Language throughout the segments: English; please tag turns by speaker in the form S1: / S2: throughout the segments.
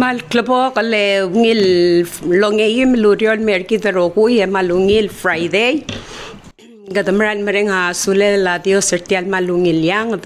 S1: mal klabo kale ngil longeyim lurion merki teroku ye malungil Friday gadamran merenga sule la dio sertial malungil yang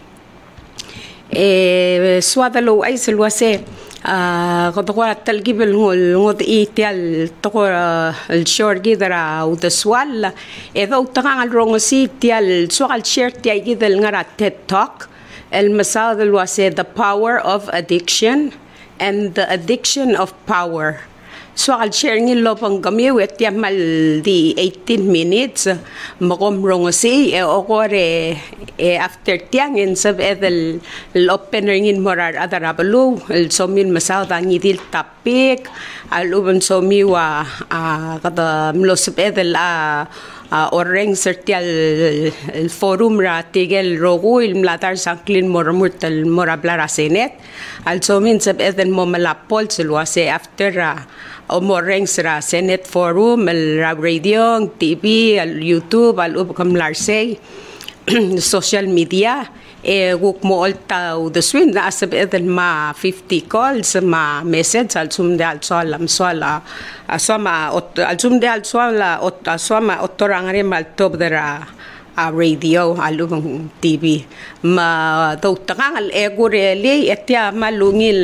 S1: swada lo ay selwase قطوة تلقيب الغد إيتال تقول الشور جذرا وتسوال إذا وتقع الرونسي تيال سؤال شير تيجي جذر الغرا TED Talk المساعد الواسع the power of addiction and the addiction of power سؤال شير نيلو بنقمي ويتيمال دي 18 minutes مقوم رونسي أقول after tiang in sab edel opening in morar adarabalu el somin masao dangi dil tapik al uban somi wa kada mlosab edel oreng sertial el forum ra tigel rogu il mlatar sanklin moramurt el morablara senet al somin sab edel momalapol selwase after o moreng sra senet forum el radio TV al YouTube al ubkam larsay social media wuk mo alta u the swim na asab edel ma 50 calls ma message al sum de al solam sola asoma al sum de al sola asoma otorangare mal top dera radio alubang TV ma do tangang al egureli etia malungil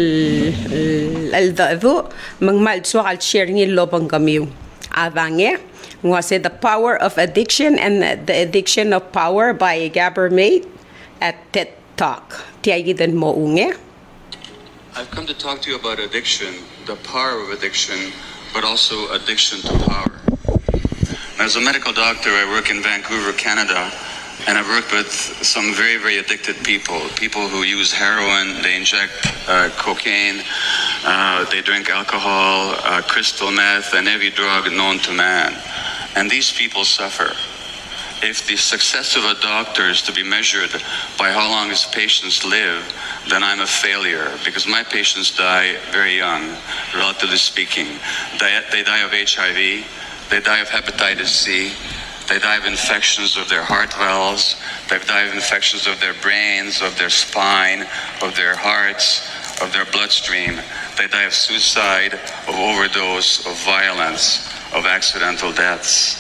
S1: al dadu mangmal so al sharing lobang kamiu adange was The Power of Addiction and the Addiction of Power by Gabermate at TED Talk. Tiyagidan mo unge.
S2: I've come to talk to you about addiction, the power of addiction, but also addiction to power. As a medical doctor, I work in Vancouver, Canada, and I've worked with some very, very addicted people who use heroin, they inject cocaine, they drink alcohol, crystal meth, and every drug known to man. And these people suffer. If the success of a doctor is to be measured by how long his patients live, then I'm a failure, because my patients die very young, relatively speaking. They die of HIV, they die of hepatitis C, they die of infections of their heart valves, they die of infections of their brains, of their spine, of their hearts, of their bloodstream. They die of suicide, of overdose, of violence, of accidental deaths.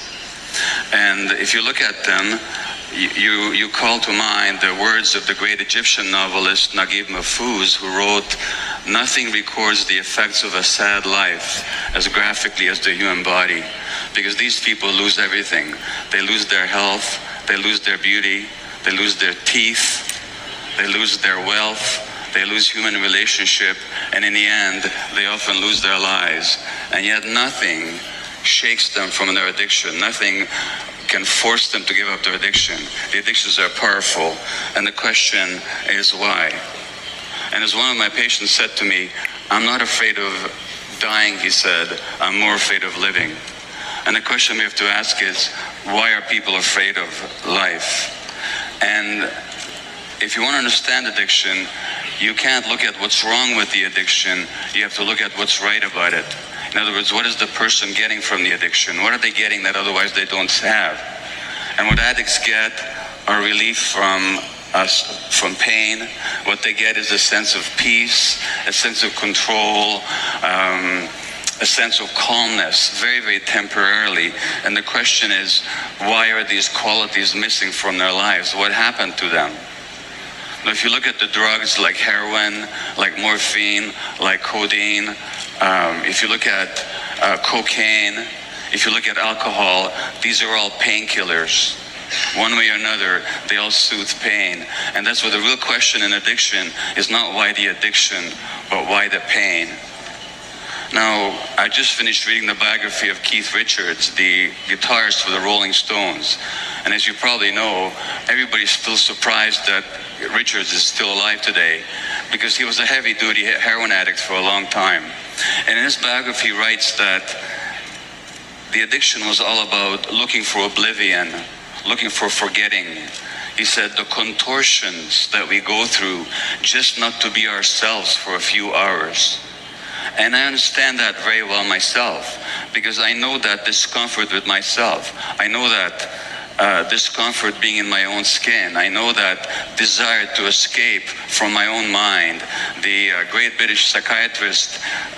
S2: And if you look at them, you call to mind the words of the great Egyptian novelist Naguib Mahfouz, who wrote, "Nothing records the effects of a sad life as graphically as the human body," because these people lose everything. They lose their health, they lose their beauty, they lose their teeth, they lose their wealth, they lose human relationship, and in the end, they often lose their lives. And yet nothing shakes them from their addiction. Nothing can force them to give up their addiction. The addictions are powerful, and the question is why? And as one of my patients said to me, "I'm not afraid of dying," he said, "I'm more afraid of living." And the question we have to ask is, why are people afraid of life? And if you want to understand addiction, you can't look at what's wrong with the addiction, you have to look at what's right about it. In other words, what is the person getting from the addiction? What are they getting that otherwise they don't have? And what addicts get are relief from pain. What they get is a sense of peace, a sense of control, a sense of calmness, very, very temporarily. And the question is, why are these qualities missing from their lives? What happened to them? Now, if you look at the drugs like heroin, like morphine, like codeine, if you look at cocaine, if you look at alcohol, these are all painkillers. One way or another, they all soothe pain. And that's what the real question in addiction is, not why the addiction, but why the pain. Now, I just finished reading the biography of Keith Richards, the guitarist for the Rolling Stones. And as you probably know, everybody's still surprised that Richards is still alive today, because he was a heavy-duty heroin addict for a long time. And in his biography, he writes that the addiction was all about looking for oblivion, looking for forgetting. He said, the contortions that we go through just not to be ourselves for a few hours. And I understand that very well myself, because I know that discomfort with myself. I know that discomfort being in my own skin. I know that desire to escape from my own mind. The great British psychiatrist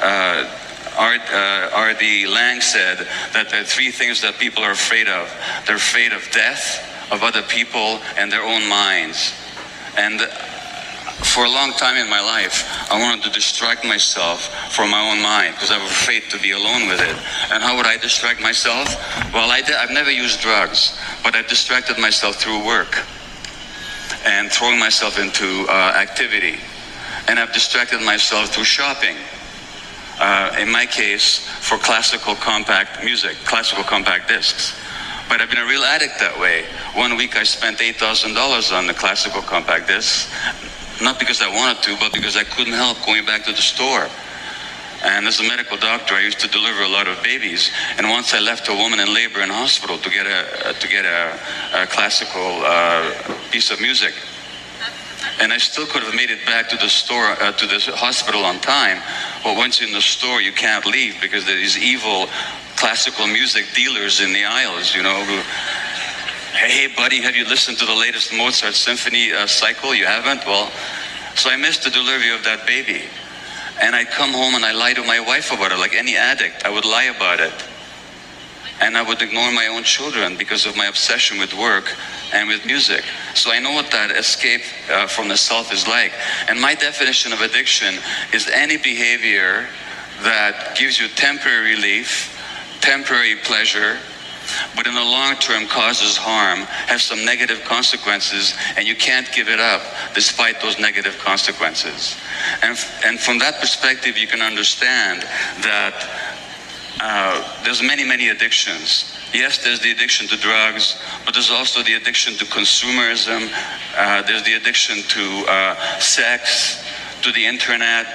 S2: R.D. Laing said that there are three things that people are afraid of. They're afraid of death, of other people, and their own minds. And for a long time in my life, I wanted to distract myself from my own mind because I was afraid to be alone with it. And how would I distract myself? Well, I've never used drugs, but I've distracted myself through work and throwing myself into activity. And I've distracted myself through shopping. In my case, for classical compact music, classical compact discs. But I've been a real addict that way. One week I spent $8,000 on the classical compact discs. Not because I wanted to, but because I couldn't help going back to the store. And as a medical doctor, I used to deliver a lot of babies. And once I left a woman in labor in hospital to get a classical piece of music. And I still could have made it back to the store, to the hospital on time. But once in the store, you can't leave because there are these evil classical music dealers in the aisles, you know, who, hey buddy, have you listened to the latest Mozart symphony cycle? You haven't? Well, so I missed the delivery of that baby. And I'd come home and I lie to my wife about it, like any addict. I would lie about it. And I would ignore my own children because of my obsession with work and with music. So I know what that escape from the self is like. And my definition of addiction is any behavior that gives you temporary relief, temporary pleasure, but in the long term causes harm, has some negative consequences, and you can't give it up despite those negative consequences. And from that perspective, you can understand that there's many addictions. Yes, there's the addiction to drugs, but there's also the addiction to consumerism. There's the addiction to sex, to the internet,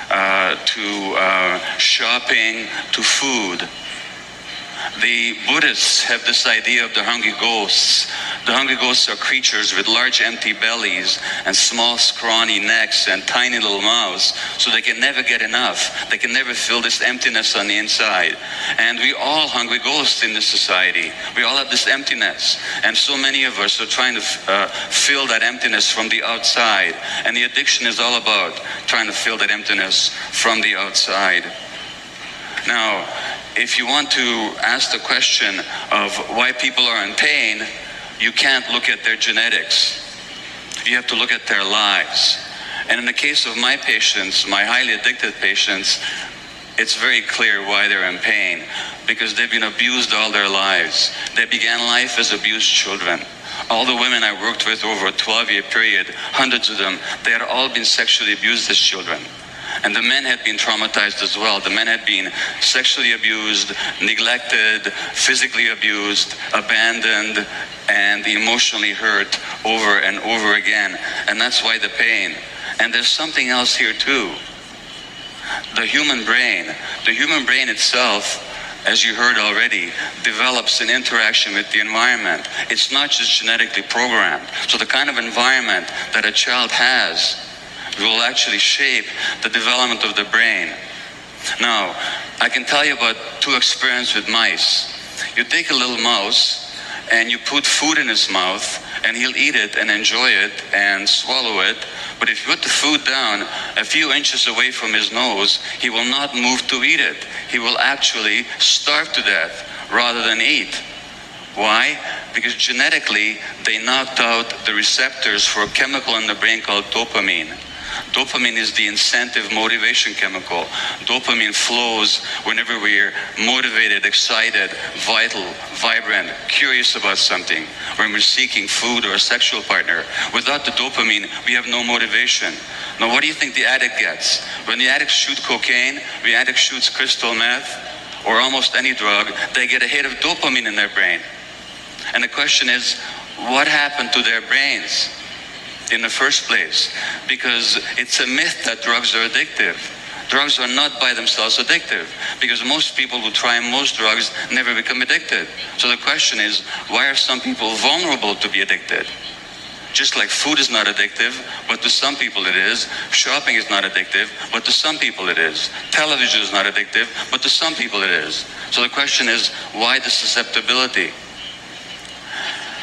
S2: to shopping, to food. The Buddhists have this idea of the hungry ghosts. The hungry ghosts are creatures with large empty bellies and small scrawny necks and tiny little mouths, so they can never get enough. They can never fill this emptiness on the inside. And we all hungry ghosts in this society. We all have this emptiness. And so many of us are trying to fill that emptiness from the outside. And the addiction is all about trying to fill that emptiness from the outside. Now, if you want to ask the question of why people are in pain, you can't look at their genetics. You have to look at their lives. And in the case of my patients, my highly addicted patients, it's very clear why they're in pain. Because they've been abused all their lives. They began life as abused children. All the women I worked with over a 12-year period, hundreds of them, they had all been sexually abused as children. And the men had been traumatized as well. The men had been sexually abused, neglected, physically abused, abandoned, and emotionally hurt over and over again. And that's why the pain. And there's something else here too. The human brain itself, as you heard already, develops an interaction with the environment. It's not just genetically programmed. So the kind of environment that a child has will actually shape the development of the brain. Now, I can tell you about two experiences with mice. You take a little mouse and you put food in his mouth and he'll eat it and enjoy it and swallow it. But if you put the food down a few inches away from his nose, he will not move to eat it. He will actually starve to death rather than eat. Why? Because genetically, they knocked out the receptors for a chemical in the brain called dopamine. Dopamine is the incentive motivation chemical. Dopamine flows whenever we're motivated, excited, vital, vibrant, curious about something, when we're seeking food or a sexual partner. Without the dopamine, we have no motivation. Now, what do you think the addict gets? When the addict shoots cocaine, the addict shoots crystal meth, or almost any drug, they get a hit of dopamine in their brain. And the question is, what happened to their brains in the first place? Because it's a myth that drugs are addictive. Drugs are not by themselves addictive, because most people who try most drugs never become addicted. So the question is, why are some people vulnerable to be addicted? Just like food is not addictive, but to some people it is. Shopping is not addictive, but to some people it is. Television is not addictive, but to some people it is. So the question is, why the susceptibility?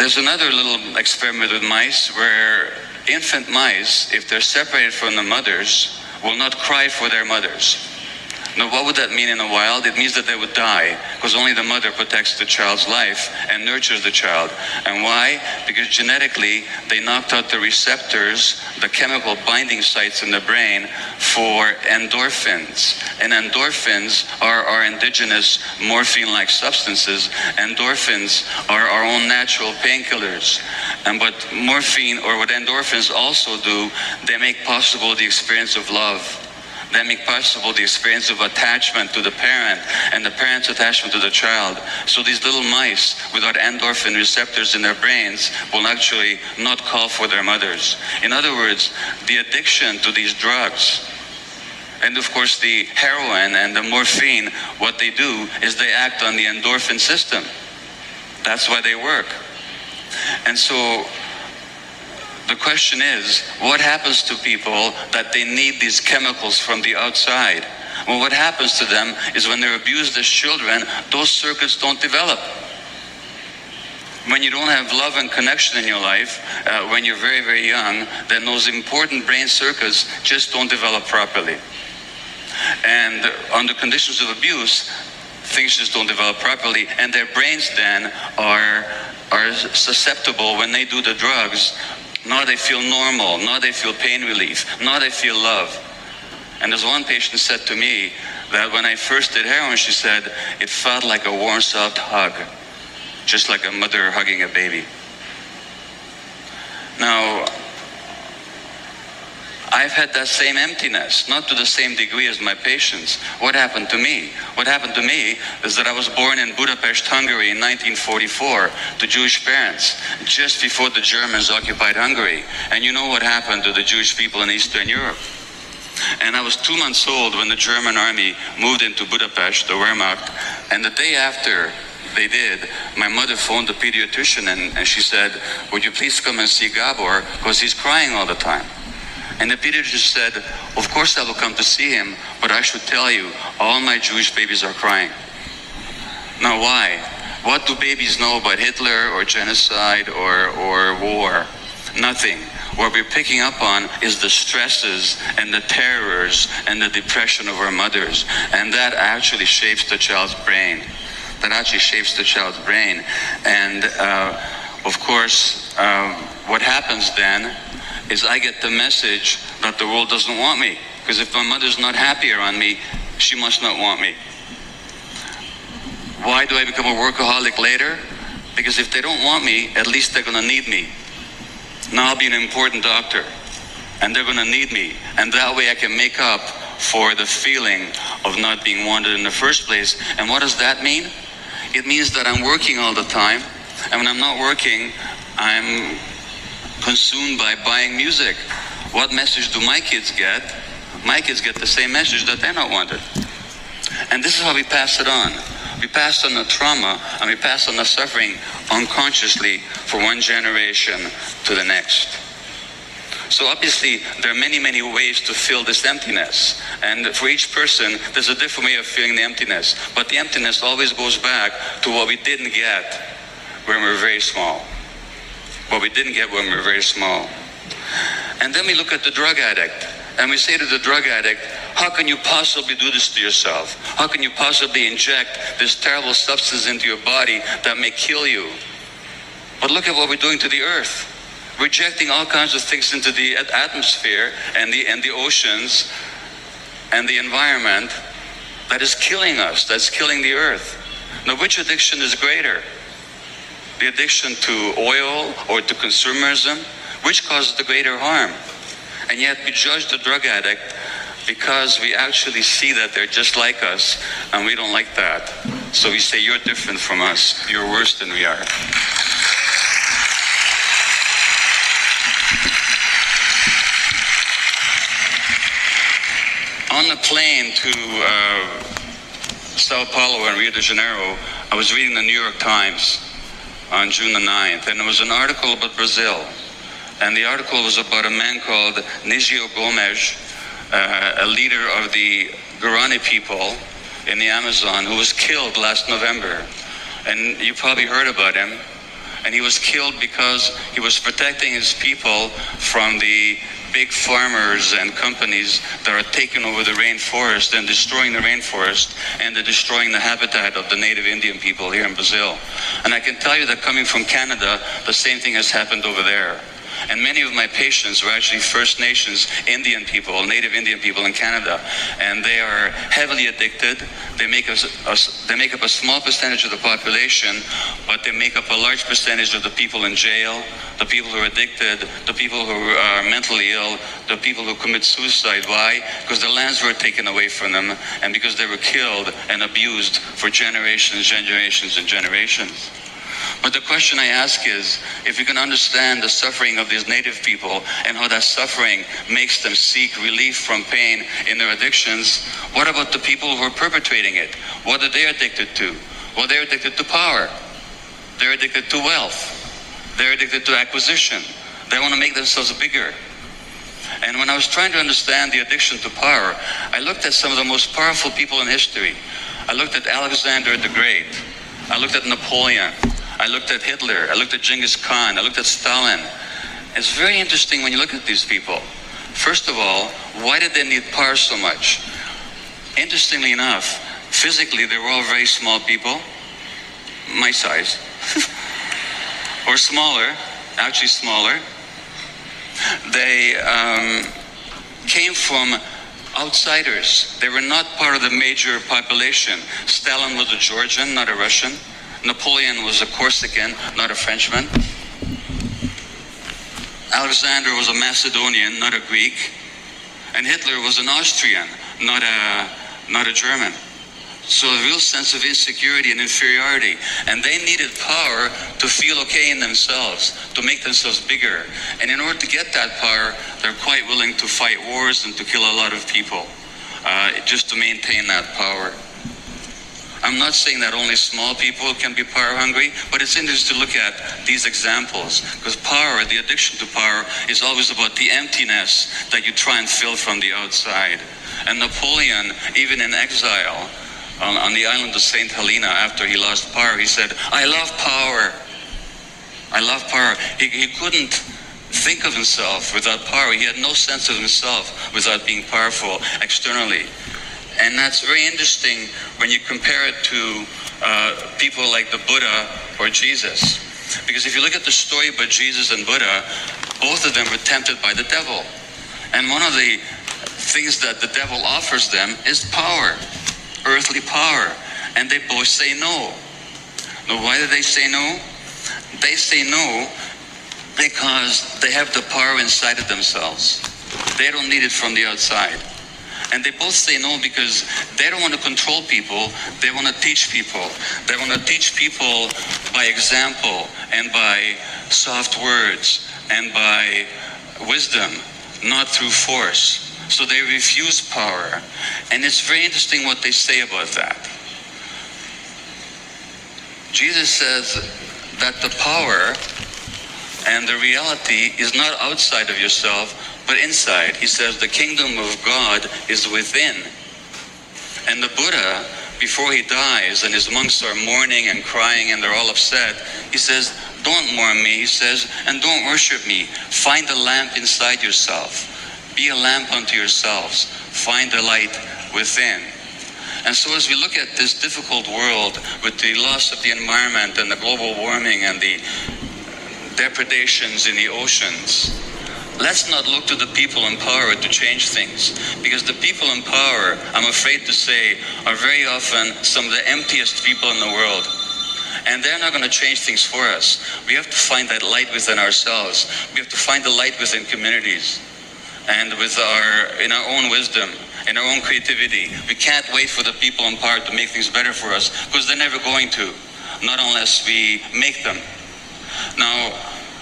S2: There's another little experiment with mice where infant mice, if they're separated from the mothers, will not cry for their mothers. Now, what would that mean in the wild? It means that they would die, because only the mother protects the child's life and nurtures the child. And why? Because genetically, they knocked out the receptors, the chemical binding sites in the brain for endorphins. And endorphins are our indigenous morphine-like substances. Endorphins are our own natural painkillers. And what morphine, or what endorphins also do, they make possible the experience of love. That make possible the experience of attachment to the parent and the parent's attachment to the child. So these little mice without endorphin receptors in their brains will actually not call for their mothers. In other words, the addiction to these drugs, and of course the heroin and the morphine, what they do is they act on the endorphin system. That's why they work. And so the question is, what happens to people that they need these chemicals from the outside? Well, what happens to them is when they're abused as children, those circuits don't develop. When you don't have love and connection in your life, when you're very, very young, then those important brain circuits just don't develop properly. And under conditions of abuse, things just don't develop properly, and their brains then are susceptible when they do the drugs. Now they feel normal, now they feel pain relief, now they feel love. And there's one patient said to me that when I first did heroin, she said, it felt like a warm, soft hug, just like a mother hugging a baby. Now, I've had that same emptiness, not to the same degree as my patients. What happened to me? What happened to me is that I was born in Budapest, Hungary in 1944 to Jewish parents, just before the Germans occupied Hungary. And you know what happened to the Jewish people in Eastern Europe. And I was 2 months old when the German army moved into Budapest, the Wehrmacht, and the day after they did, my mother phoned the pediatrician and she said, would you please come and see Gabor, because he's crying all the time. And the pediatrician said, of course I will come to see him, but I should tell you, all my Jewish babies are crying. Now why? What do babies know about Hitler or genocide or war? Nothing. What we're picking up on is the stresses and the terrors and the depression of our mothers. And that actually shapes the child's brain. That actually shapes the child's brain. And of course, what happens then is I get the message that the world doesn't want me. Because if my mother's not happy around me, she must not want me. Why do I become a workaholic later? Because if they don't want me, at least they're going to need me. Now I'll be an important doctor, and they're going to need me. And that way I can make up for the feeling of not being wanted in the first place. And what does that mean? It means that I'm working all the time, and when I'm not working, I'm consumed by buying music. What message do my kids get? My kids get the same message, that they're not wanted. And this is how we pass it on. We pass on the trauma and we pass on the suffering unconsciously from one generation to the next. So obviously there are many, many ways to fill this emptiness. And for each person, there's a different way of feeling the emptiness. But the emptiness always goes back to what we didn't get when we were very small. What we didn't get when we were very small. And then we look at the drug addict, and we say to the drug addict, how can you possibly do this to yourself? How can you possibly inject this terrible substance into your body that may kill you? But look at what we're doing to the earth. We're injecting all kinds of things into the atmosphere and the oceans and the environment that is killing us, that's killing the earth. Now, which addiction is greater? The addiction to oil or to consumerism? Which causes the greater harm? And yet we judge the drug addict because we actually see that they're just like us, and we don't like that. So we say, you're different from us. You're worse than we are. On the plane to Sao Paulo and Rio de Janeiro, I was reading the New York Times on June the 9th, and there was an article about Brazil. And the article was about a man called Nigio Gomes, a leader of the Guarani people in the Amazon, who was killed last November. And you probably heard about him. And he was killed because he was protecting his people from the big farmers and companies that are taking over the rainforest and destroying the rainforest, and they're destroying the habitat of the native Indian people here in Brazil. And I can tell you that coming from Canada, the same thing has happened over there. And many of my patients were actually First Nations Indian people, native Indian people in Canada. And they are heavily addicted. They make up a small percentage of the population, but they make up a large percentage of the people in jail, the people who are addicted, the people who are mentally ill, the people who commit suicide. Why? Because the lands were taken away from them, and because they were killed and abused for generations, generations, and generations. But the question I ask is, if you can understand the suffering of these native people and how that suffering makes them seek relief from pain in their addictions, what about the people who are perpetrating it? What are they addicted to? Well, they're addicted to power. They're addicted to wealth. They're addicted to acquisition. They want to make themselves bigger. And when I was trying to understand the addiction to power, I looked at some of the most powerful people in history. I looked at Alexander the Great. I looked at Napoleon. I looked at Hitler, I looked at Genghis Khan, I looked at Stalin. It's very interesting when you look at these people. First of all, why did they need power so much? Interestingly enough, physically they were all very small people, my size, or smaller, actually smaller. They came from outsiders. They were not part of the major population. Stalin was a Georgian, not a Russian. Napoleon was a Corsican, not a Frenchman. Alexander was a Macedonian, not a Greek. And Hitler was an Austrian, not a German. So a real sense of insecurity and inferiority. And they needed power to feel okay in themselves, to make themselves bigger. And in order to get that power, they're quite willing to fight wars and to kill a lot of people, just to maintain that power. I'm not saying that only small people can be power hungry, but it's interesting to look at these examples, because power, the addiction to power, is always about the emptiness that you try and fill from the outside. And Napoleon, even in exile on the island of St. Helena, after he lost power, he said, "I love power. I love power." He couldn't think of himself without power. He had no sense of himself without being powerful externally. And that's very interesting when you compare it to people like the Buddha or Jesus. Because if you look at the story about Jesus and Buddha, both of them were tempted by the devil. And one of the things that the devil offers them is power, earthly power. And they both say no. Now, why do they say no? They say no because they have the power inside of themselves. They don't need it from the outside. And they both say no because they don't want to control people. They want to teach people. They want to teach people by example and by soft words and by wisdom, not through force. So they refuse power. And it's very interesting what they say about that. Jesus says that the power and the reality is not outside of yourself, but inside. He says the kingdom of God is within. And the Buddha, before he dies and his monks are mourning and crying and they're all upset, he says, "Don't mourn me," he says, "and don't worship me. Find the lamp inside yourself. Be a lamp unto yourselves. Find the light within." And so as we look at this difficult world with the loss of the environment and the global warming and the depredations in the oceans, let's not look to the people in power to change things, because the people in power, I'm afraid to say, are very often some of the emptiest people in the world. And they're not going to change things for us. We have to find that light within ourselves. We have to find the light within communities and in our own wisdom, in our own creativity. We can't wait for the people in power to make things better for us, because they're never going to, not unless we make them. Now,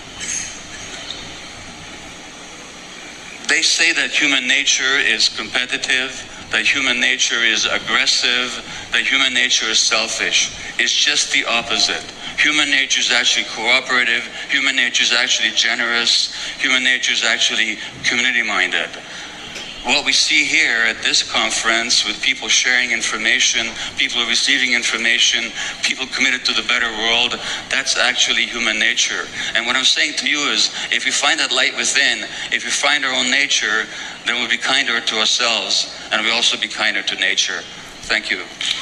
S2: they say that human nature is competitive, that human nature is aggressive, that human nature is selfish. It's just the opposite. Human nature is actually cooperative. Human nature is actually generous. Human nature is actually community-minded. what we see here at this conference with people sharing information, people receiving information, people committed to the better world, that's actually human nature. And what I'm saying to you is, if we find that light within, if we find our own nature, then we'll be kinder to ourselves, and we'll also be kinder to nature. Thank you.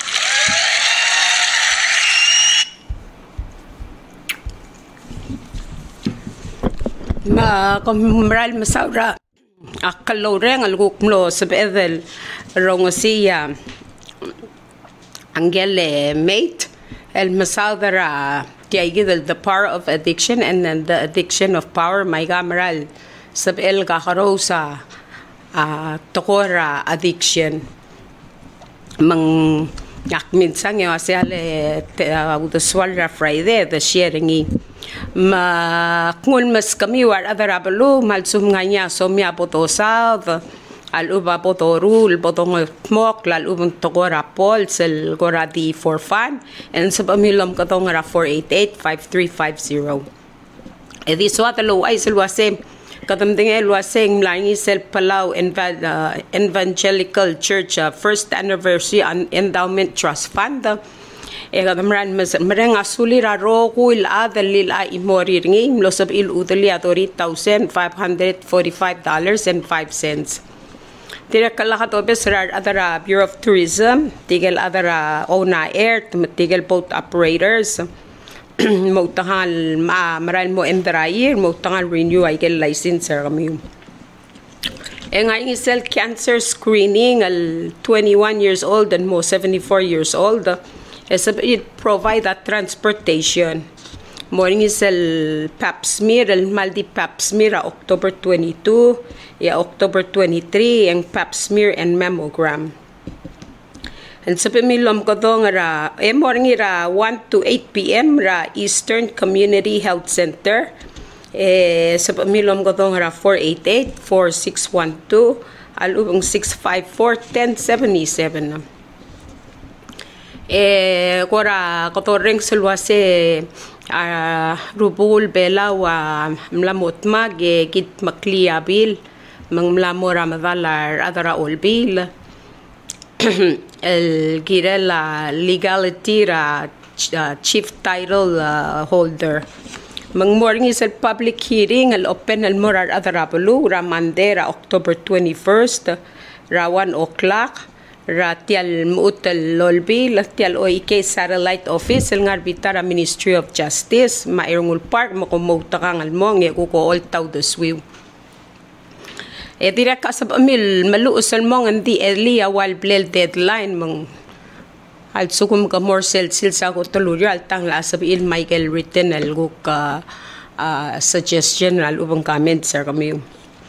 S1: Maral masaura akaloreng algukmlo sabedel rongosia angele mate el masaudara tiagidel the power of addiction and then the addiction of power my gamaral sabel gaharosa tokora addiction mang minsan yung asiale udaswalra Friday the sharing ma kung mas kami war adarabalo malsum nga niya so miya potosa al uba potorul potong mok lal ubang tokora pol sel goradi for fun and sa pamilom katong ra 488-5350 edi so atalo ay silwase katamding elwaseng mlangi sel Palau Evangelical Church first anniversary endowment trust fund kadamran mereng asuli ra ro kuil adalil a imori ringi mlosab il udali atori $1,545.05 tira kalahat obesrar adara Bureau of Tourism tigel adara Ona Air tigel boat operators mo tangal maral mo endrayer mo tangal renew ay kel license kami ngayon isel cancer screening al 21 years old and mo 74 years old it provide that transportation. Morning is el pap smear, el maldi pap smear October 22, October 23, ang pap smear and mammogram. And sa pamilom ko doon ra, morning ra 1 to 8 p.m. ra Eastern Community Health Center. Sa pamilom ko doon ra 488-4612, alubong 654-1077 kora kotoreng sulwase rubul bela wa mlamot mag kit makliabil mang mlamora madalar adara olbil el girela legality ra chief title holder mang morning is a public hearing al open al morar adara bulu ra mandera October 21st ra 1 o'clock Ratial Mutal Lolbi, Latial Oike Satellite Office, el Ngarbitara Ministry of Justice, Mairungul Park, Makumautakang Almong, Yakuko All Tau de Swiw. Direk kasab amil, maluus almong andi Elia while blel deadline, mang al sukum ka more sil sa ko tuluyo, al tang lasab il Michael written al guk suggestion, al ubang comment sir kami.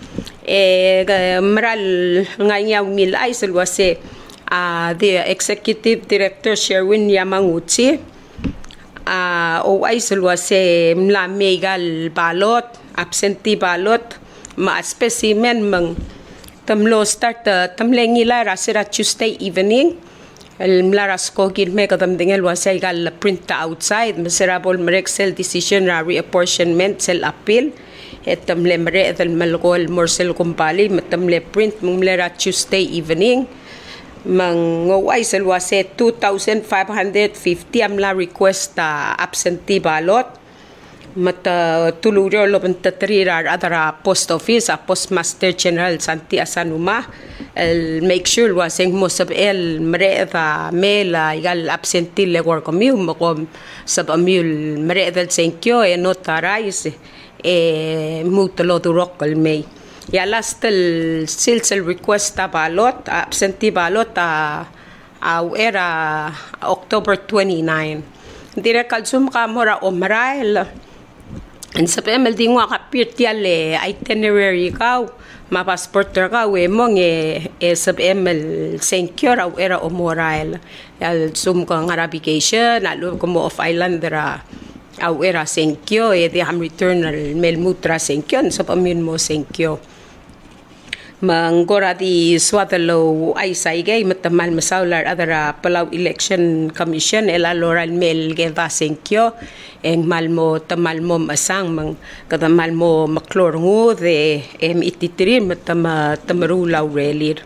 S1: Maral ngayaw mil ay salwase, the Executive Director Sherwin Yamanguchi o ay sulwase mla megal balot absentee balot ma specimen mang tamlo start tamlengila rasira Tuesday evening el mlaras ko gid me kadam dingel wasay gal print outside miserable merexel decision ra reapportionment sel appeal etamle mere el malgol morsel kumpali matamle print mumlera Tuesday evening mangaway salwase 2,550 amla request absentee ballot mata tuluro loban tatrirar adara post office postmaster general Santi Asanuma el make sure waseng mo sab el mreda mela igal absentee legor komiu mo sab amul mreda senkyo notarize mutlo durok may ya last el silsel request balot absentee balot era October 29 dire kalsum ka mora omrael en sa pemel dingwa ka pirtiale itinerary ka ma passport ka we mong sa pemel secure era omorael al sum ka ngarabication alu ko mo of island ra era senkyo di ham return mel mutra senkyo sa pamin mo senkyo Manggora di swatalo ay saigay matamal masaular adara Palau Election Commission elaloral mel gevasenkyo eng malmo tamalmo masang mang katamalmo maklorngo de ititirin matama tamarulaw relir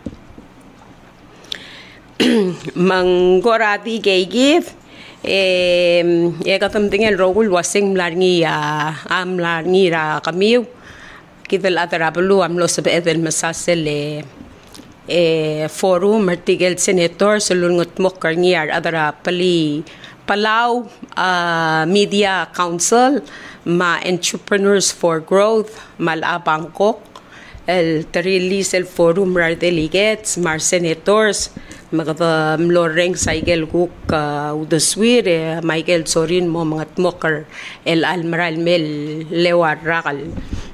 S1: manggora di geygif katam tingel rogul wasing mlarngi amlarngi ra kamiw كذا الأدرابلو عملوا سبقة المساسل فورم مرتجل سيناتور سلون مكر نيار أدرابلي Palau Media Council ma Entrepreneurs for Growth mal Bangkok el release el forum mar delegates mar senators magada mloreng saigel guk udaswir Michael Sorin mo mga tmoker el almaral mel lewar rakal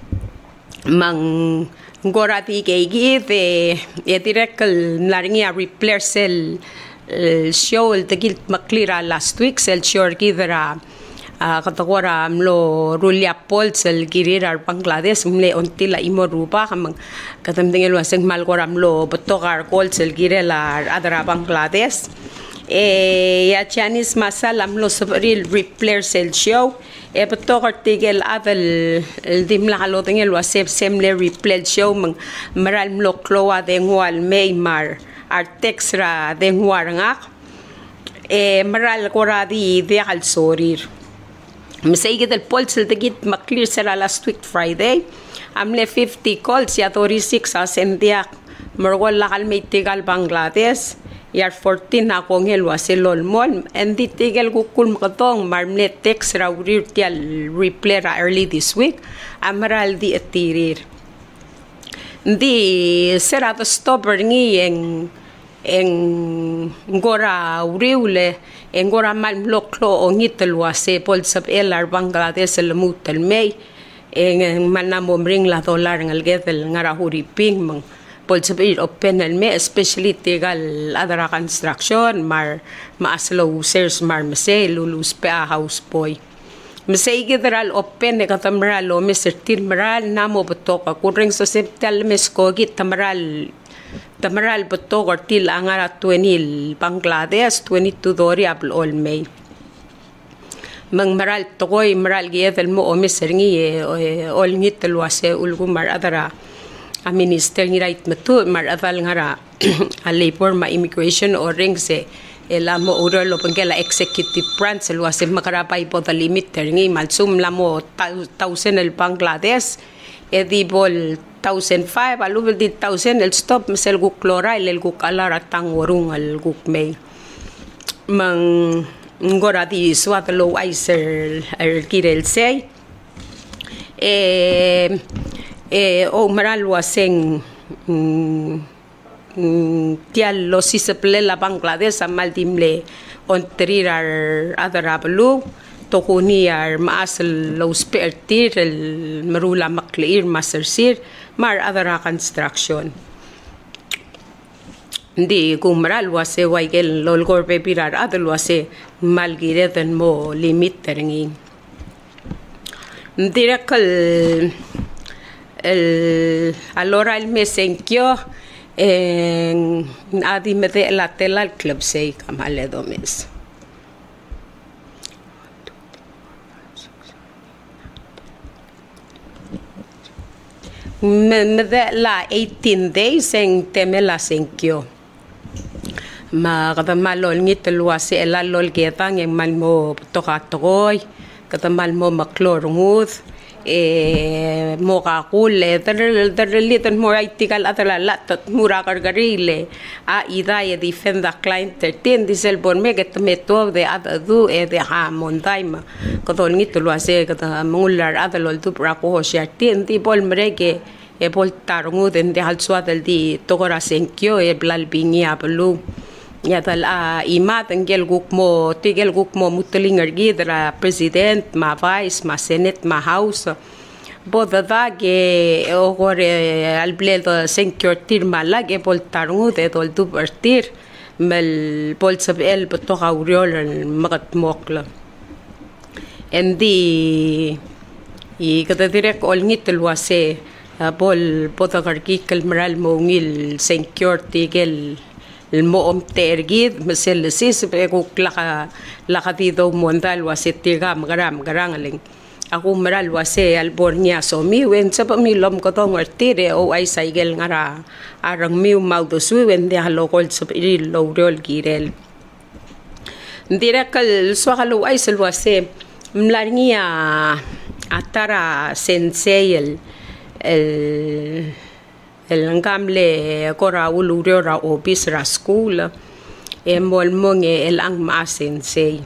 S1: mang gorati keigi de directly naringi a replace el show el tagil maklira last week el sure gidra katagora amlo rulia pols el girir Bangladesh mle ontila imoruba kamang katamdingel waseng malgora amlo botogar gols el girela adara Bangladesh ya Chinese masal amlo sabril replace el show بتوقع تيجي هذا الدم لحلو تيجي الوسيب سملي ريبليد شو من مرال ملوكلوا دهوا الميمار أرتكسرا دهوا رناق مرال قرادي ذي على الصورير مسيجد البولس تيجي مكلير سرا last week Friday عمله 50 calls يا 36 أسنديا مرقول لحال ميتيجال بنغلاديش yar 14 na kong helwa silol mol and di tigel kukul makatong marmlet text rawrir tial replay ra early this week amaral di atirir di serata stopper ngi en ngora uriule en ngora mal loklo ongitelwa se pol sab elar Bangladesh el mutal may en manamom ring la dollar ngal gedel ngara huri ping mang Polsabir open me especially tegal adara construction mar maaslo users mar mase lulus pa house boy mase gidral open ne katamral lo Mr. Tilmaral namo botoka kuring so septal meskogi tamral botok til angara 20 Bangladesh 22 dori abl all may mang maral tokoy maral giedel mo o Mr. ngi all ngitel wase ulgumar adara a minister ni right matu mar aval ngara a labor ma immigration o ring se elamo uro lo pengela executive branch lo ase makarapay po the limit ngi malsum lamo 1000 el Bangladesh edibol 1005 alu di 1000 el stop mesel guk klora el guk alara tangorung el guk may mang ngora di swat lo aiser el kirel say o maral waseng tial lo siseple la Bangladesh amal dimle ontrirar adarablu tokuniar maasal lo spertir el marula makleir masersir mar adara construction di kumral wase waigel lolgor bebirar adal wase malgireden mo limit teringi dirakal allora il mesenkyo adi mede la tela al club sei kamale domes mede la 18 days en temela senkyo ma kada malol ngitel wase la lol getang en malmo tokatoy kada malmo maklorngud mokakul darlitan mo itikal atala latot mura kargarile a idaya defend the client 13 disel bon me get meto de adu de ha mondaima kodol ngitlo ase kata mular adalol tu prako shartin di bol mrege e bol tarngu den de halswa del di togora senkyo e blal bingia blu ya tal imat engel gukmo tigel gukmo mutlingar gidra president ma vice ma senate ma house boda ge ogore albledo senkyortir malage poltarngu de dol dubertir mel polsab el botoga uriol magat mokla endi y kada direk ol ngitel wase bol potakarkik kalmaral mongil security gel المؤم ترجيد مثل السيس بيقول لك ديدو موندال وستيغا مغرام غرانغلين أقول مرال وسي البورنيا سومي وين سبمي لوم كتوم ارتيري أو أي سايجل غرا أرميو مالدوسوي وين ده لوكول سبيري لورول جيرل ديرك السؤال أي سلوسي ملارنيا أترى سنسيل el ngamle kora ulurora obis ra school e molmonge el ang masensei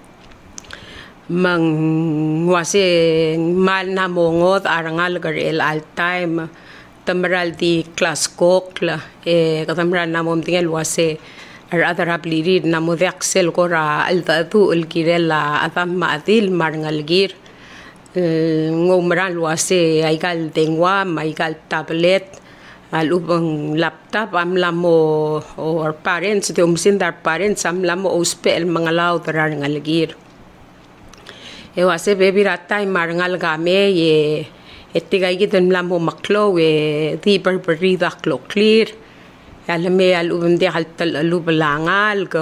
S1: mang wase mal na mongot arangal gar el all time tamral di class kokla e katamral na mom tingel wase ar adarabli na mo axel kora al tatu el kirela atam madil marngal gir ngomral wase aigal dengwa maigal tablet alubang laptop amlamo or parents de umsindar parents amlamo ospel mangalao tarar ngalgir e wase baby ratay marngal game ye etigay gitan mlamo maklo e di barbarida klo clear alame alubang de haltal alubalangal ko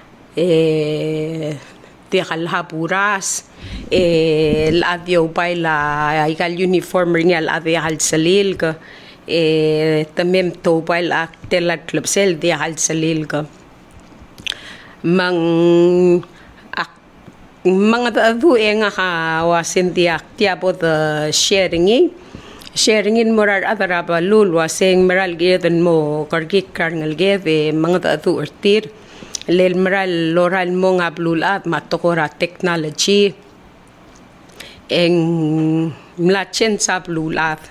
S1: de halhaburas ladio baila igal uniform ringal ade hal salil ko tamim tobal aktel club sel dia hal salil ka mga adu enga ha wasin dia tiabo the sharingin morar adaraba lul waseng meral geden mo kargik karngal gede mga adu urtir lel meral loral mo ngablulat matokora technology eng mlachen sablulat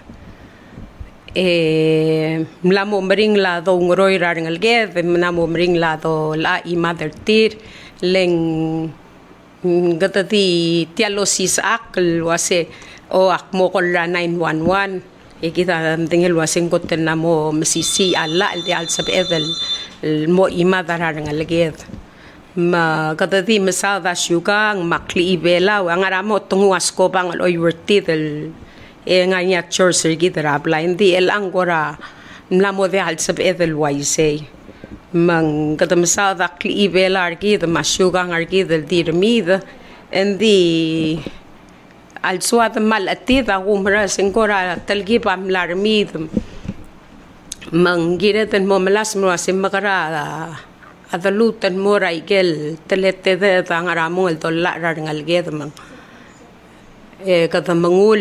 S1: mlamo mering lado ngoroy rarangal ged mnamo mering lado la I mother tir leng gatati tialosis akl wase o akmo kolla 911 kita tingel waseng koten namo masisi alla di al sabedel mo I mother rarangal ged ma gatati masada syugang makli ibela angaramo tungu asko bang oy wertidel nganya church gidra blind di el angora mlamo de al sab edel waise mang kadamsa da kli belar gid mashuga ngargi del dirmid endi al suad mal atida umra singora talgi pam larmid mang gireten momlas mo simagara adalutan mora igel telete de tangara mo el dollar ngal ged mang kada mangul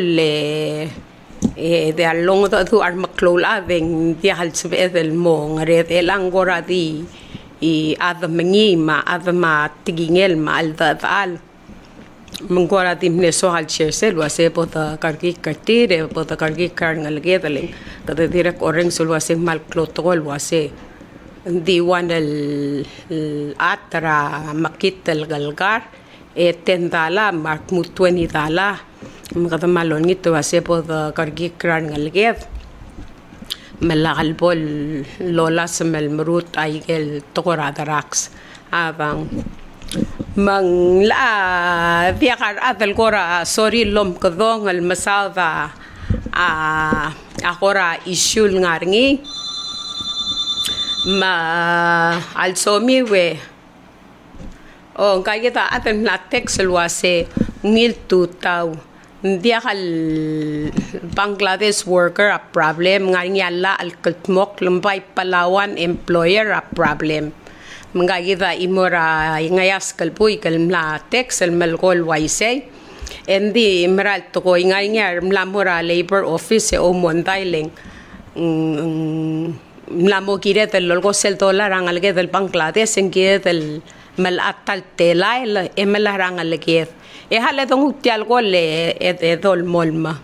S1: de along tu ar maklola veng dia hal sebedel mo ngare elang gora di I adamengi ma adama tigingel ma al al mangora di mneso hal chersel wase pota kargi kartire pota kargi karngal gedeling kada direk oreng sul wase mal klotol wase di wanal atra makitel galgar 10 dala mark mu 20 dala mga malon ngito wase po kargi kran ngalgef malakal bol lola sa melmurut aigel tokora darax abang mang la biakar adal kora sorry lom kadong al masada akora isyul ngarngi ma alsomi we o kaya ta aten latex wase ngil tutaw dia kal Bangladesh worker a problem nganya la al kaltmok lumbay Palawan employer a problem mangayida imora ngayas kalpuy kalmla tex al malgol waise endi meral to ko nganya mlamora labor office o mondailing mlamo kire del lolgo sel dollar angal ge del Bangladesh en ge del mal atal tela el emla rangal ge hale dong utial gole dol molma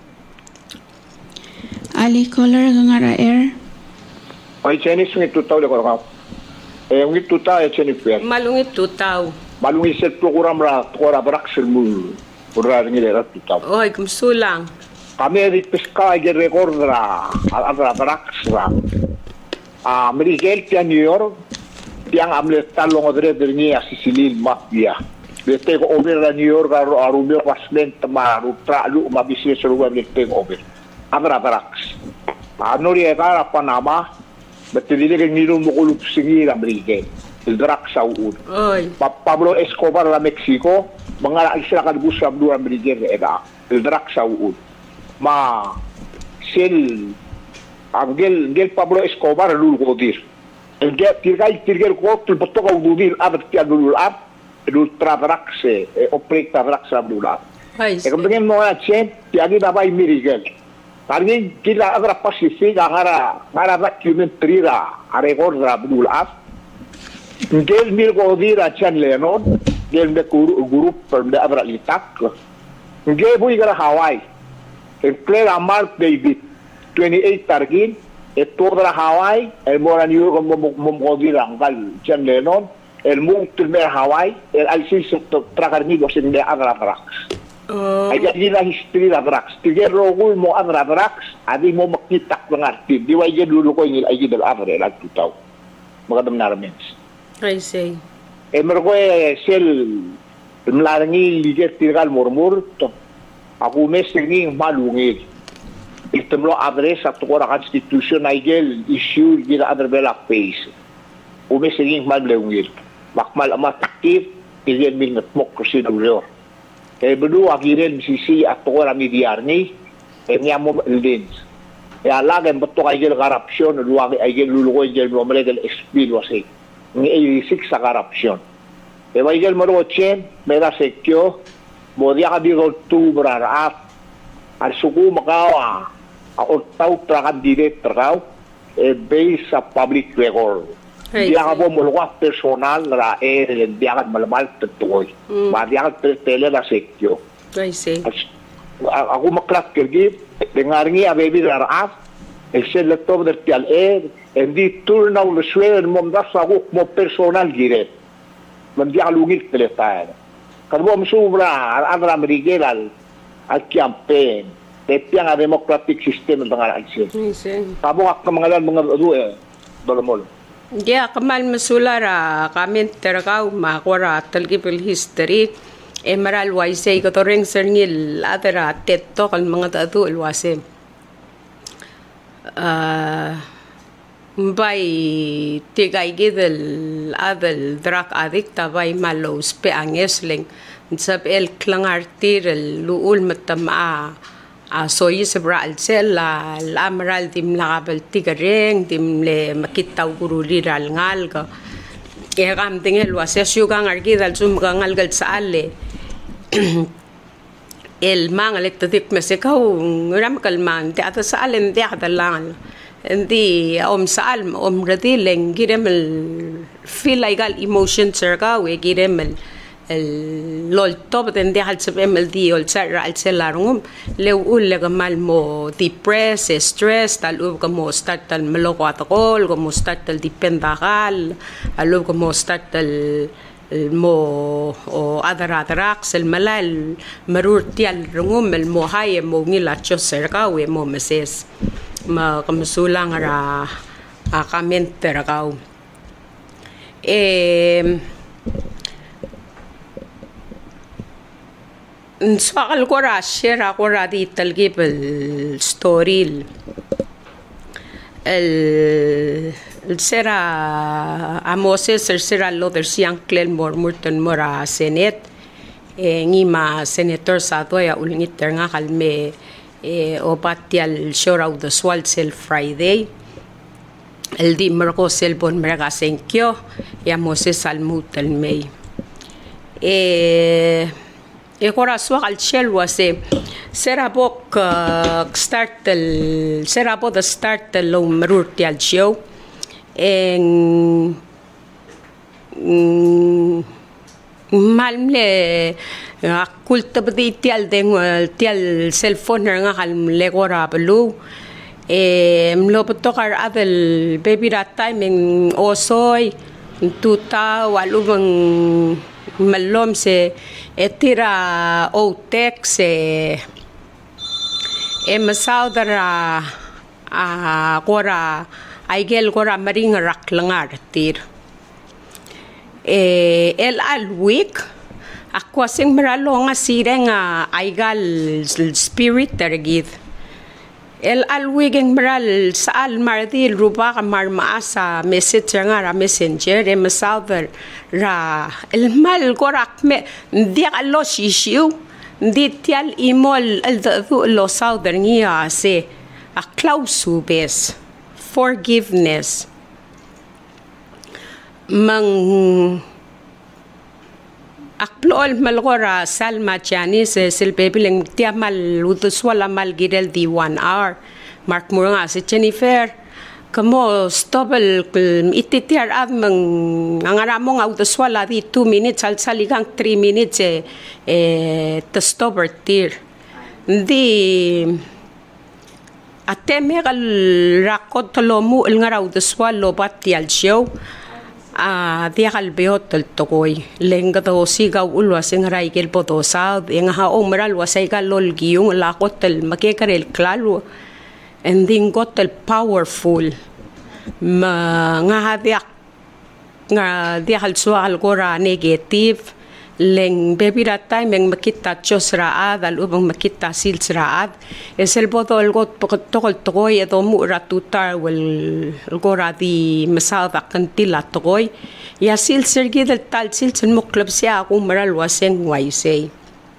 S3: ali color ngara air
S4: ai chenis ngi tutaw le ko ngi tutaw e cheni fer
S1: malungi tutaw
S4: malungi set program ra tora braxel mu ora ngi le tutaw
S1: oi kumsulang
S4: kami di pesca ge recordra ala braxra Miguel New York yang amle talong odre derni asisilil mafia Take over na New York arumio pasment maru tra lu ma business ruwa take over. Amra baraks. Nori era Panama, betulile ngiru mukulup singi Amerika. Drak Saud. Pablo Escobar la Mexico, mga isla kadbus sa Abdul Amerika era. Drak Saud. Ma sel Angel Pablo Escobar lul kodir. Engel tirgal ko tul betok udir abet ti adul ab dul tradrak se operate tradrak sa Abdul ab. Kemudian mo na chen ti agi dabay mirigel. Tadi kita agar Pasifik agara documentary ra aregor ra Abdul ab. Ngel mil ko dira chan lenon ngel me grup pernda abra litak. Ngel bui gara Hawaii. El player Mark David 28 targin eto dra Hawaii el moran yo como dira ngal chan lenon el mung tilmer Hawaii el alsis trakarni go sin de agra tracks. Ay gila history la tracks. Tige rogul mo agra tracks adi mo makitak ngarti di way dulu ko ngil ay gidal agra la tutaw. Magadam narmens.
S1: I see.
S4: Mergo sel mlarangi liget tirgal murmur to. Aku mesing malungil. Itemlo adres at ko constitution ay gel issue gila adre bela face. Umesing malungil. Bakmal amat aktif igen min democracy do. Bedu akiren sisi at ko ra mediarni nyamo lens. Ya lagen betok ay gel corruption luwag ay gel lulukoy gel mo legal speed wasi. Ni 86 sa corruption. Bagel maro chen mera sekyo modia ka di octubre at al suku makawa o tau trakan direct trakaw base sa public record. Dia ka po mulwa personal ra dia ka malamal tutoy. Dia ka tele la sekyo.
S1: I see.
S4: Ako maklat kergi dengarngi abebi ra el laptop del tial hindi turnaw le suel mom da sa mo personal gire. Man dia lugit telefon. Kalau mo sobra adra Amerika al campaign piang democratic system ng mga action. Kamo ak mga dolomol.
S1: Ya kamal masulara kami terkau makora talgipil history emerald wise ko to ring sernil adra tetto kal mga tatu wase. Bay tigay gidel adel drak adik tabay malos pe angesling sab el klangartir luul matama soy sebra alsel la amral dim label tigareng dim le makitaw guruli ral ngal ka e gam dingel wase syugang argidal sum gangal gal saale el mangalek tadik mesekaw ram kalman ti ata saalen ti adalang hindi saal radileng giremel feel like al emotion serga we giremel el lol top tende hal sabemel di ol sara al selarungum leul legamal mo depress stress tal ka mo start tal meloko atakol ka mo start tal dipendakal alo ka mo start tal mo o adaratrak sel malal marur tial rungum el mo haye mo ngilacho serga we mo meses ma kamsulang ara kamen terakaw Soal ko ra share ako ra di talgib el story el sera amose sera lo der siang klel murten mora senet ngima senator sa toya ulingit nga kalme o patial shore of the swal sel Friday el di merko sel bon meraga senkyo ya mose salmut el may Ekora swak al shell wase serabok start the start lo merurti al show malmle kulta bdi tial tial cellphone nga kal legora blu mlo potokar adel baby that time en osoy tuta walubang malom se etira otex masaudara gora aigel gora maring raklangar tir el alweek ako sing maralo nga sireng aigal spirit tergid El alwigeng maral sa almardil ruba kamar maasa message nga ra messenger e masauder ra el mal gorak me dia allo shishiu di tial imol el du lo sauder ngia se a klausu bes forgiveness mang akplol malgora salma chanis sil pebileng tiamal uduswala mal gidel di 1 hour mark muranga si Jennifer kamo stobel ititiar ad mang angaramong uduswala di 2 minutes al saligang 3 minutes to stopper tir di ateme gal rakot lomu el ngara uduswalo batial show dia kalbihot del tokoy lenga to sigaw ulwa sing raigel potosa en ha omral wasay galol giyong lakot tel makekarel klalo and then got el powerful nga hadiak nga dia halswa algora negative leng bebira time ang makita chosraad al ubang makita silsraad es el botol got tokol tokoy edo mura tutar wel gora di masada kantila tokoy ya silsergi del tal silsen muklab siya ako maral waseng waisay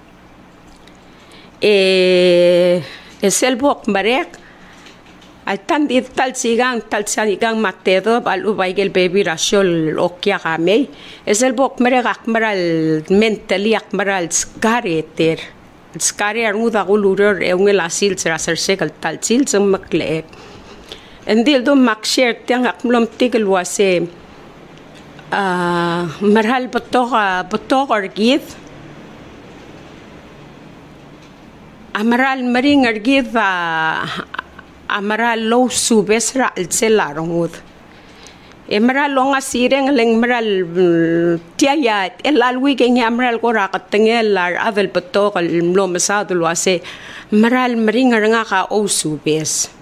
S1: es el bok marek al tan di tal sigang matedo al ubaygel baby rasiol okya kami es el bok merek maral mentally maral skareter skare armuda guluror e ungel asil ser sekal tal sil sem makle endil do mak share tiang akmlom tigel wase marhal botoka gith amaral maring argith amara low subesra al celarongud emara longa sireng leng maral tiaya el alwi ke amral gora katengel lar avel patok lo masadul wase maral maringa nga ka o subes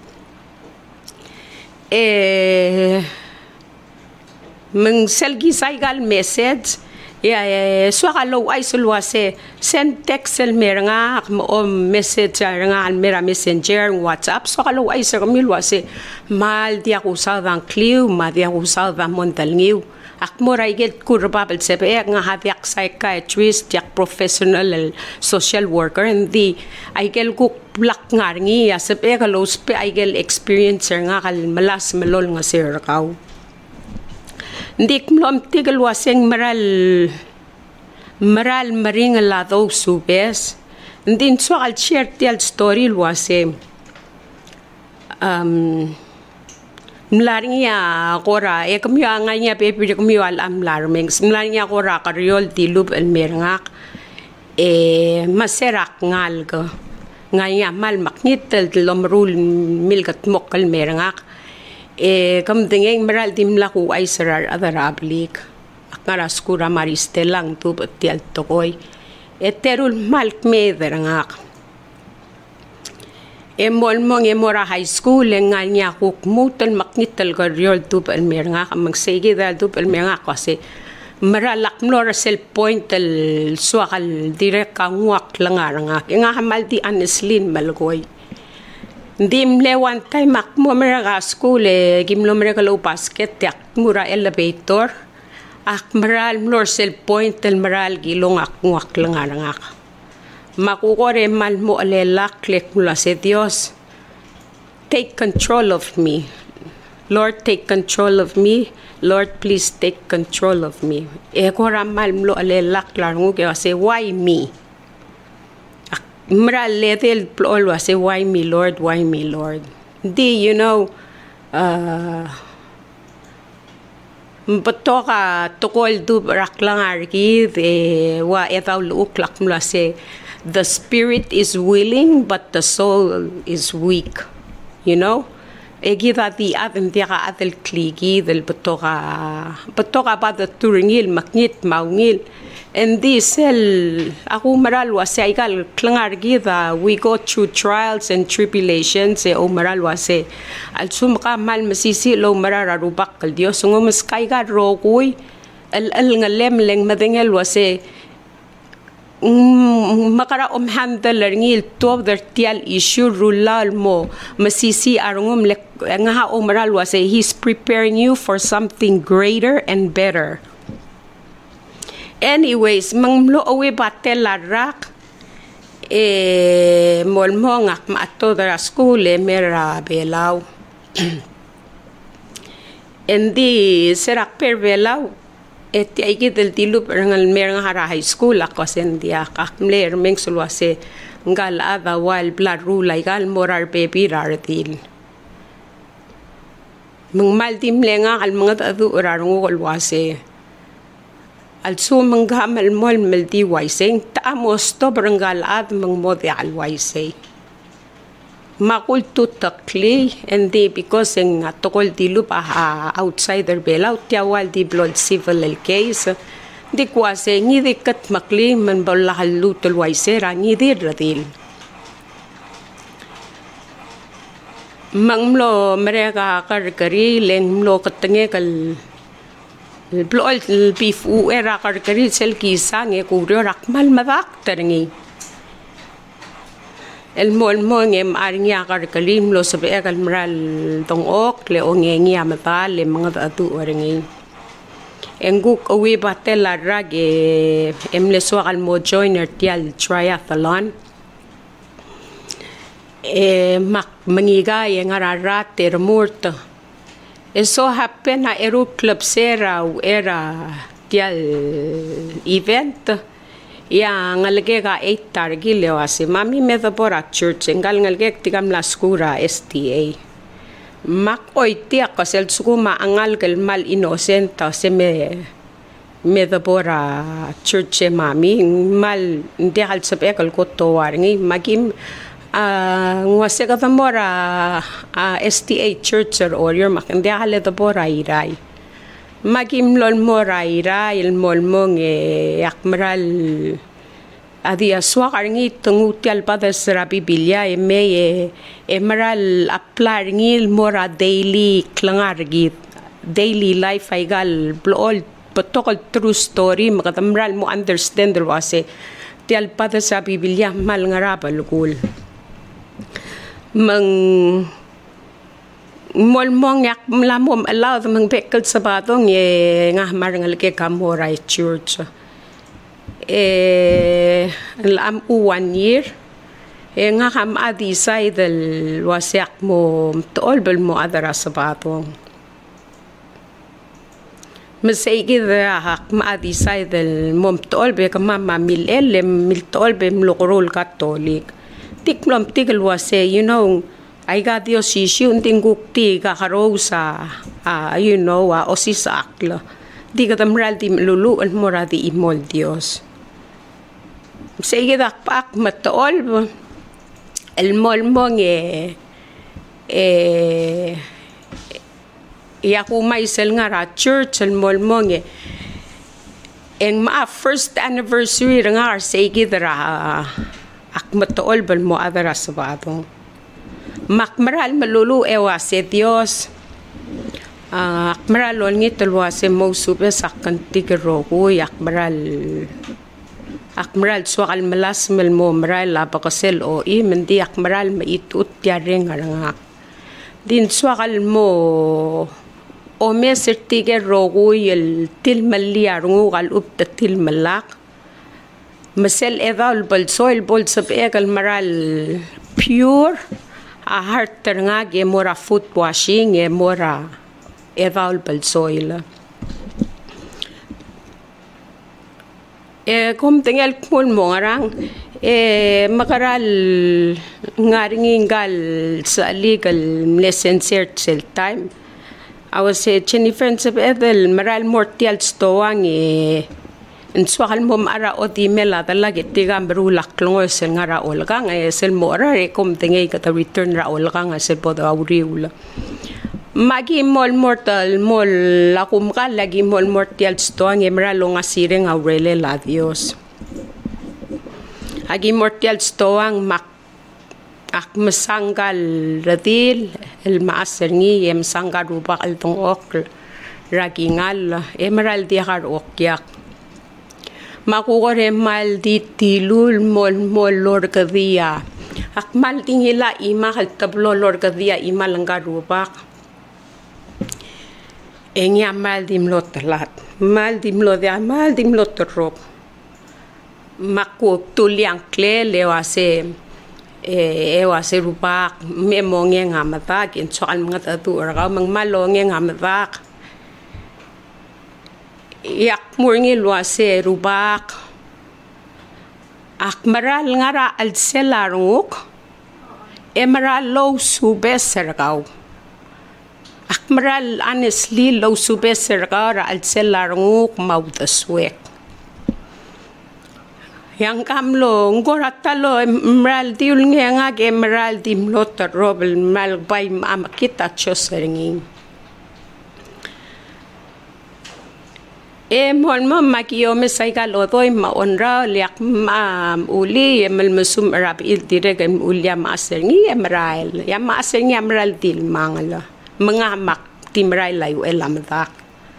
S1: meng selgi saigal message ya suaka lo ay sulwase send text el meranga o message nga al mera messenger WhatsApp suaka lo ay sa kamilwase mal dia usada cliu ma dia usada montalngiu akmoray get kurbabel sebe nga hadiak psychiatrist yak professional social worker and ay gel ku plak ngarngi ya sebe ka lo spe ay gel experiencer nga kal malas malol nga sir kaw Dik mlom tigel waseng maral maring la do subes ndin so al share tel story wase mlaringa gora e kamya nganya pe pe kamya al amlarmeng mlaringa gora karyol dilub el merngak maserak ngalga nganya mal maknit tel lomrul milgat mokal merngak kam dingeng maral dimlaku ay sarar adarablik akara skura maristelang tu betial tokoy terul malk mederangak molmong emora high school nganya kuk mutal maknital garyol tu el merngak magsege dal tu el merngak kasi maralak nora sel point el suakal direk kangwak langarangak nga hamal di aneslin malgoy Dim le one time mo mera school gimlo mera lo basket yak mura elevator ak maral morsel point el maral gilong ak ngak langak makukore mal mo alelak lek mula se Dios take control of me Lord take control of me Lord please take control of me kora mal mo alelak larngu ke say why me Mra letel always say why me Lord you know batoka tokol du raklang argi wa etaw luklak mula say the spirit is willing but the soul is weak you know egida di atem tiaka atel kligi del batoka ba the turingil maknit maungil and this ako maral wase aigal klangar gida we go through trials and tribulations maral wase al sumka mal masisi lo marara rubak kal Dios ngom skaiga rogoy al ngalem leng madengel wase makara handle ngil top der tial issue rulal mo masisi arungum nga omral was he's preparing you for something greater and better. Anyways, manglo awe batelarak molmongak maato der school mera belaw. Endi serak per belaw eti ay del dilup ngal merang hara high school ako sendia kakmler meng sulwase ngal ada wal blood rule gal morar baby rardil meng maldim lenga al mga adu rarung wase al so manghamal mol meldi waiseng ta mosto brangal ad meng modi al waise makul tutakli endi because ng tokol dilup outsider belaw tiawal di blood civil case di kwase ngi dikat makli man balahal lutul waisera ngi di radil manglo mereka karkari lenglo katenge kal blood beef era karkari sel kisa ngi kurio rakmal madak terngi el mol ngem arnya karkalim lo sabe kal mral tong ok le ongengi amata le mga atu orengi enguk awi batela rage emle swakal mo joiner tial triathlon mak mangiga yang ararat termurt so happen na eru club sera era tial event ya ngalge ka 8 targi lewase mami medabora church ngalge tigam la skura STA mak oiti akasel sukuma angal kel mal innocent se medabora church mami mal ndehal sabe kal koto warngi magim ngwase ka tamora STA church or your mak ndehal dabora irai magim lol moraira il molmong akmaral adia swakarngi tungutial padas rabi bilya emeral aplarngi mora daily klangargi daily life aigal blol potokol true story makatamral mo understand wase tial padas rabi bilya mal ngarabal kul mang molmong yak mlamom alaw mang bekal sabatong ngah marangal ke kamoray church lam 1 year nga kam adi saidel wasyak mo tolbel mo adara sabatong masaygi hak ma adi saidel mom tolbe kama mil tolbe mlokorol katolik tiklom tikal wase I got Dios issue tinguk ti kakarosa osisakla di katamral di lulu al mora di imol Dios sige dakpak matol el molmong yakumay sel nga church el molmong en ma first anniversary nga sige dara akmatol bal mo adara sabatong makmaral malulu ewase Dios akmaral olngi tulwase mo sube sakkan tigerogo akmaral swakal malas melmo maral apakasel o mendi akmaral maitut tiareng arangak din swakal mo o meser tigerogo yel tilmaliarungu kal upta tilmalak masel edal balsoil bol sab egal maral pure heart nga mora foot washing mora evaluable soil kom tingel kul mo ngarang makaral ngaringal sa legal licensed cell time I was Jennifer sa edel maral mortial stowang Nswakal mo mara o di mela talaga tiga berulak longo sel ngara olga sel mora rekom tingay kata return ra olga sel podo awriula magi mol mortal mol lakum ka lagi mol mortal stoang emra longa sireng awrele la Dios agi mortal stoang mak ak masanggal radil el maaser ngi em sanggar rubak al tong ok ragingal emerald di har okyak makukore mal di tilul mol lorgadia ak mal tingila ima kal tablo lorgadia ima langgarubak engya mal dimlot talat mal dimlot terop makuk tuliang kle lewase wase rubak memonge ngamatak in soal mga tatu araw mang malonge ngamatak yak murngi luase rubak akmaral ngara al selaruk emara low subesergaw akmaral honestly low subesergaw al selaruk maudaswek yang kamlo ngoratalo emerald diul nga emerald dimlot robel mal bay amakita choseringi mol mo makiyo me saikal otoy maonra liak uli emal mesum rap il direk ulia maseringi emerald ya maseringi emerald dil mangala mengamak timrai layu elamdak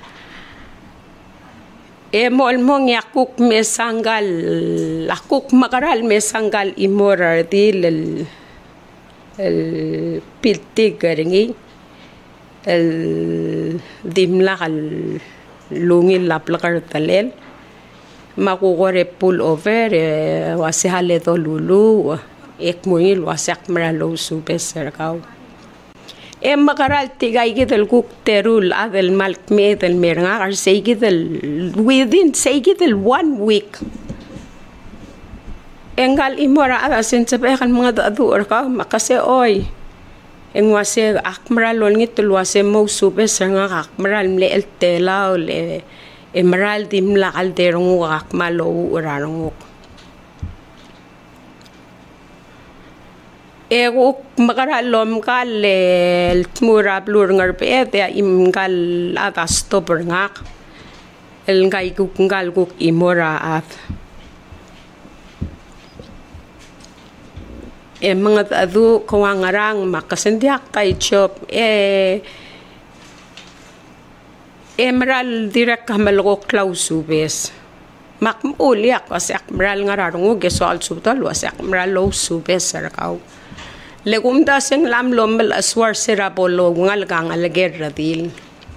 S1: mol mo yakuk mesanggal akuk makaral mesanggal imorar dil el pilti garingi el dimla al lungil laplakar talel makukore pull over wasi hale to lulu ek mungil wasak maralo subeserkaw makaral tigay gidal kuk terul adel malkme del meranga ar say gidal within 1 week engal imora asin sabekan mga dadur ka makase oy wase akmaral ngit wase mo subeser nga akmaral le el tela le emerald dimla alderong akmalo urarong ego makaralom kal el tmura blur ngarpe te imgal agasto berngak el ngai ngal guk imora at mga adu kawangarang makasendiak kay chop emerald direk kamalgo klausubes makuliak wase akmral ngararong gesol subtal wase akmral lo subes sarkaw legumda sing lamlom mel aswar serapolo ngal gang alager radil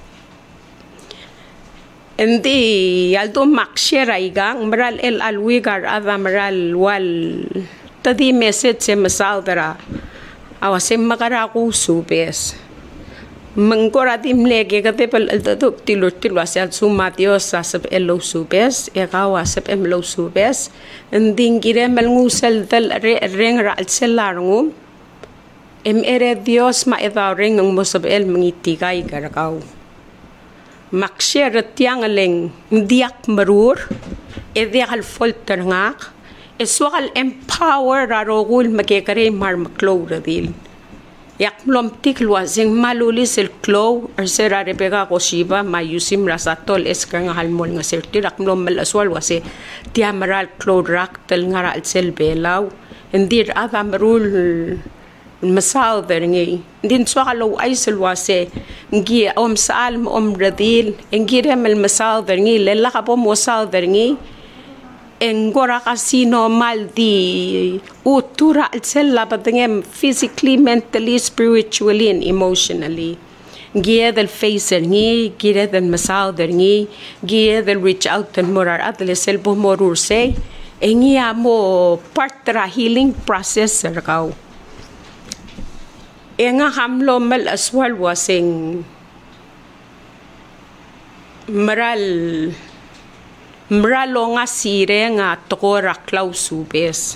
S1: endi aldo makshera igang mral el alwigar adamral wal tadi message se masaldara awase makaraku subes mengkora dimlege kate pel altatuk tilur tilwase sumatios asap elo subes ekawa asap emlo subes endingire melngusel dal reng ra selarngum ere Dios ma eda ring ng mosab el mengitigay garakaw makshare tiang leng diak marur ediak al folter ngak eswal empower rarogul makekare mar maklo radil yak mlom tiklo zing malulis el klo ersera repega koshiba mayusim rasatol eskang halmol nga sertirak mlom mel aswal wase tiamaral klo rak tel ngara al sel belaw indir adamrul masal deringi din swalo aisel wase ngi salm radil ngire mel masal deringi lella kapo mosal deringi engora kasino maldi utura alsella batengem physically, mentally, spiritually and emotionally gie del face ngi gie del masal ngi gie del reach out and morar atle selbo morur se engi amo part tra healing process serkaw enga hamlo mel aswal wasing Mralo nga sire nga tokora klausubes.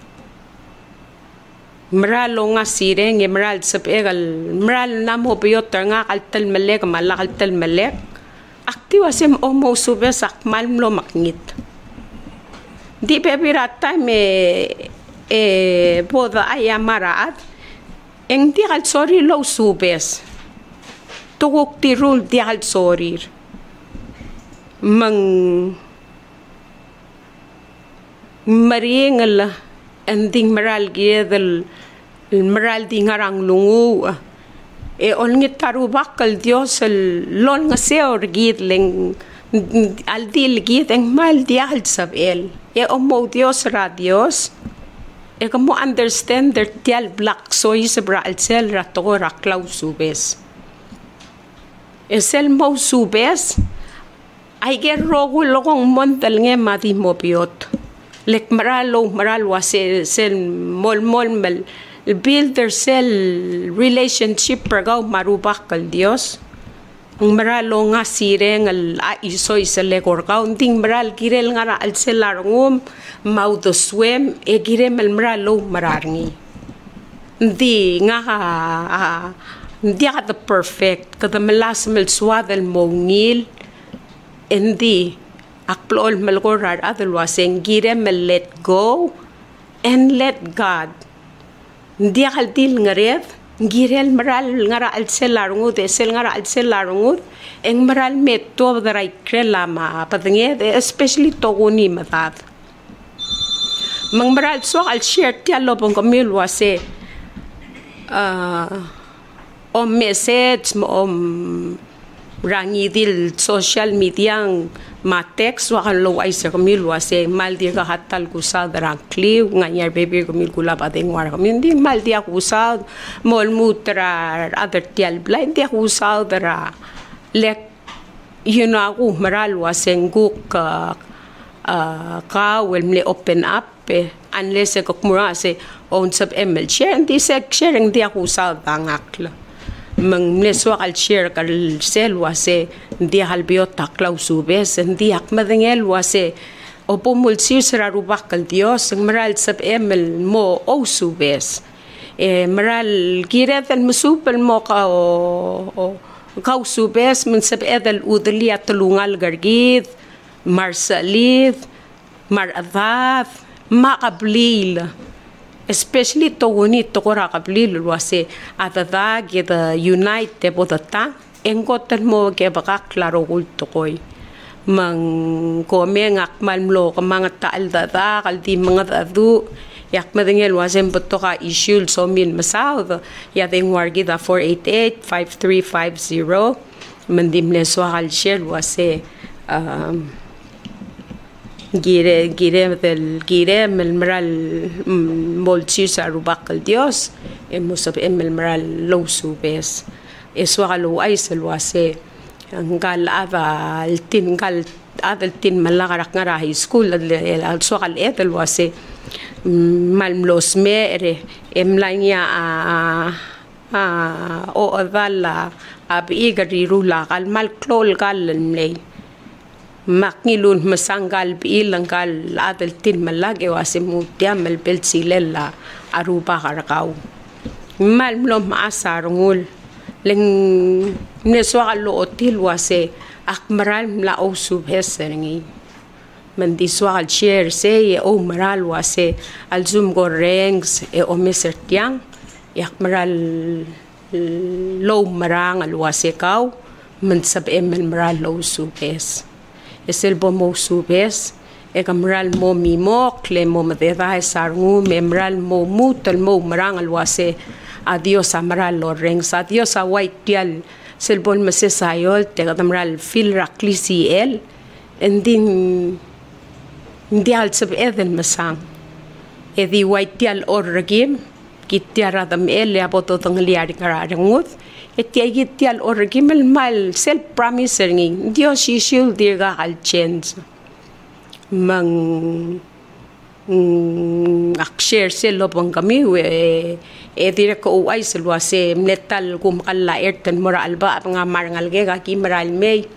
S1: Mralo nga sire nga mral sapegal mral namo biyotar nga kaltal malek malakaltal malek. Aktiwa sim omo subes akmal mlo makngit. Di pepirata me boda ayamaraat. Eng di kal sorry lo subes. Tugok tirul di kal sorry. Mariengala ending maral giedel maral di ngarang lungu olngit taru bakal Dios lol nga seor gidling al dilgid ang mal dial sabel e omo Dios ra Dios e como understand der tial black soy sebra al sel ratora clausubes es el mo subes ay ger rogo logong montal nge mati mopiot lek maralo wase sel mol mel build their cell relationship pergaw marubak kal Dios ang maralo nga sireng al aisoy sa legorgaw ding maral girel nga al selarngum maudo swem e girem al maralo mararngi hindi nga hindi ka the perfect kada malas mel swadel mongil hindi akplol malgorar adalwaseng girem let go and let God hindi akaldil nga red girel maral ngara al selarngud sel ngara al selarngud eng maral metto daray krelama padnge especially toguni matat mang maral so al share ti alobong kamil wase om message om rangidil social media matex wakan lo ay sa kamil wase mal di ka hatal kusad rang kliw nganyar baby kamil kula pateng war kamil di mal di kusad mol mutra other tial blind di kusad ra lek yun ako maral wase nguk ka wel mle open up unless ko kumura se on sub ml share di sek sharing di kusad angakla mang neswa kal share kal sel wase ndi halbiot taklaw subes ndi akmadengel wase opo mulsir sara rubak kal Dios ang maral sab emel mo o subes maral giretan musupel mo ka o kaw subes min sab edal udli at tulungal gargid marsalid maradhat makablil especially togoni tokora kablil wase atata get unite te botata engkotan mo ke baka klaro kulto koy mang komeng akmal mlo ka mga taal data kaldi mga dadu yak madengel wasem botoka issue so min masaw ya ding wargi da 488-5350 mandim leso hal share wase gire mel maral molchi sa rubak al Dios musab mel maral low subes eso kalo ay salwase ang gal adal tin malakarak nga high school al so kal etel wase malmlos mere emlanya o adala abi garirula kal malklol kal mlay makngilun masanggal bilang kal adal tin malage wase mutya malbel silella aruba karakaw malmlom maasarungul leng neswa kalo otil wase akmaral mlao subhes ngi mandiswa kal share se o maral wase al zoom gorengs o mesertiang yakmaral low marang al wase kaw mansab emel maral low subhes eselbo mo subes kamral mo mimo kle mo madeda sarngu memral mo mutal mo marang alwase adios amral loreng sa adios a white tial selbon masesayol te kamral fil raklisi el endin ndial sab eden masang edi white tial orgim kitiara dam el ya boto tangliari kararangut etiagitial orgimel mal self promising Dios isil diga al change mang akshare selo bang kami dire ko ay selwase metal kum kala erten moral ba nga marangal ge ki maral me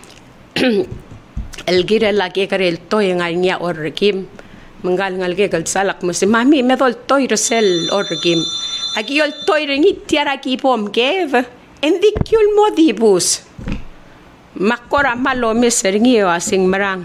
S1: el gira la ke karel toy nga nya orgim mangal ngal ge gal salak mo si mami medol toy resel orgim agiol toy ringi tiara ki pom gev endikyul modibus makora malo meseringi asing marang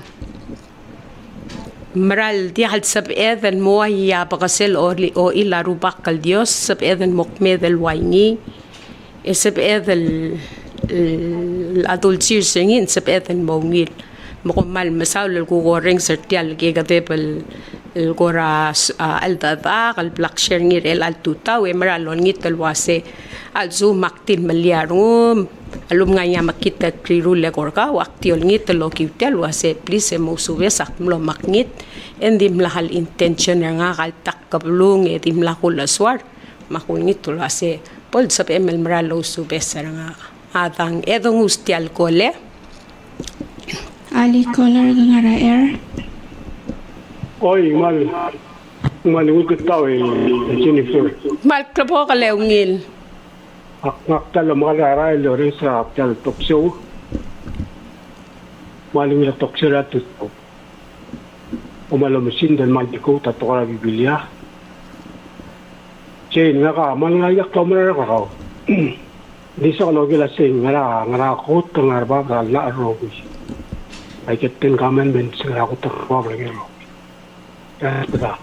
S1: maral di hal sab eden mo ya pakasel o ila rubak kal Dios sab eden mokmedel waini sab eden adultsir singin sab eden mongil mokumal masaul ko goreng sertial ke gadepel el gora aldada al black share ngir el altutaw e maralon ngitel wase al zu maktin malyarung alum nga nya makita prirule korka wakti ol ngit lo kitel wase please mo subesak mlo makngit endim lahal intention nga kaltak kablung edim lahul aswar makungit lo wase pol sa emel mralo subesar nga atang edong usti alkole
S3: Ali Color Gangara Air.
S5: Oi, mal ugot tao Jennifer.
S1: mal klapo ka leungil
S5: Aktal mga lori sa aktal tokso. Maling na tokso na tuto. Umalamusin dan magdiko tato ka na bibilya. Siya nga ka, malangayak ka mo na ka. Di sa kalogi lasing nga nakakot ang arba ka laaro. Ay katin commandments nga ako takwa ka nga. Kaya ito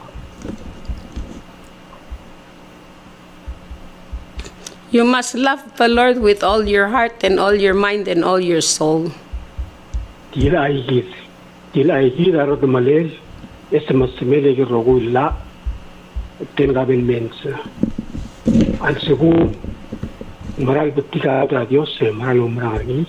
S1: you must love the Lord with all your heart and all your mind and all your soul.
S5: Tila ay hira ro malel esa masemele que rogo la tenga ben mensa al segundo maral betika a Dios maral umrani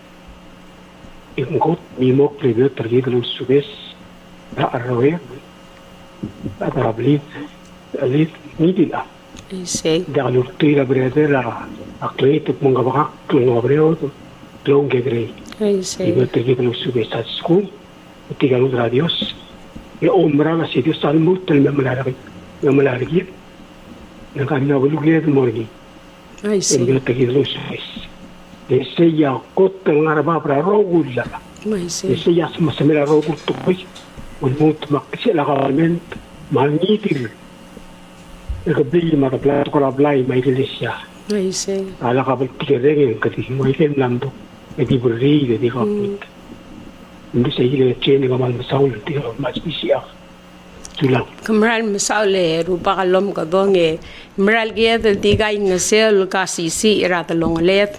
S5: ingot mimo previo pergi los subes la arroe la ablit alit nidila
S1: I say
S5: da lurtira bredera akleto mong gabak ng obreo long gegre
S1: I say
S5: iba pergi los subes at school tiga los radios ya umra na si Dios salmut na malarigi na kanya buluglet morgi
S1: I say
S5: iba pergi los subes dese ya kot ng araba para rogula
S1: I say
S5: dese ya masamela rogul tukoy ulmut makisi la kamen mangitir Nagabili makaplato ko rablay may iglesia.
S1: I say
S5: Ala ka baltigering kati mo ikem lando. Edi buri edi kapit. Hindi sa iglesia chene ka man masaul ti mas bisiya. Sulang.
S1: kamral masaule rupa kalom ka donge mral giet el tigay nga sel kasisi iratalong let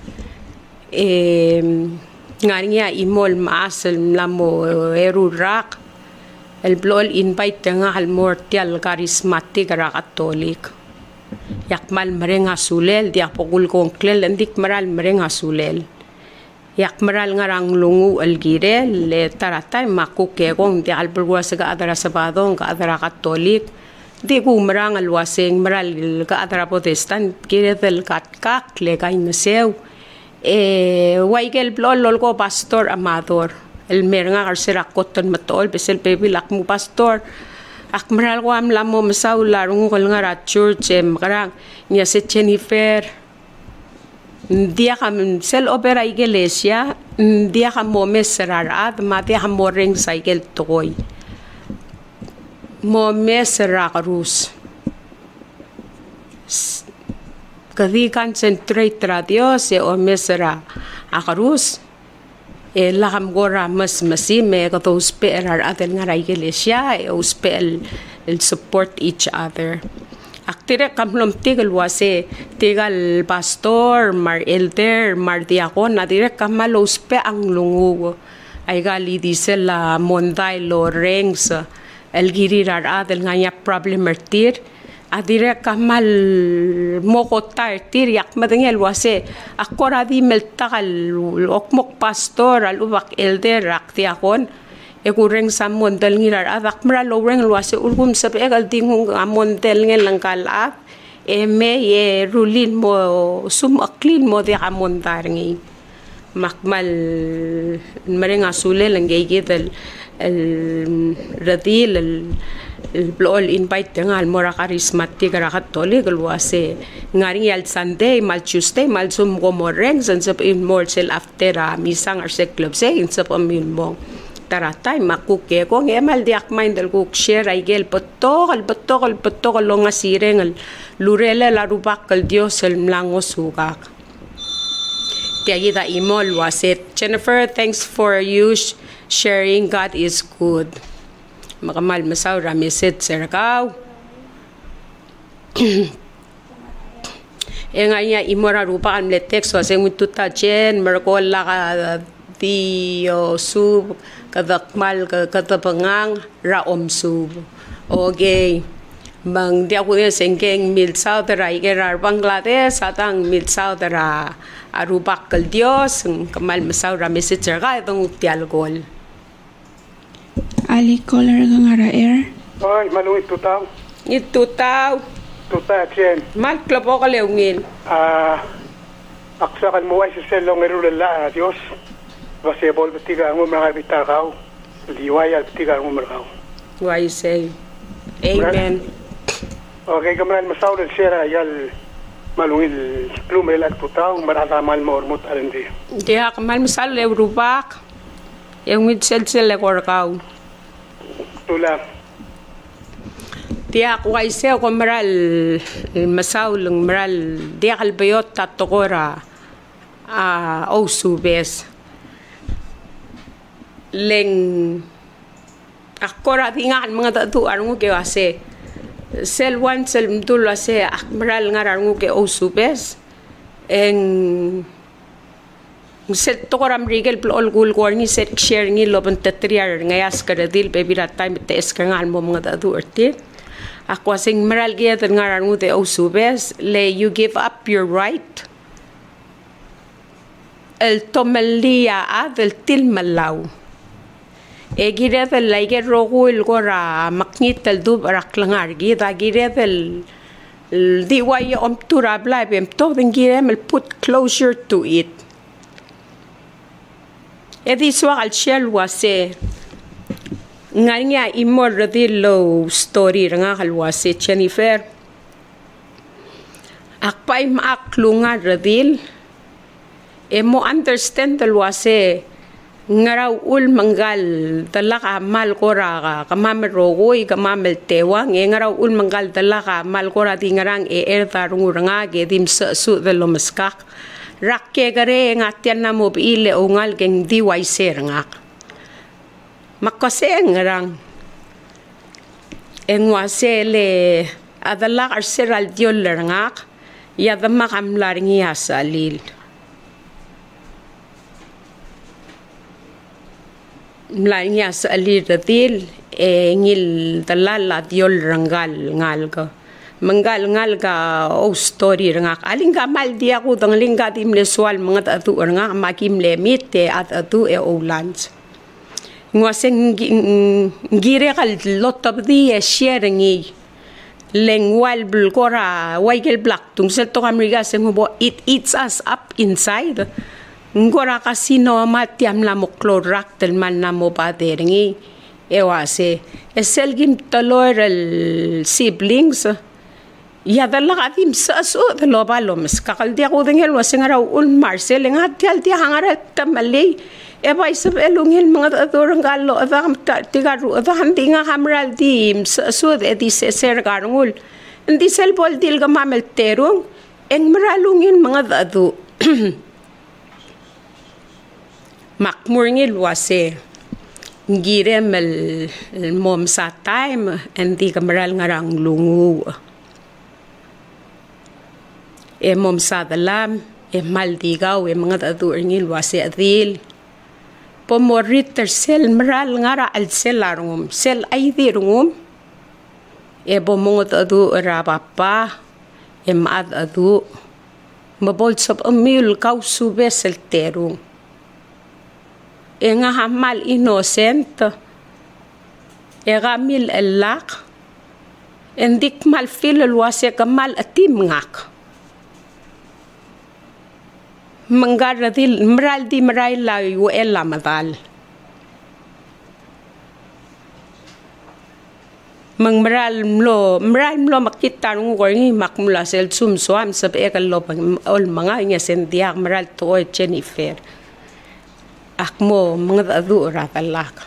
S1: ngarinya imol maasel mlamo erurak el blol invite nga al mortial karismatik ra katolik yakmal merenga sulel dia pokul kongklel endik maral merenga sulel yak maral ngarang lungu el gire le taratay makuke kong dia al berwas ga adara sabadong ga adara katolik di ku marang al waseng maral ga adara protestant gire del katkak le kay naseu waigel blol lol ko pastor amador el merenga karsera koton matol besel pebilak mo pastor akmaral ko am lamo masaula rungo kol nga church karang niya si Jennifer dia kam sel opera iglesia dia kam mo mesrarat ma dia kam mo ring cycle toy mo mesra karus kadi concentrate ra Dios o mesra akarus laham gora mas masime ko to spare atel nga iglesia o spell el support each other aktire kamlom tigal wase tigal pastor mar elder mar diakon na dire kamalo spe ang lungu ay gali diesel la monday lo rengs el girirar atel nga ya problem mertir adire kamal mokotar tiriak madengel wase akora di meltakal okmok pastor alubak elder raktiakon ekureng samon dal ngirar adak mra lowreng wase ulgum sabe egal dingung amon del ngel langkalak me ye rulin mo sum aklin mo de amon darngi makmal marenga sule langay el radil el blol invite nga al mora karismatik ra katolik luase ngaring al Sunday mal Tuesday mal sum go moreng san sap in more sel after misang ar se club se in sap amin mo taratay makuke ko ngemal diak mindel ko share ay gel potokal lo nga sireng al lurele la rubak kal Dios el mlango sugak tiagida imol waset Jennifer, thanks for you sharing. God is good. Makamal masaw ramisit serkaw nga imora rupa kan letex so sing tuta chen merkola ka dio sub kadakmal katapangang raom sub okay Bang dia punya sengkeng mil saudara igerar Bangladesh atang mil saudara arubak kel Dios kemal saudara messenger ka itong utial gol.
S3: Ali caller ngara air.
S5: Oi, malu itu tahu.
S1: Itu tahu.
S5: Tu tahu jen.
S1: Mal klopo ka leungil.
S5: Aksakan mo ay sa selong erulala Dios. Basta bol betiga ngumra bitar kau. Liwaya betiga ngumra kau.
S1: What you say? Amen.
S5: Okay, kamaran masaul sira yal malungil plumel at putaw marata mal mormut alindi.
S1: Dia kemal misal le rubak. Yang mitsel le korkau.
S5: Tula.
S1: Dia kuai se komral masaul ngral dia kalbayot tatokora osubes. Leng akora tingan mga tatu arungu ke ase. Sel wan sel mtul ase akmaral ngararungu ke osubes. Set tokoram rigel plol gul gorni set share ngi loban tatriar ngayas karadil bebira time te eskangal mo mga tatu arti. Ako sing maral ge tan ngararungu te osubes le you give up your right. El tomalia adel tilmalaw. Giret el laiger rogul gora maknit el dub raklangar gida giret el diway om tura blabem to den girem el put closure to it. Edi swag al shell wase nganya imor radillo story nga halwase Jennifer akpay maaklunga radil emo understand el wase ngaraw ul manggal talaka mal kora kamamel rogoy kamamel tewang ngaraw ul manggal talaka mal kora di ngarang erta runguranga ge dim su de lomaskak rakke gare ngatian na mo ile ungal geng diway ser ngak makase ngarang engwase le adala arseral diol ngak ya dama kamlar ngiya salil mlanya sa alir datil ngil dalala diol rangal ngalga manggal ngalga o story rangak alinga mal dia ko dang linga dim le swal mga atu rangak makim le mite at atu e olans ngwaseng ngire kal lot of the sharing lengwal bulgora waigel black tung sel to kamriga sengo it eats us up inside ngora kasino matiam la moklorak tel man na mo pateringi ewase eselgim talor el siblings ya dalla katim saso de lobalom skakal dia ko dengel wasengara un marcel ngatial dia hangara tamali e bai sab elungil mga adorang gallo adam tigaru adam tinga hamral dim saso de di ser garungul ndi selbol dil gamamel terung eng maralungin mga adu makmurngil wase ngirem el mom sa time endi kamaral ngarang lungu e mom sa dalam e maldigaw e mga adurngil wase adil pomorit sel maral ngara al selarungum sel ay dirungum e bomongot adu rabapa e maad adu mabol sab amil kaw subes el terung nga hamal innocent gamil elak endik mal fil wase kamal atim ngak manggaradil mral di mray la yu ella madal mangmral mlo makita ng gorngi makmula sel sumswam sa ekal lo ol mga nya sendiak mral to Jennifer akmo mga adu ratalak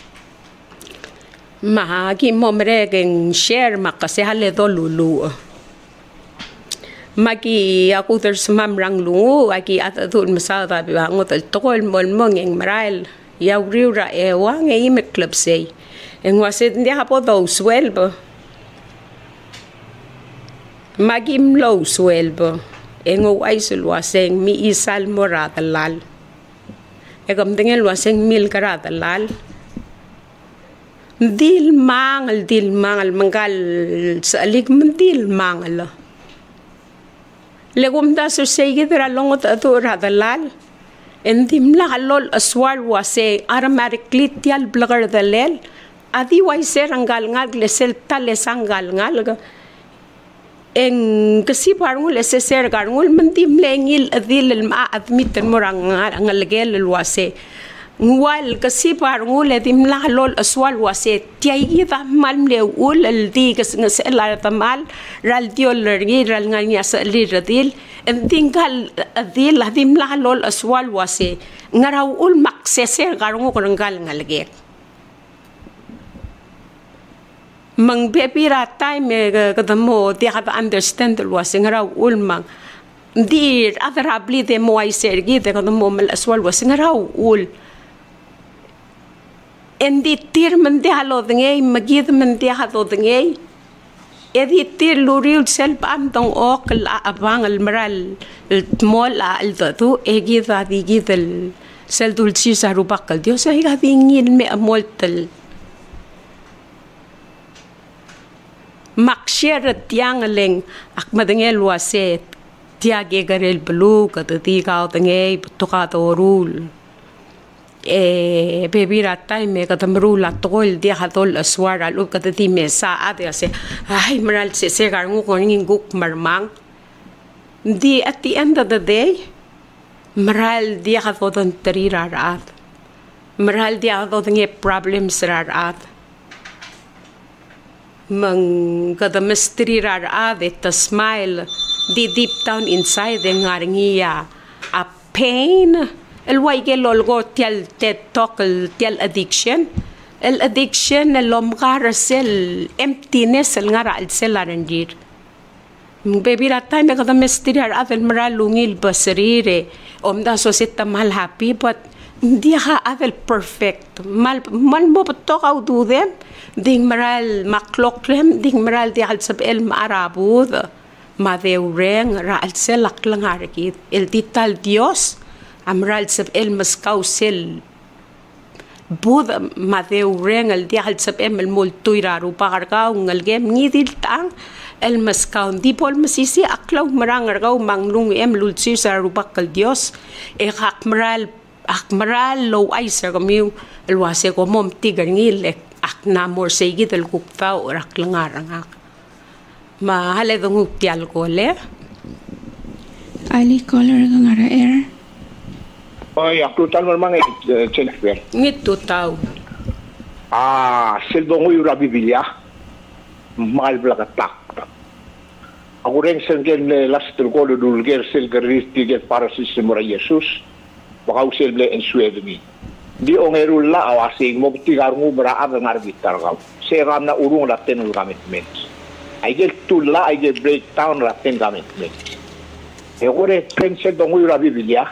S1: mahagi mo meregeng share makase hale do lulu magi aku tersmam rang lungu aki atadun masada bibangot el tokol mol mongeng maral yaw riura ewa nge ime club say en wasit ndi hapo do swelbo magi mlo swelbo en o aisul waseng mi isal moratalal egam dengan luaseng mil karatalal dil mangal manggal sa alik mendil mangal legum da so segi dra longot atu radalal endim la halol aswal wase automatically tial blagar dalel adi wai serangal ngal lesel tale sangal ngal en kasi parngul ese ser garngul mendim lengil adil ma admit murang ngal gel wase ngwal kasi parngul edim la halol aswal wase tiai da mal le ul el di kas ngasela tamal ral diol ri ral nganya sa li radil endingal adil adim la halol aswal wase ngaraw ul makseser garngu korangal ngalge mang bebira time kadamo dia have understand was ngaraw ul mang dir adrabli de mo ay sergi de kadamo mal aswal was ngaraw ul endi tir man de halo dengay magid man de halo dengay edi tir luriul sel pam tong ok la abang al maral mol al tu egida digidel sel dulci sa rubakal dios ay gadingin me amoltel makshir tiang leng ak madengel waset tiage garel blu kadati ka dengay putuka torul bebira time katamru la tol dia hatol aswara lu katati mesa ade ase ay maral se garngu ko nguk marmang di at the end of the day maral dia haton trirat maral dia haton problems rarat mang kada mystery rarat the smile di deep down inside the ngaringia a pain el waige lolgo tial TikTok tial addiction el addiction el omgar sel emptiness el ngara el selarandir baby rata me kada mystery ar avel maralungil basrire omda so sita mal happy but dia ha avel perfect mal mo to how do them ding maral makloklem ding maral dia al sab el marabud ma de reng ra al selak langarikit el tital dios amral sab el maskausel bud madeu rengal dial sab el multuira ru pagargaw ngal gem ngidil tang el maskaun di pol masisi aklaw marang argaw manglung lulsi sa ru bakal dios e akmaral lo ay sa kamiu el wase ko mom tigar ngil ak na mor segid el kuktaw rak langarangak ma hale dong tial ko le
S3: Ali color ngara air.
S4: Oy, aku tahu memang Jennifer.
S1: Ngito tahu.
S4: Selbongo yung Biblia. Mahal belakatak. Aku rin sengken last terkolo dulger selgeris tiget para sistem orang Yesus. Baka uselble en Sweden. Di ongerul la awasing mo tigarngu beraab ngarbitar kau. Seram na urung laten commitment. I get tulla, I get breakdown laten commitment. Aku rin selbongo yung Biblia.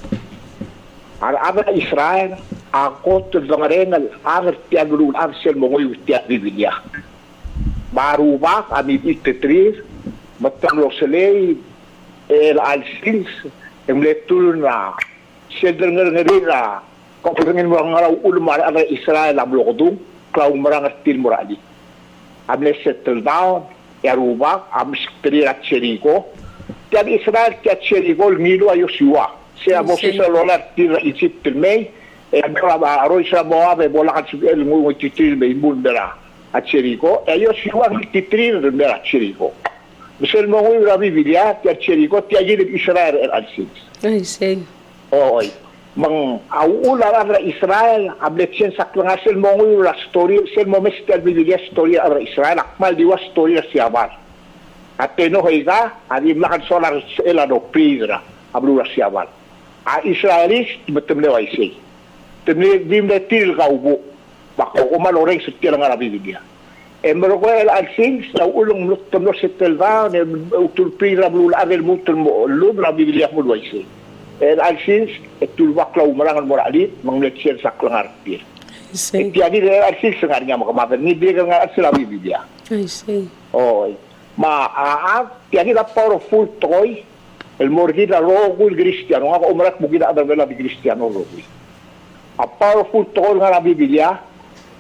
S4: Ada Israel, aku terdengarengal agar tiap dulu arsel mengoyu tiap Biblia. Baru bak kami itretrir, betul loselei el alsils, emletul na, sedengar-dengar kau pengen mengarau ulama ada Israel ablokudung, kau merangatil morali. Amle settle down, ya rubak, amstri Jericho, tiap Israel tiap Jericho ngilu Yosua. Saya Moses lolar tira Egypt mei abra aroi sa moabe bola kan subel ngu titil be imun bera a Jericho yo siwa titil bera Jericho misal mo ngu rabi Biblia ti Jericho ti agir Israel al-Sis
S1: ay say
S4: oy mang au ulara ra Israel ablechen saklang sel mo ngu ra story sel mo mestel Biblia story ra Israel akmal diwa story siabar ateno hoiga adi makan solar elado pidra ablu ra siabar Israelis betul lewat isi. Temui dim letil kau bu, bako umal orang setia dengan Arabi dia. Mereka al-Alsin, sau ulung temui setel dah, utul pira belul avel mutul lub Arabi dia mulu isi. Al-Alsin utul waklau merangan moralit, mengelecir saklang arpir. Tiada al-Alsin sengarnya makam ni dia dengan Arabi dia. Oh, tiada powerful toy. El morgida rogo il cristiano, ako umrak mo gina adabela di cristiano rogo. A powerful tool nga na Biblia,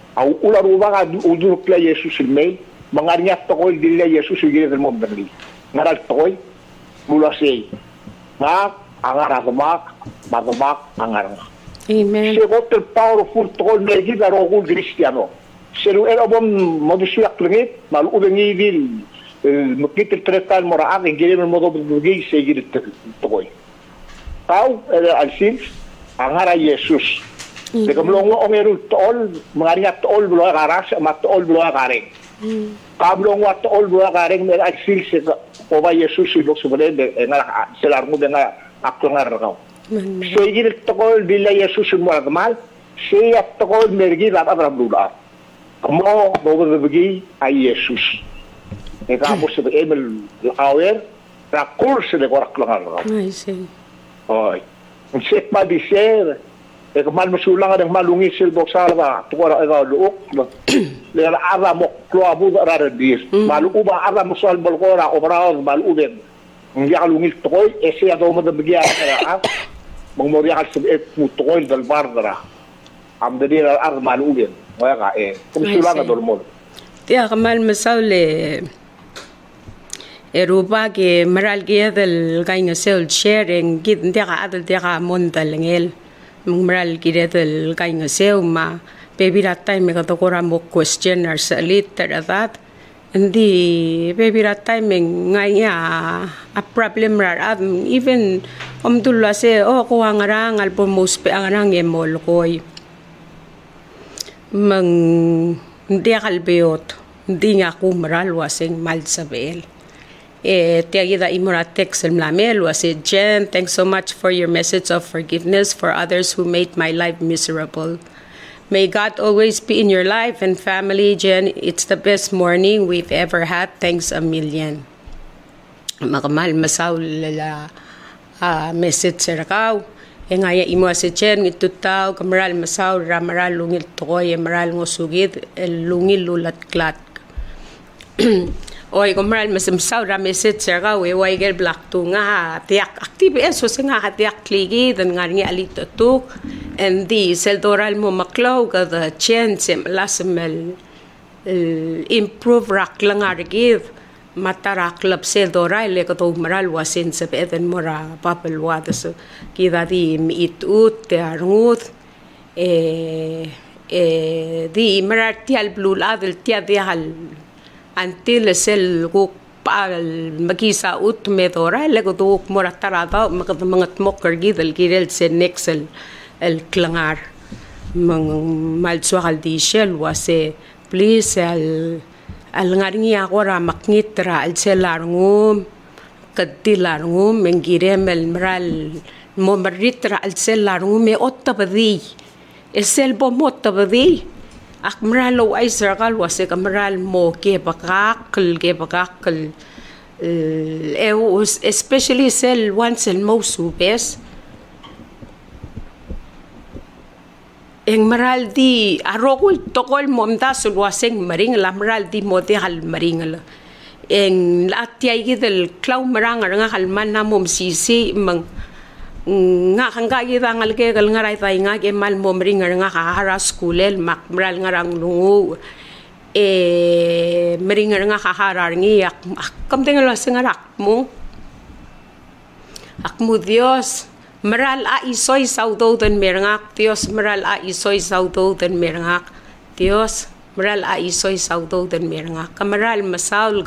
S4: Au ula ruba ka uduruk la Jesus ilmail. Mangarnya tokoy dilla Jesus igire mo berli. Ngaral tokoy mula sei. Nga angar matamak angar.
S1: Amen.
S4: Se gotel powerful tokoy mergi da rogul Cristiano. Selu era bom modusyak lengit mal ubengi vil mukit tretal mora ang igire mo modo bugi se igire tokoy. Tau era alsin angara Jesus. Deka mlongo ongeru tol mangaringa tol bulo garas mat tol bulo gareng. Kablong wat tol bulo gareng mer aksil se oba Jesus lo subele ngara selar mo nga aklongar raw. So igir tol bila Jesus mo agmal se at tol mergi raba rabula. Kamo bobo begi ay Jesus. Eka mo se emel awer ra kurse de koraklongar raw.
S1: I see.
S4: Oy. Sek pa diser mal masulang ang malungi silbok salva tukara ega luok le ara mo kloabu ara dis malu uba ara mo sal bolgora obra malu ben ngia lungi toy ese ado mo de biya ara mong moria al sub et mutoy dal bardara am de dira ar malu ben wa ga masulang dol mo
S1: tia kamal masaule Eruba ke maral ke del gainga sel sharing gid ndia adal dia mondal ngel Mungral kira del kainga seu ma baby ratai me kato kora mo questioner sa liter that hindi baby ratai me ngaya a problem rar even dulwa se ko angarang alpo most pe angarang emol koy mang hindi kalbeot hindi nga ko maral wasing mal sabel Tiagida imura text mlamel was it Jen, thanks so much for your message of forgiveness for others who made my life miserable. May God always be in your life and family, Jen. It's the best morning we've ever had. Thanks a million. Makamahal masaw la message sa rakaw. Ngaya imo si Jen itutaw kamaral masaw ramaral lungil tokoy maral ngosugid lungil lulat klat. Oy kamaral masamsaw ra message sa rakaw way gel black to nga tiak active eso nga tiak kligi dan nga ni alito tuk and the seldoral mo maklaw ka the chance lasmel improve rak lang argiv matarak lab seldoral le kato maral wasin sa peden mora papelwada so kita di mitut arngut di maratial blue adel tia dihal until sel ko pal magisa ut medora le ko tuk moratarada mga tmoker gidel gidel se nexel el klangar mang malsuakal di shell wase please al ngaringi ako ra maknitra al selarngum kadilarngum mengiremel maral mo maritra al selarngum me ottabadi esel bomot tabadi Akmaral ay circle was akmaral mo ke bakakal especially sel once el mo subes eng maral di arokul tokol momda sulwaseng maring lamral di mode hal maring eng latya gidel klaw marang nga halman na mom sisi mang nga hangga kita ngalke kal ngaray tay nga ke mal momring nga kahara skulel makmral ngarang lungu mering nga kahara ngi kamteng lo singarak mo akmu Dios maral a isoy saudo den merngak Dios maral a isoy saudo den merngak Dios maral a isoy saudo den merngak kamaral masaul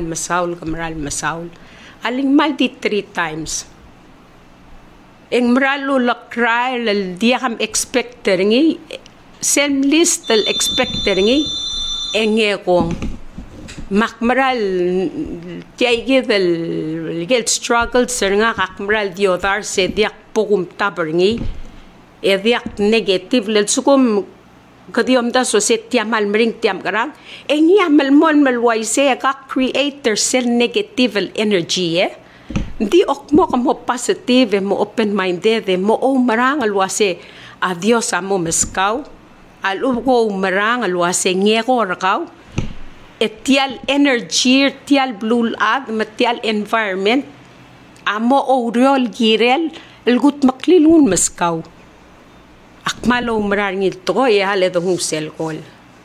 S1: aling maldi 3 times Eng meralu lakrai lal dia ham expecter ngi sem list lal expecter ngi enge kong makmaral tiay gel struggle seranga kakmaral diodar se diak pokum taber ngi diak negative lal sukum kadiom da so se tiamal mering tiam karang engi amal mon malwai se ka creator sel negative energy Di okmo kamo positive mo open minded mo marang alwase a Dios amo meskaw alugo marang alwase ngeko rakaw etial energy tial blue ad matial environment amo oriol girel elgut maklilun meskaw akmalo marang ito hale dong sel kol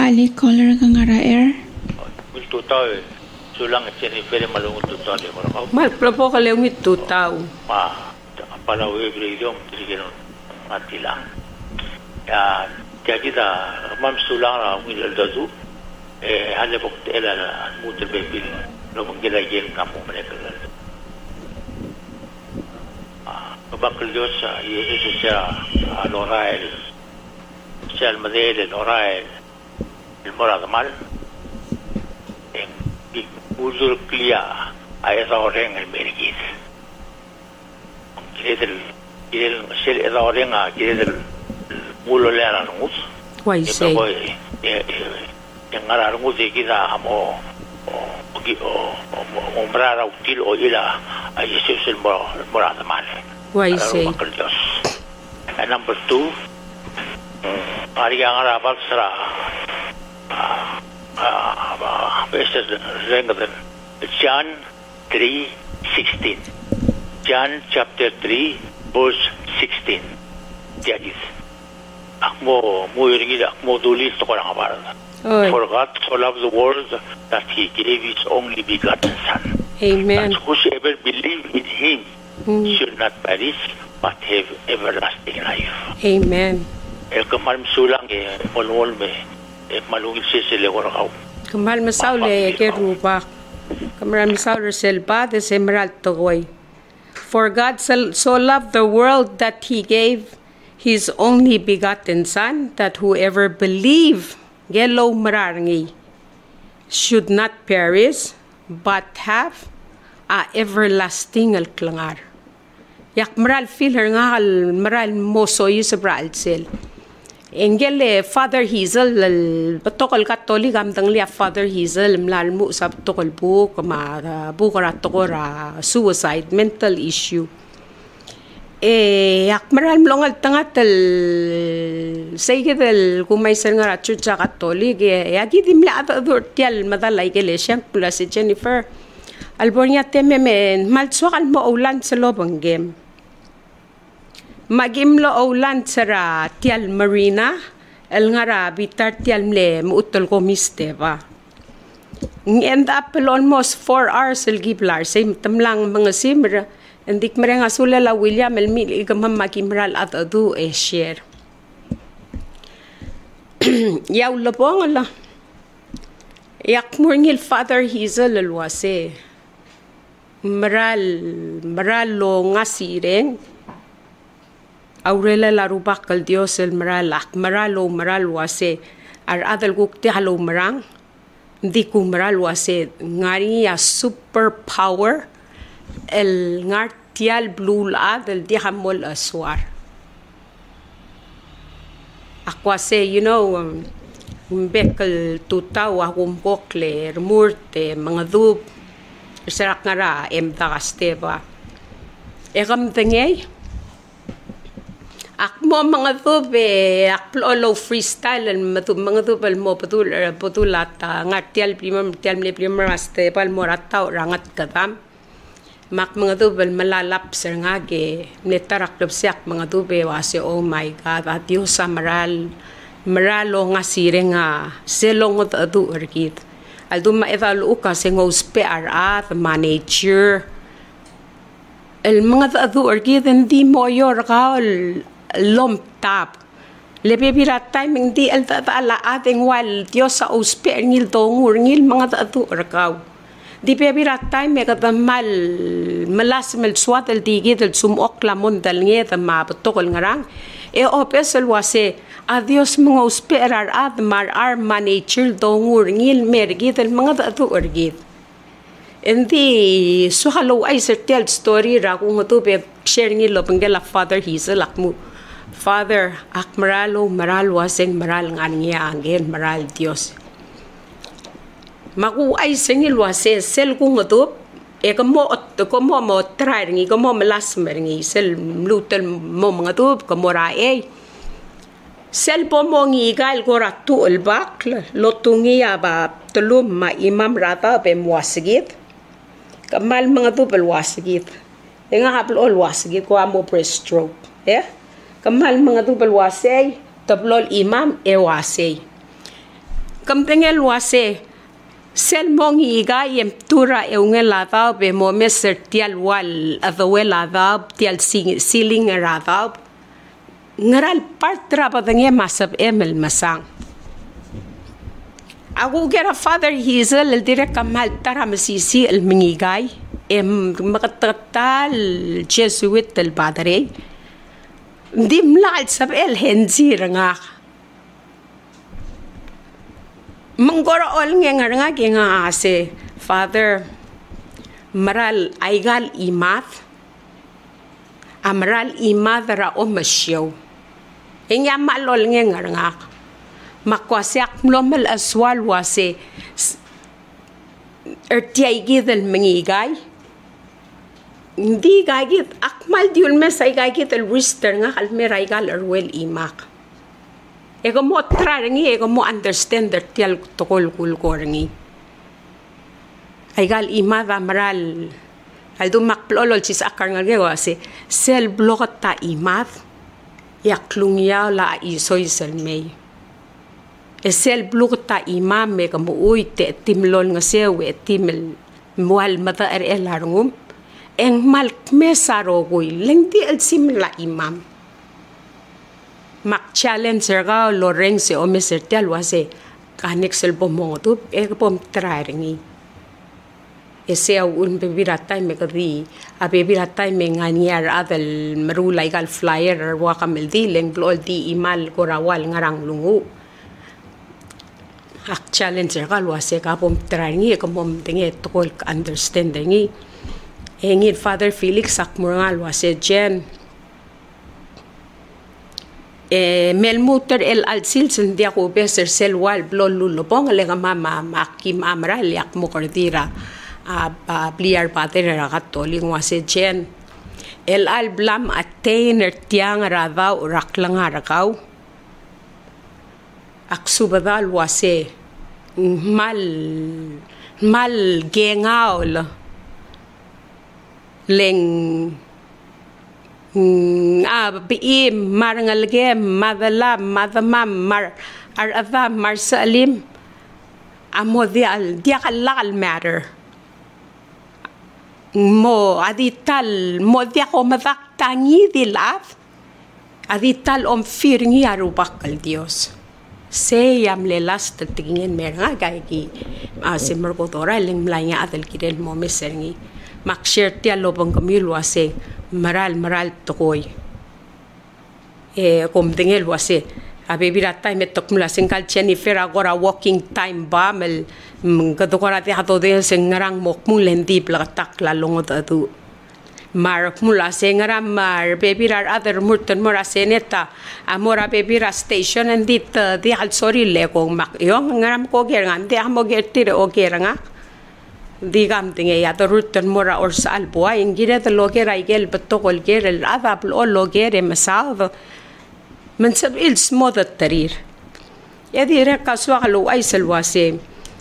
S3: Ali caller ka nga air.
S6: Wilto tao sulang at sinipere malungot to tao ko na
S1: Mal propo ka leong ito tao.
S6: Palawi brilliant tigil matilang. Ya kita mam sulang na wilal dazu hale bokte ela muter bebil lo mengila yen kamu mereka. Bakal Dios Yesus secara Norael, secara Madrid Norael, el morado mal, en usul clia a esa orang el mergis. Quiere esa orang a quiere el mulo le hará mus.
S1: Why say?
S6: En hará mus de quizá amo o umbrar util o ila a Yesus el morado mal.
S1: Why say?
S6: And number 2, Ariang Arabal Sra, John 3:16. John chapter 3, verse 16. Jadis. Akmo muiringi akmo dulis to korang abar. For God so loved the world that He gave His only begotten Son.
S1: Amen.
S6: That whosoever believes in Him should not perish but have everlasting life.
S1: Amen.
S6: Kamal sulang molmol me malungit sisile korakaw.
S1: Kamal masaule ke rupa. Kamal masaule selba de semeral togoy. For God so loved the world that He gave His only begotten Son, that whoever believe gelo mararangi should not perish but have a everlasting alklangar. Yak maral filher nga maral moso yusabra alsel. Engel Father Hazel batokol Katolik amdang liya Father Hazel mlal mu sa batokol bu kama bukara tokora suicide mental issue. Yak maral mlongal tangatel sayidel kumaysan nga church Katolik yagidim la adur tial madalay gelesyan pula si Jennifer. Albornya tememen malsuakal mo ulan sa lobang game. Magimlo ulan sa tial marina, el ngara bitar tial mle muutol ko misteva. End up almost 4 hours el giblar, say tamlang mga simra, endik mereng asulala William el mil igamam magimral at adu share. Yaw labong ala. Yak murnil Father Hazel alwase. Maral lo ngasireng aurela la rubak kal Dios el maralak maralo maral wase ar adal gukte halo marang di ku maral wase ngari ya super power el ngartial blue adal di hamol aswar akwase bekal tutaw agumpokle murte mga dub serak ngara emda kasteba ekam tengay akmo mga dube akplolo freestyle mga dubal mo patulata ngatial primar aste pal morata rangat kadam mak mga dubal malalap sir ngage netarak siak mga dube wase oh my god at Dios sa maralo nga sire nga selongot adu ergit aldum maedal uka sengos PRA the manager el mga adu ergit hindi mo yor ka lom tap lebe birat time hindi el ala ating wal Dios sa uspe ngil dongur ngil mga adu erkaw di pe birat time me kadamal malas mel swat el digit el sumok lamon dal nget ma potokol ngarang opesel wase adios mga usperar at mar manager dongur ngil mergit el mga adu ergit hindi so halo ay tell story ra kung to pe share ngil lo pengela Father Hazel akmu Father akmaralo maral waseng maral ngania angel maral Dios maku ay sengil wase sel kung to komo mo try ngi komo melas ngi sel lutel mo mga to komo ra sel pomo ngi gal gora tu el bak lotungi aba tulum ma imam rata be muasgit kamal mga to pel wasgit nga haplo wasgit ko amo breaststroke kamal mga to pel wasay tablol imam wasay Kamtengel wase sel mong higa yem tura eungel ladab be mo meser tial wal adawel ladab tial siling radab ngaral partra badenge masab emel masang. Ako gera Father Hazel el direk kamal tara masisi el mingigay makatatal Jesuit el padre dimlal sab el henzir nga manggora ol nga ase Father maral aigal imath amral imath ra o masyaw inya malol nga makwasyak mlomel aswal wase ertiaygid el mingigay hindi gagit akmal diul mes ay gagit el wister nga kalmer aigal erwel imak ego mo traringi ego mo understand ertial tokol kulkoringi aigal imada maral aldo makplolol sis akar nga wase sel blokot ta imad yaklungyaw la isoy selmay esel bluk ta imam me kamu uite timlol nga sewe timel mual mata el harngum eng mal mesaro goy lengdi el simla imam mak challenger ga loreng se o mesertel wase kanek sel bomotu e pom traringi ese un bebiratay me kadi a bebiratay me nganiar adel merulay gal flyer wa kameldi leng blol di imal korawal ngarang lungu ak challenger ka luase ka pom trying ko mom tinge tokol understanding engit Father Felix akmura luase jen melmuter el alsil sendia ko beser selwal blollulo pong le mama makim amra yak mo kordira a bliar pater ra katoling wase jen el alblam attainer tiang radaw raklang arakaw aksubadal wase mal gengaw leng biim marangal gem madalam madamam mar aradam marsalim amodial diakal matter mo adital modiako madak tangi dilaf adital om firngi arubakal Dios seyam lelas tingin meranga gagi si merkodora ling mlanya adel kidel mo meserni makshare tia lobong kamil wase maral tokoy kom dingel wase abebira time tokmula singkal Jennifer agora walking time ba mel kadokora ti hato de sengarang mokmung lendi plakatak la longot adu mar mula sengaram mar bebirar other murton mora seneta amora bebira station and dit di al sorry le ko mak yong ngaram ko gerang de amo gertire o geranga digam tinge ya to ruton mora or sa alboa ingire de logera igel betokol gerel adab o logere masad من سبيل سموذ الترير يدي رقا سواغلو أي سلواسي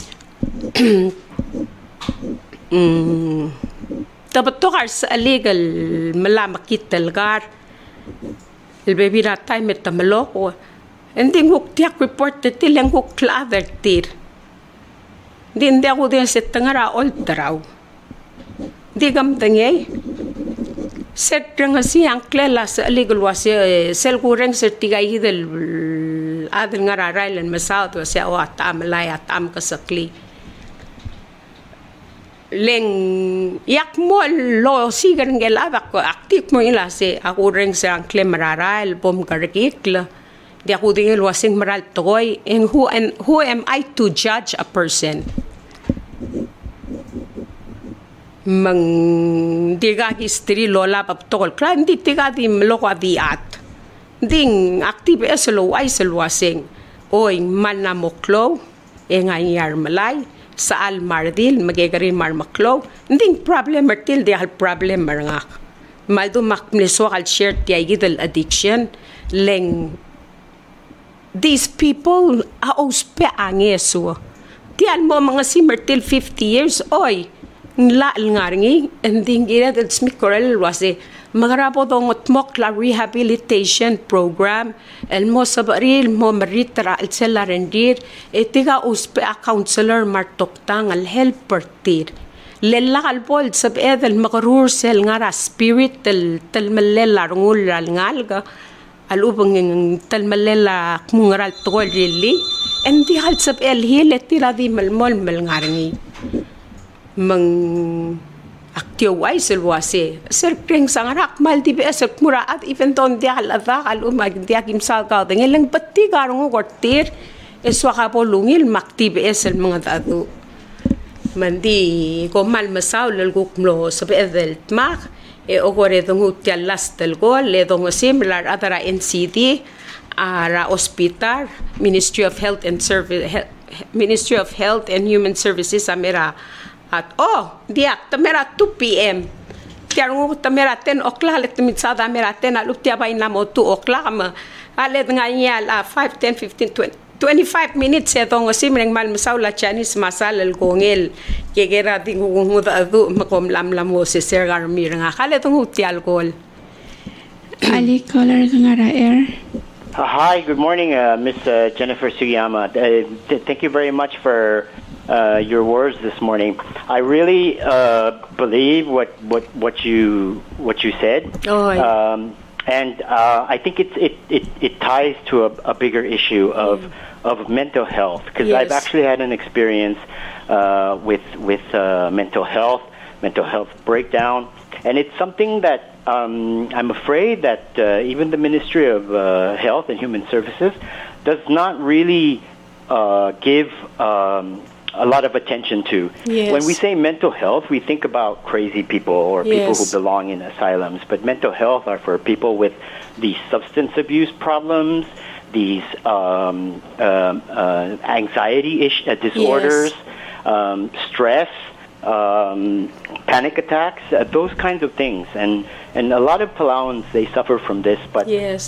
S1: تبطوغر سأليق الملامكيت الغار البيبي راتاي متملوك اندين هوك تياك ريبورت تيلين هوك كلاذر تير دين ديغو دين ستنغرا أولتراو ديغم تنغي Serang si ang klela sa legal wasi sel kurang sertigai del adel ngararay len masaw to sa o atam lay atam kasakli leng yak mo lo sigar ngel abak ko aktik mo ila se ako reng sa ang klemararay bom karikla di ako dingel wasing maral toy and who am I to judge a person mang diga history lola paptol klan di tiga di mloko diat ding aktive eslo ay selwasing oy manna moklo engayar malay sa al mardil magagarin mar maklo ding problem martil di al problem marngak maldo makneso al share ti gidel addiction leng these people a ospe angeso ti al mo mga si martil 50 years oy la ngarngi ending gira del smikorel wase magrabo dongot mok la rehabilitation program el mo sabaril mo maritra el selarendir etiga uspe a counselor martoktang al helper tir lella albol sab edel magrur sel ngara spirit tel melela rungul al ngalga al ubang tel melela kmungaral tol rilli endi hal sab el hile tira di malmol mel ngarngi mang aktio wai selwase ser kreng sangarak mal di be ser muraat even ton dia al adha al umag dia kim salga dengelang patti garungu gortir eswaka polungil makti be esel mga dadu mandi ko mal masaw lel gukmlo sabe edel tmak ogore dongu tialas tel gol le dongu similar adara NCD ara hospital Ministry of Health and Human Services amera at diak tamera 2 PM tiarungu tamera 10 o'clock let mitsada mera 10 aluktia bay namo 2 o'clock ma alet nganya la 5 10 15 25 minutes etong simreng mal masawla Chinese masal el gongel kegera dingu adu makom lam mo se sergar miranga khale tong utial gol
S3: Ali caller ngara air.
S7: Hi, good morning, Miss Jennifer Sugiyama. Thank you very much for your words this morning. I really believe what you said, and I think it ties to a bigger issue of mental health, because yes. I've actually had an experience with mental health breakdown, and it's something that I'm afraid that even the Ministry of Health and Human Services does not really give a lot of attention to.
S1: Yes.
S7: When we say mental health, we think about crazy people or people who belong in asylums. But mental health are for people with these substance abuse problems, these anxiety disorders, stress, panic attacks, those kinds of things. And a lot of Palauans, they suffer from this. But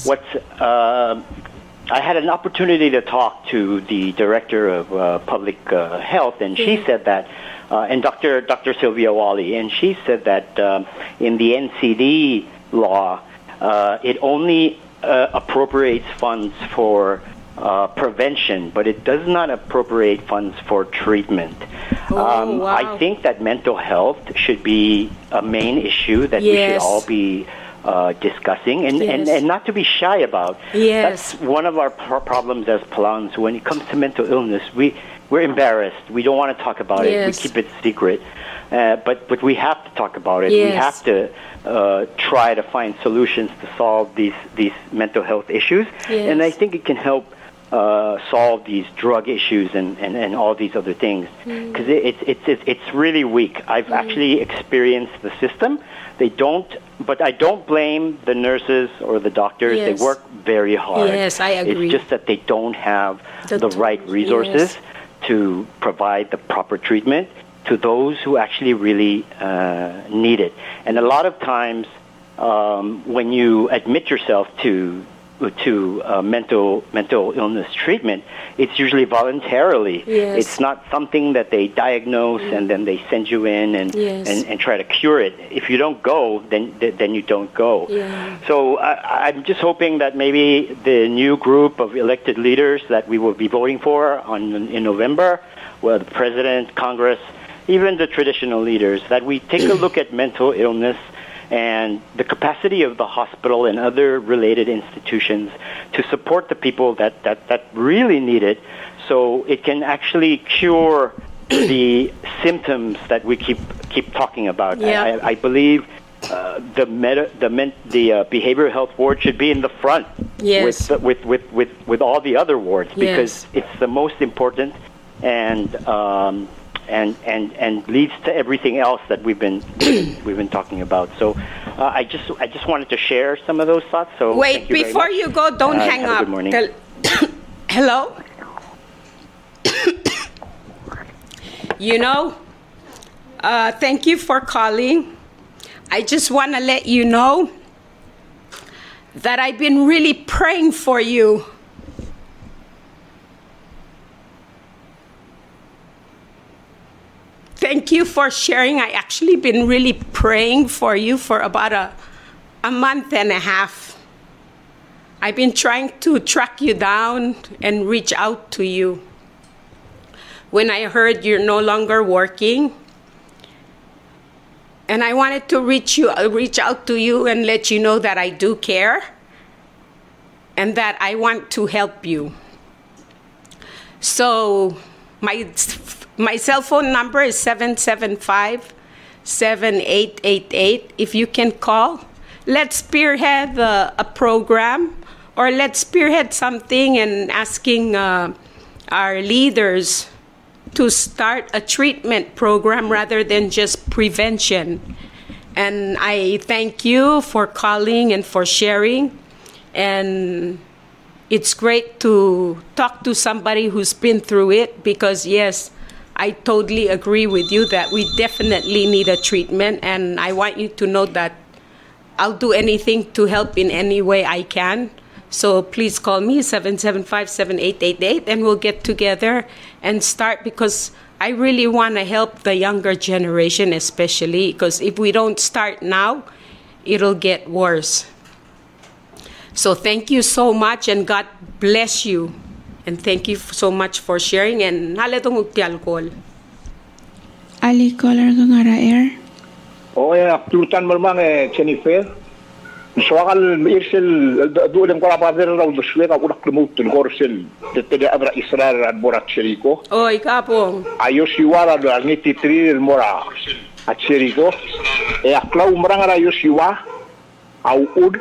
S7: I had an opportunity to talk to the director of public health, and she said that, and Dr. Sylvia Wally, and she said that in the NCD law, it only appropriates funds for prevention, but it does not appropriate funds for treatment.
S1: Wow.
S7: I think that mental health should be a main issue that we should all be discussing and not to be shy about.
S1: Yes.
S7: That's one of our problems as Palauans. When it comes to mental illness, we're embarrassed. We don't want to talk about it. We keep it secret. But we have to talk about it.
S1: Yes.
S7: We have to try to find solutions to solve these mental health issues.
S1: Yes.
S7: And I think it can help solve these drug issues and all these other things, because it's really weak. I've actually experienced the system. They don't, but I don't blame the nurses or the doctors.
S1: Yes.
S7: They work very hard.
S1: Yes, I agree.
S7: It's just that they don't have the right resources to provide the proper treatment to those who actually really need it. And a lot of times, when you admit yourself to mental illness treatment, it's usually voluntarily.
S1: Yes.
S7: It's not something that they diagnose and then they send you in and try to cure it. If you don't go, then you don't go.
S1: Yeah.
S7: So I'm just hoping that maybe the new group of elected leaders that we will be voting for in November, well, the President, Congress, even the traditional leaders, that we take a look at mental illness and the capacity of the hospital and other related institutions to support the people that really need it, so it can actually cure the symptoms that we keep talking about.
S1: Yeah.
S7: I believe the behavioral health ward should be in the front with all the other wards, because it's the most important and leads to everything else that we've been talking about. So I just wanted to share some of those thoughts. So
S1: wait, before you go, don't hang up.
S7: Good morning.
S1: Hello. Thank you for calling. I just want to let you know that I've been really praying for you. Thank you for sharing. I actually been really praying for you for about a month and a half. I've been trying to track you down and reach out to you. When I heard you're no longer working, and I wanted to reach out to you and let you know that I do care and that I want to help you. So my cell phone number is 775-7888. If you can call, let's spearhead a program, or let's spearhead something and asking our leaders to start a treatment program rather than just prevention. And I thank you for calling and for sharing. And it's great to talk to somebody who's been through it, because yes, I totally agree with you that we definitely need a treatment, and I want you to know that I'll do anything to help in any way I can. So please call me 775-7888 and we'll get together and start, because I really want to help the younger generation, especially because if we don't start now, it'll get worse. So thank you so much, and God bless you. And thank you so much for sharing. And halatong ukti alcohol.
S3: Ali caller ngara air.
S4: O klutan malmang Jennifer. Soal irsel dulem ko pa der raw duswe ka udak lumut gorsel tete abra Israel at borat Jericho.
S1: Oy kapong.
S4: Ayos iwala do ngiti tri mora at Jericho. Aklau maranga ayos iwa au ud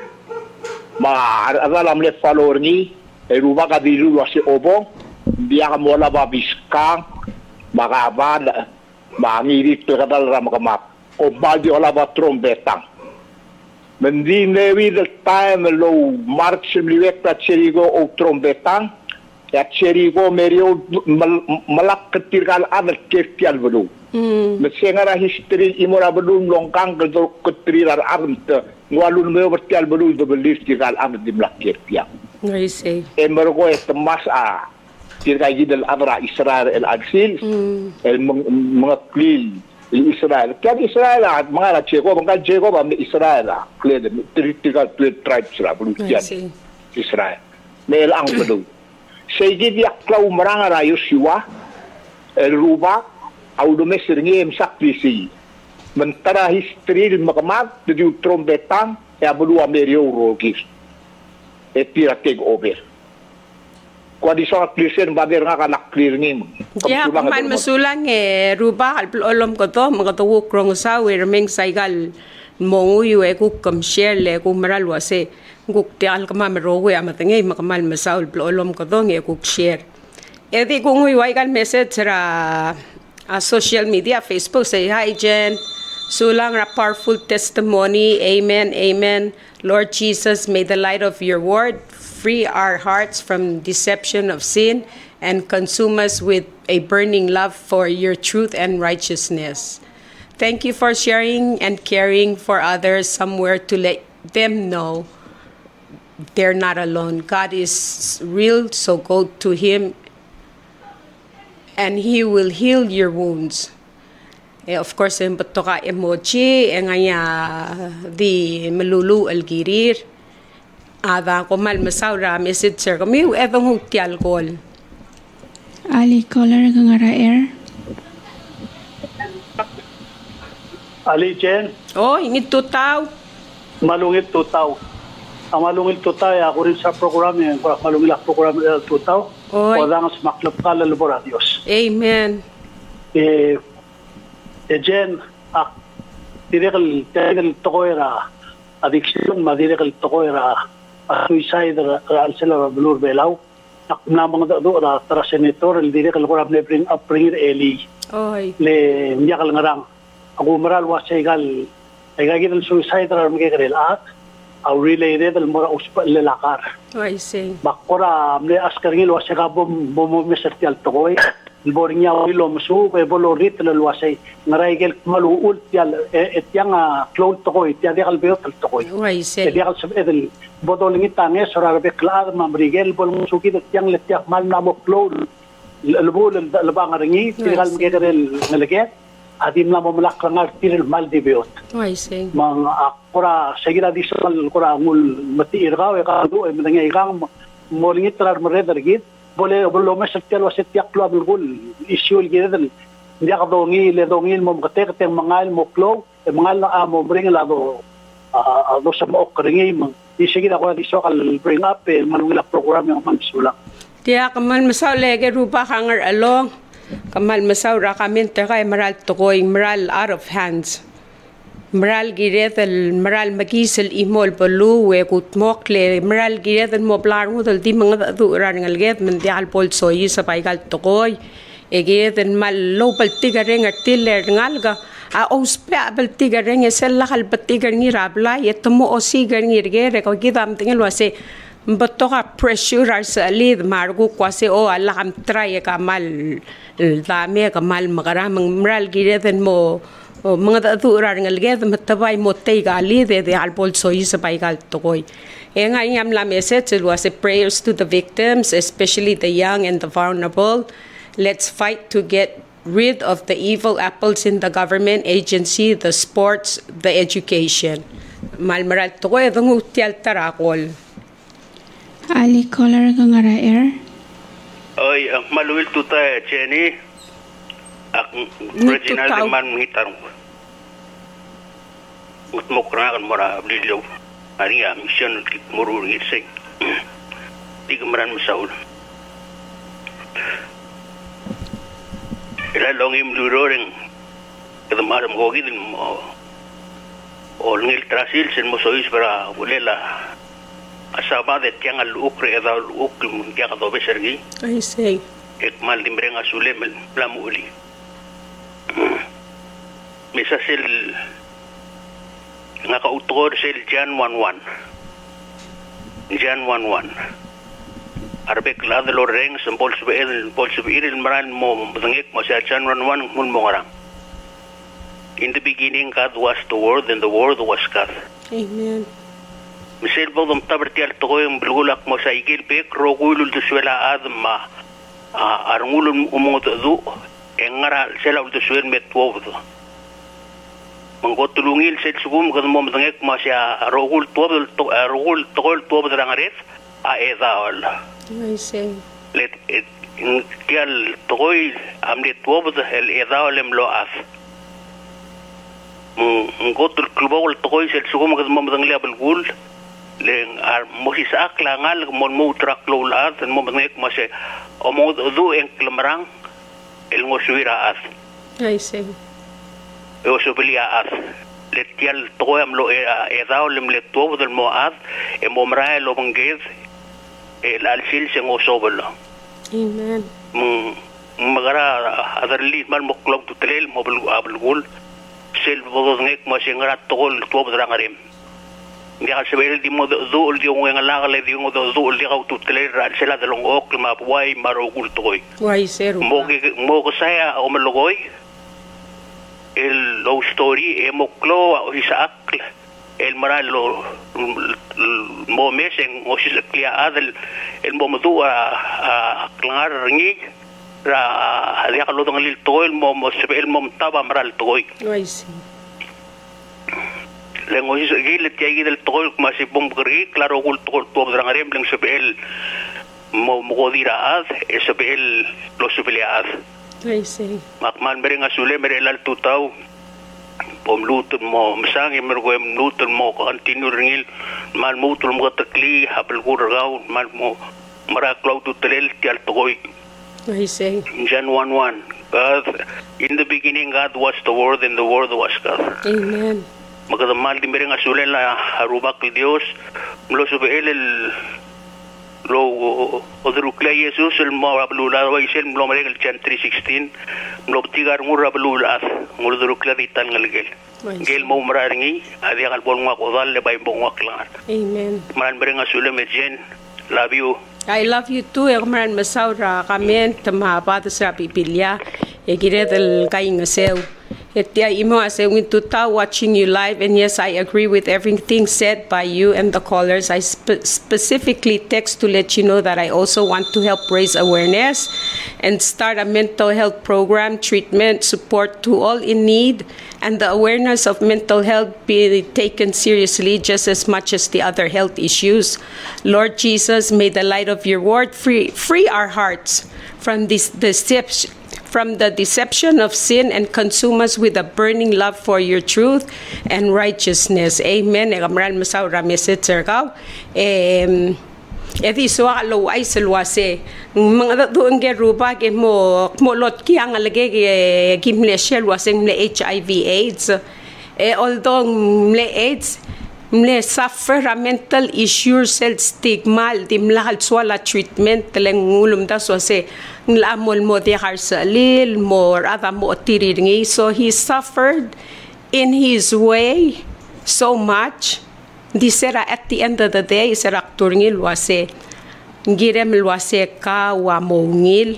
S4: ma azalam le follower ni ruba ka dilu wasi obo dia ka mola ba biskang maka ba mangiri to kadal ram ka map o ba di ola ba trombetang. Mendi nevi del time lo march liwek ta Jericho o trombetang ya Jericho merio malak ketirgal adal kertial belu. Mesengara history imora belum longkang ke ketrirar armt ngwalun meo bertial belum do belis tirgal armt di melakir tiang.
S1: I see.
S4: Emergo temas tirgal gidal adra Israel el Agsil el mengaklil Israel. Kan Israel mga Jacob mga Jacob am Israel kled tirgal tribes la belum tiang Israel. Mel ang belum. Segi dia klau maranga Yosua el ruba au domesir ngem sakrisi mentara history makamat di trombetang ya berdua merio rogis etira take over kwa di soal klisen bader nga kanak clear ngim
S1: ya man masulang ruba alplolom ko to magatuwok rong sa wirmeng saigal monguyo ku kamshare le ku maralwase guk tial kama merowe amatengay makamal masaul plolom ko to nge ku share edi kung huwag kan message ra social media, Facebook, say, hi, Jen. Sulang a powerful testimony. Amen, amen. Lord Jesus, may the light of your word free our hearts from deception of sin and consume us with a burning love for your truth and righteousness. Thank you for sharing and caring for others, somewhere to let them know they're not alone. God is real, so go to him and he will heal your wounds. Of course, yung bato ka emoji, ngaya di melulu algirir. Ada ko mal masaw ra message sir kami evang hukti alcohol.
S3: Ali caller ngara air.
S5: Ali Jen.
S1: Oh, ingit tutaw.
S5: Malungit tutaw. Ang malungit tutaw ako rin sa program yan. Malungit ang program tutaw. Wadang smaklap ka lalabor at Diyos.
S1: Amen.
S5: Jen, dirikal toko era addiction, madirikal toko era suicide al sila belur belaw. Namang do ra tara senator dirikal ko na bring upbringing Eli.
S1: Oy.
S5: Le miyakal ngarang. Ako maral wa segal ay gagil suicide ra magigil at au related al mora uspa lelakar.
S1: I see.
S5: Bakora mle askar ngil wa sega bom meserti al tokoy. Boring niya wilo masu kay bolorit lalwasay ngaraygel maluul tial etyang cloud tokoy tiadikal beot al tokoy.
S1: I see.
S5: Tiadikal sab edel bodoling itange sorara be klar mamrigel bol musuki tyang letyak mal namo cloud lubul labang ringi tiadikal magederel nalaget adim na mamalak langar tiril mal dibiot.
S1: I see.
S5: Mang akora sagira di sal kora ngul mati irgaw e kadu e menanga igang molingit tarar mereder git boleh belum setiap setiap keluar gul isu gitu dia kadongi le dongi mo kate kate mangal mo klo e mangal na mo bring la do sa mo kringi mang isigira ko di sokal bring up e manungila program yung mansula.
S1: Dia kamal masaw lege rupa kangar along. Kamal masaw rakamin kay maral tukoy maral out of hands. Maral giretal maral magisel imol polu we kutmokle maral giretal mo blar mo dal di mga duran ngalget men di al pol soy sa paigal tukoy. E giretal mal low paltiga reng atiller ngalga a ospe paltiga reng sella kal paltiga ni rabla yetmo osi garni rege ko gidam tingel wase Batoka pressure sa alid margo kwase o ala kam try kamal dami kamal magaramang maral giretan mo mga daturan ngalget matabay mo tay galid de alpol soy sa paigal tokoy e nga yam la message was a prayers to the victims, especially the young and the vulnerable. Let's fight to get rid of the evil apples in the government agency, the sports, the education. Malmaral tokoy dong utial tarakol.
S3: Ali color gangara air.
S6: Oy, maluil tuta Jenny. Ak original man ngitarong. Utmokra kan mora blilo. Ari ya mission kit murur ngitseng. Tigmaran masaul. Ila longim luroring. Kada maram gogi din mo. Ol ngil trasil sen mo sois para ulela. Asama de tiang al ukre da ukre mun kya do besergi.
S1: I say.
S6: Ek mal dimreng asule mel lamuli. Mesa sel nga ka utro sel Jan 11. Jan 11. Arbe klad lo reng sembol sube el maran mo dangek mo sa Jan 11 mun mo ngarang. In the beginning God was the word and the word was God.
S1: Amen.
S6: Misal bodom tabertial togoyong bulgulak mo sa igil pek rogulul duswela adma arngulun umot du engara sela duswen metwobdo mangotulungil sel sugum kadmo mdangek mo sa rogul togol tobdo rangaret a edawal
S1: I say.
S6: let it kial togoy amlet tobdo el edawal emlo af ngotul klubol togoy sel sugum kadmo mdangli abulgul leng ar mosis akla ngal mon mo trak lo lat mo nek mo se o mo du en klamrang el mo suira as
S1: I say.
S6: o sobelia as le tial toam lo e dao lem le to del mo as e mo mra lo bangez el al sil se mo sobelo
S1: Amen.
S6: magara adarli mal mo club to trail mo abul sel bodo nek mo se ngara tol to brangarem dia sebel di modo dul di ngeng lagale di modo dul di gautu tele sela de long ok ma wai maro gultoy
S1: Why say
S6: mo ko saya o melogoy el lo story e mo klo isaak el maralo mo mesen o si klia adel el mo modu a klar ringi ra dia kalo dong lil toil mo sebel mo taba maral toy
S1: I see.
S6: Lengo is gilet yagi del tol masi bom gri claro gul tol to drangarem leng sebel mo godira ad sebel lo sebeliad
S1: I say.
S6: makman bering asule merelal tutau bom lut mo msang emergo em lut mo continue ringil mal mutul mo takli habel gurgaw mal mo mara cloud to tel tial toy
S1: I say.
S6: Jan 11 God in the beginning God was the word and the word was God.
S1: Amen.
S6: Magadamal din mereng asulen la harubak ni Dios mlo subel el lo odrukla Jesus el mo ablula wa isel mlo mereng el Jan 3:16 mlo tigar ngur ablula ngur drukla ditan ngalgel gel mo mararingi adi kal bol ngwa kodal le bay bong waklar
S1: Amen.
S6: maran mereng asulen mejen love you.
S1: I love you too. Ekmaran masaura kamen tama bata sa pipilya. Egire del kaing sew. Watching you live, and yes, I agree with everything said by you and the callers. I specifically text to let you know that I also want to help raise awareness and start a mental health program, treatment, support to all in need, and the awareness of mental health be taken seriously just as much as the other health issues. Lord Jesus, may the light of your word free our hearts from the deception of sin and consume us with a burning love for your truth and righteousness. Amen. Edi soa lo ai selwase mga doon ge ruba ge mo lot ki ang alage ge gimle shelwase mle HIV AIDS although mle AIDS mle suffer a mental issue self stigma dimla hal swala treatment leng ngulum da so se nglamol mo de harsalil more other mo tiringi, so he suffered in his way so much. Disera at the end of the day isera turngil wase girem wase ka wa mongil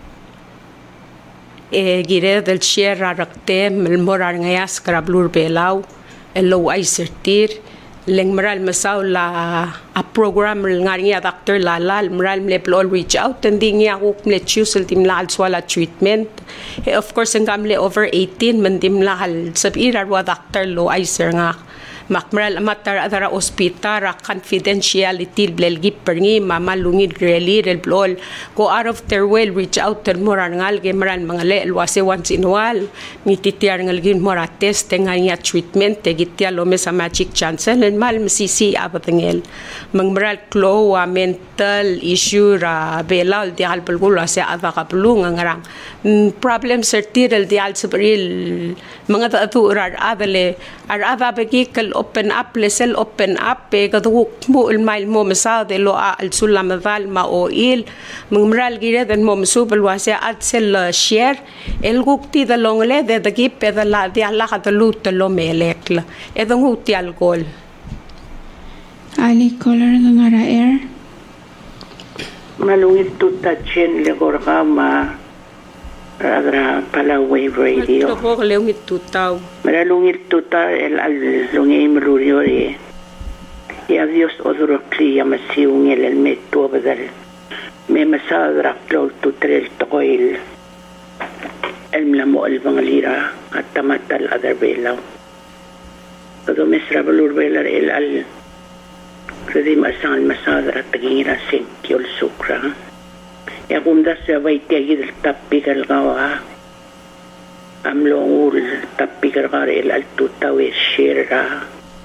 S1: gire del shera rakte mel morar ngayas krablur belau elo ay sertir leng maral masaw la a program ngaringa doctor lalal maral mle plol reach out tending ya ko mle chusel tim lal swala treatment of course ngamle over 18 mandim lahal sabira wa doctor lo ay ser nga makmaral amatar adara hospital confidentiality blelgi perni mama lungid really rel blol go out of their way reach out to moral ngal ge maral mga le wase once in a while mititiar ngal gin mora test ngania treatment te gitia lo me sa magic chance len mal msisi abatengel mangmaral klo wa mental issue ra belal di al bulgul wase ava kaplung ngarang problem sertirel di al sabril mga tatu rar adale ar ava begikal open up lesel open up gaduk mo ilmail mo masade lo al sulam dal ma oil mangmaral gire den mo subal wase at sel share el gukti da longle de gip da la di alla katalut lo melekla edong uti alcohol
S3: Ali caller ngara air
S8: malungit tuta chen le gorgama radra Palaway radio
S1: lungit tutau
S8: malungit tuta el al lungim ruriori ya Dios odro kli masiung el meto badal me masadra klo tutrel toil el mlamo el bangalira atamatal adar belaw todo mesra balur belar el al Kadi masal masadra tagira senkyol sukra. Ya kumda sa baitiyagid tapikal gawa. Amlongul tapikal garel al tutawe shira.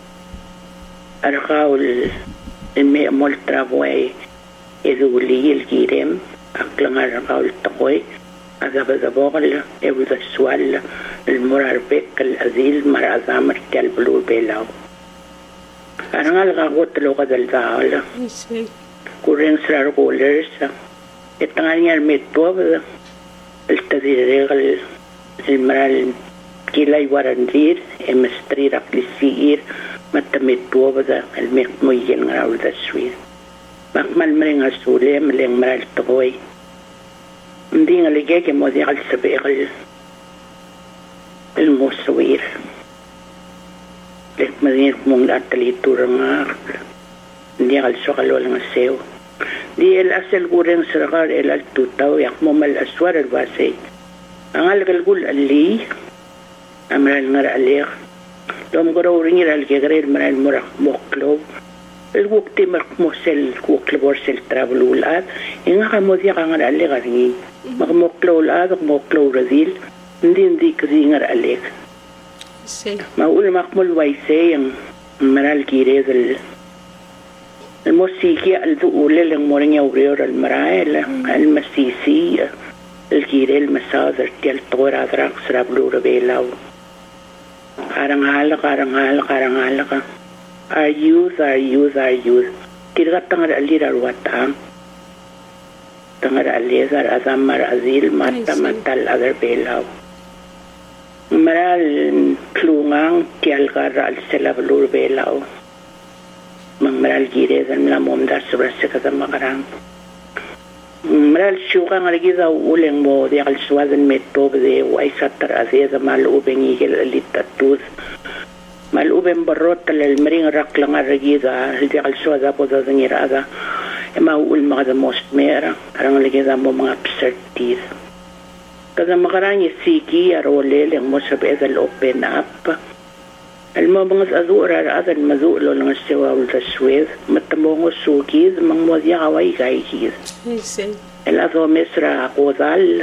S8: Arkaul me amol trabway eduli el girem aklang arkaul takoy. Agabagabokal ebuda swal el morarbek al azil marazamar tial blue belaw. Arangal kagot lo kadal daal. Kureng srar callers. Itangal niya metto el tadiregal el maral kilay warandir emestri raklisir matametto bada el mekmoyen ngaul da swir. Bakmal mring asule mleng maral toy. Hindi nga ligay ke modi al sabegal el moswir. Lek madin mong atalitur nga hindi al sokalo lang aseo di el asel gureng saragar el altutaw yak mo mal aswar el base ang algalgul ali amral ngar alir dom goro ringir al gegrer maral murak moklo el wukti mak mosel kuklebor sel travelulat inga kamodi kangar alir ringi mak moklo lad moklo radil hindi kringar alir maul makmul waise yang maral kire del الموسيقى الذؤولة لمورنيا وريور المرايل المسيسي الكيري المساذر تيال طور عذراق سرابلو ربيلاو قارنغالق our youth تلغا تنغر ألير الوطان تنغر ألير أزامر أزيل ماتا ماتال أذر بيلاو مرال كلونغان تيال غار السلابلو ربيلاو Mangmaral gire dan mlamom dar seberasa kata makarang. Maral syuka nga lagi daw uling mo di kalswadan meto de waisa taraze da malubeng igel alitatuz malubeng barot talal mering rak lang lagi da di kalswada po da ngirada e maul mga da most mera arang lagi da mo mga absurdities kada makarang siki arolel ang mo sabi da open up الموضوع أزور هذا الموضوع لو نسوا والتسويد متموع سوكيز من موضوع هواي جايكيز الأذو مصر قوضال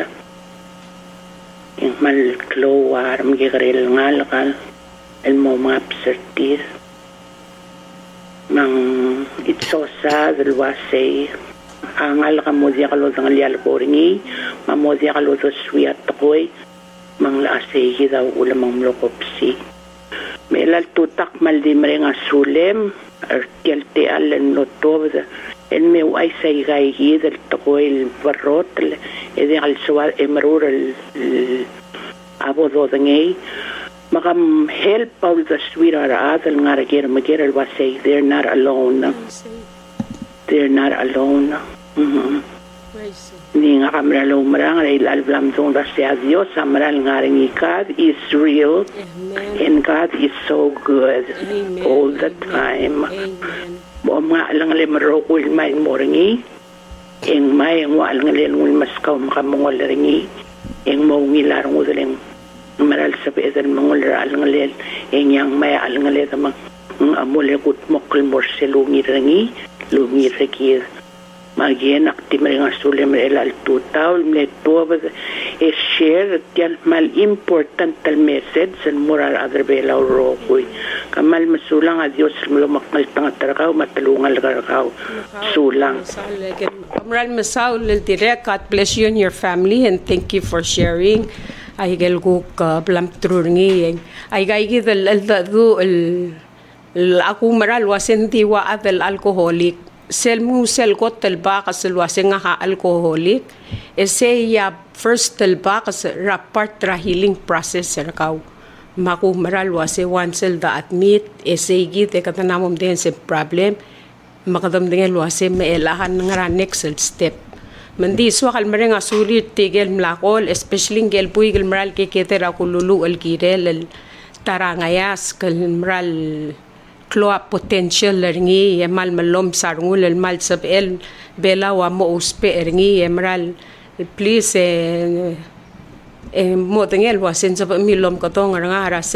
S8: إنما الكلوار مجري الغالقال الموضوع بسرتيز من إتصاد الواسي أنغالق موضوع لو ذنغلي البورني ما موضوع لو تسويات تقوي من الأسي كذا ولا مملوك بسي Melal tutak mal di mereng asulem artial te allen lotov en me wai sai gai hi del toil barrot e de al swal emrur el abodo dengei magam help all the sweeter adel ngara ger mager el wasai they're not alone ni nga kamera lo marang ay lalblam tong dasya Dios amaral ngaring God is real and God is so good all the time mo nga lang lemro ul may moringi eng may nga lang lemul maskaw makamongol ringi eng mo ngilar ngudling maral sabi edan mongol alang lel eng yang may alang lel tamang amole kut mokol morselungi ringi lungi rekir Magien aktimring asulem el altutaw netobas e share tial mal important tal message en moral adrebela rokoy kamal masulang a Dios lumakmal tangatarakaw matalungal karakaw sulang
S1: Kamral masaw lil direct God bless you and your family and thank you for sharing ay gelguk blam trurngi ay gaigi del du el aku maral wasenti wa adel alcoholic sel got talba kas luaseng nga alcoholic ese ya first talba kas rapart ra healing process serkaw maku maral wase wansel da admit ese git e katanamom den se problem makadam den luase me elahan nga next step mandi swakal marenga sulit tigel mlakol especially gel puigel maral ke ketera kululu el kirel el tarangayas kal maral Kloa potential ringi mal malom sarungul mal sab el bela wa mo uspe ringi emral please mo tengel wa sen sab milom ko tong nga ara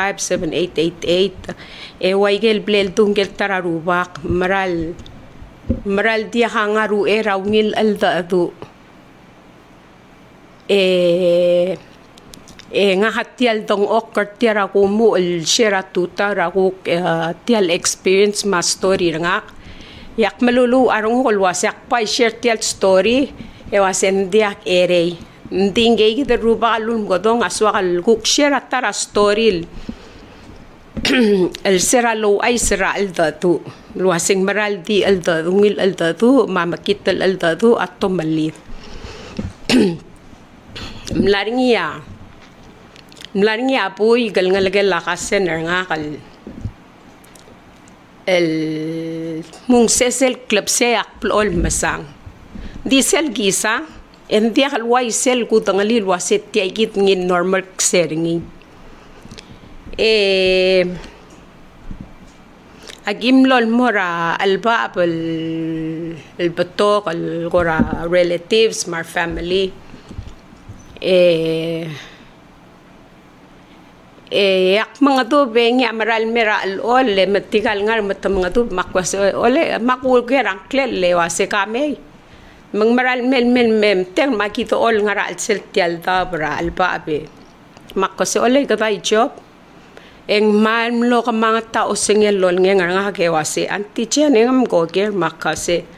S1: 757888 waigel blel tungel tararubak maral dia hangaru raungil aldadu nga hatial dong ok tiara ko mo el share tuta ra ko tial experience ma story nga yak malulu arong holwas yak pa share tial story wasen diak ere ndinge gi de ruba lum godong aswakal kuk share tara story el sera lo ay sera el datu luasing maral di el dungil el datu mamakit el datu atto malit Mlaring apoy gal nga lagay lakasen nga kal el mung sesel club se akplol masang di sel gisa en dia kalway sel ku tangalil waset tiagit ngin normal kseringi agimlol mora alba el batok al gora relatives mar family yak mga to bengi amaral mera al le matigal ngar mat mga to makwas ole makul gerang klel le wase kame mang maral mel mem ter makito ol ngar al seltial dabra al babe makwas ole gabay job eng man lo ka mga tao singel lol ngar nga ke wase anti chen ngam go ger makase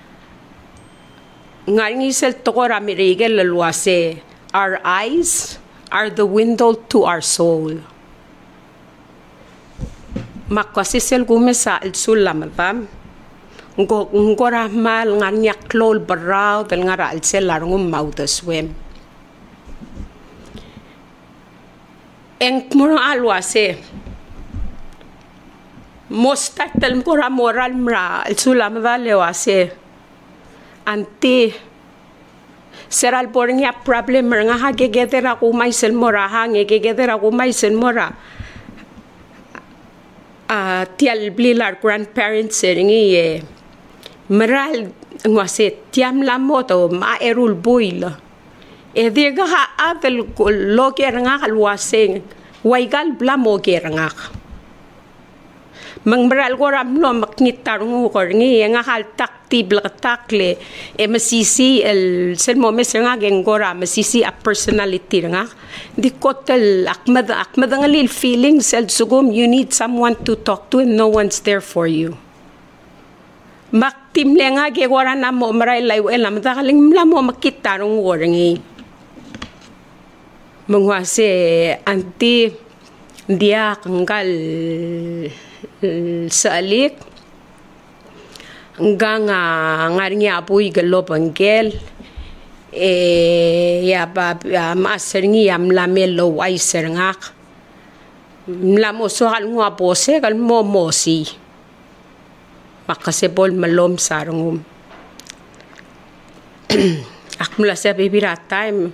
S1: ngar ngi sel to ko ramirigel lwase our eyes are the window to our soul. Makwasisel gumesa el sulamadam. Ngora mal nganyak klol baraw del ngara el selarungum maudaswem. Eng murang alwase. Mostatel mura moral mra el sulamadam lewase. Anti seral bornya problem nga ha gegedera ku maisel mora ha gegedera ku maisel mora tial blilar grandparents ringi meral ngwase tiam la moto ma erul buila diga ha adel loger nga kalwaseng waigal blamo ger nga Mangberal ko ramlo maknitarungu ko ngi nga hal takti blaktakle masisi el selmo mesnga gengora masisi a personality nga di kotel akmad nga lil feelings el sugum you need someone to talk to and no one's there for you maktim le nga gegora na mo maray lay elam dakaling lamo makitarungu ko ngi mangwase anti dia kanggal saalik hanggang ngaring apoy galobanggel ya ba maaser ngi am lamelo ay serngak mlamo so hal ngwa pose kal momosi makasebol malom sarungum akmula sa bibira time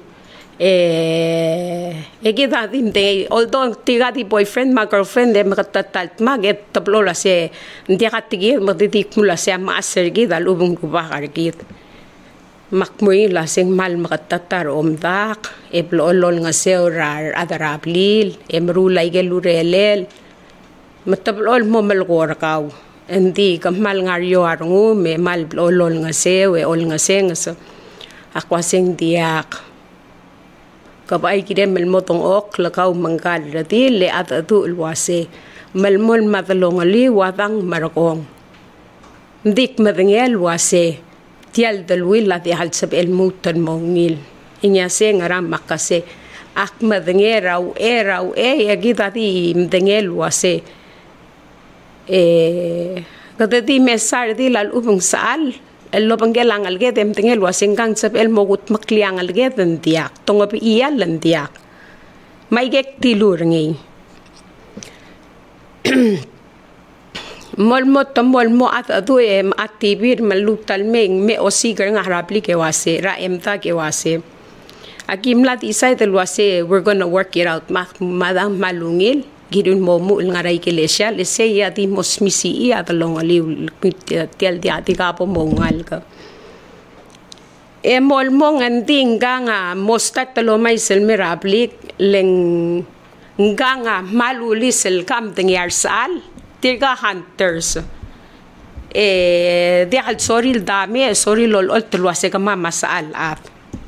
S1: kita dinte although tiga di boyfriend ma girlfriend de makatatal maget tablo la se dia katigi magdidik mula se maaser gi dalubung kubakar git makmui la sing mal makatatar omdak eblolol nga se orar adarablil emrulay gelurelel matablol mo malgor kaw endi kamal ngaryo arngu me mal blolol nga se we ol nga se nga so akwasing diak kabay kide melmotong ok lakaw mangkal rati le at atu ulwase melmol matalongali watang marakong dik madengel wase tial dalwil la di halsab el mutan mongil inya se ngaram makase ak madengeraw eraw agita di mdengel wase kadati mesar di lal ubang saal el lobanggelang alget em tingel wasing kang sab el mogut makliang alget ndiak tongopi iyal ndiak may gek tilur ngi molmo at adu em atibir malutal meng me osigar nga harapli ke wase ra emta ke wase akim lat isay del wase we're gonna work it out madang malungil gidun mo mul nga ray kelesya lese ya di mosmisi ya talong aliw tial di ati ka po mongal ka mol mo nganding nga mostat talo may selmirablik leng nga maluli sel kam tengyar sal tiga hunters di hal soril dami soril lol tulwase ka mama sal at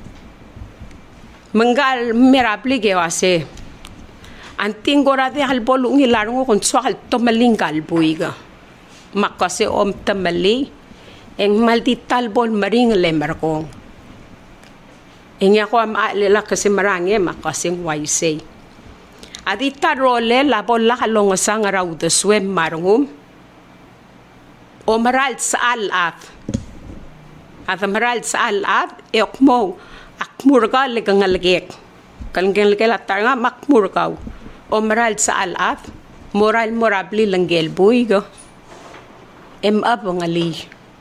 S1: manggal mirablik e wase anting gorade halbol ngilarong kon swal tomaling galbuiga makase om tamali eng maldital bol maring lemarkong eng ako am alela kasi marange makase waisay adita role la bol la halong sang raw de swem marungum o maral sa alaf at maral sa alaf ekmo akmurga legangalgek kalngel kelatar nga makmurgaw o maral sa alaf moral morabli langgel buigo ab ngali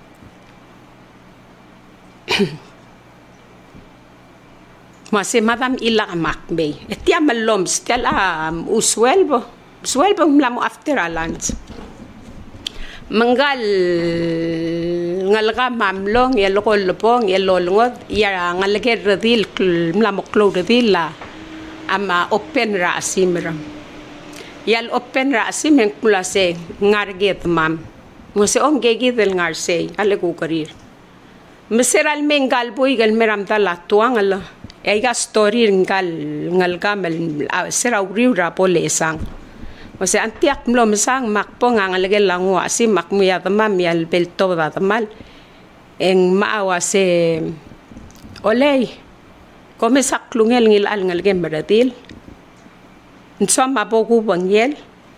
S1: mase madam ila makbe etia malom stel uswelbo mlamo after lunch manggal ngalga mamlong yelokol pong yelolngot ya ngalger radil mlamo clo radil la ama open ra asimram yal open ra asim en kulase ngarget mam mo se on gegi del ngarse ale ko karir meseral mengal boy gal meram tala tuang ala ay ga story ngal gamel sera uriu ra polesang mo se antiak mlo mesang makpo ngalge langwa si makmuya tamam yal belto da tamal en maawa se olay kome saklungel ngil al ngalge meratil nsama bogu bangyel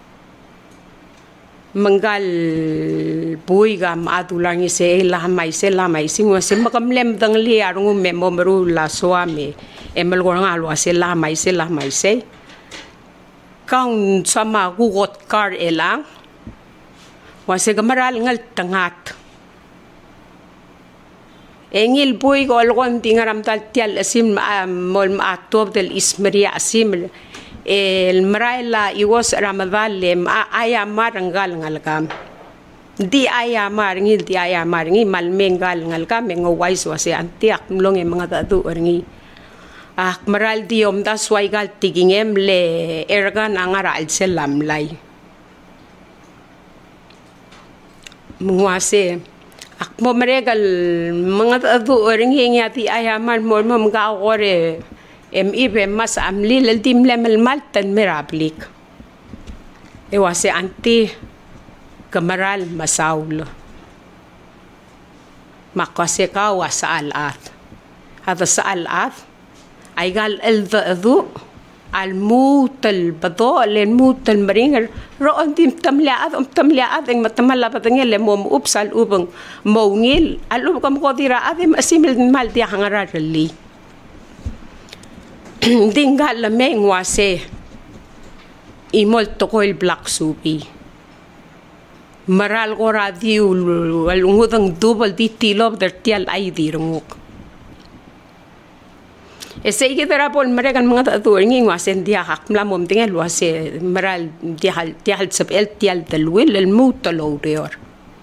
S1: manggal buiga madulang ise lamay singo se makamlem dangli arung memo meru la swami emel gorang alwa se lamay se kaun sama gugot kar elang wase gamaral ngal tangat engil boy ko algon tingaram tal tial asim mol maatob del ismaria asim el maraila iwas ramadan le aya marangal ngalgam di aya marngil di aya marngi malmengal ngalgam ngowais wase antiak mlong e mga tatu orngi maral di omda swaigal tigingem le ergan angara al selam lai mungwase akmo meregal mga tatu orngi ngati aya mar mol mga ore ibe mas amli laldim lemel maltan merablik wase anti kamaral masaul makase ka wa saalat hada saalat ay gal aldu almut albado almut almaringer roon dim tamlaad ang matamala patangel mom upsal ubang mongil alub kam ko dira adim asimil mal dia hangarali dinggal la mengwase imol tokoil black supi maral ko radio alungudang double di tilop der tial ay dirungok ese ikitara pol maregan mga tatuor nging wasen dia hakmla mom tingel wase maral dial sab el tial dalwil el mutalo reor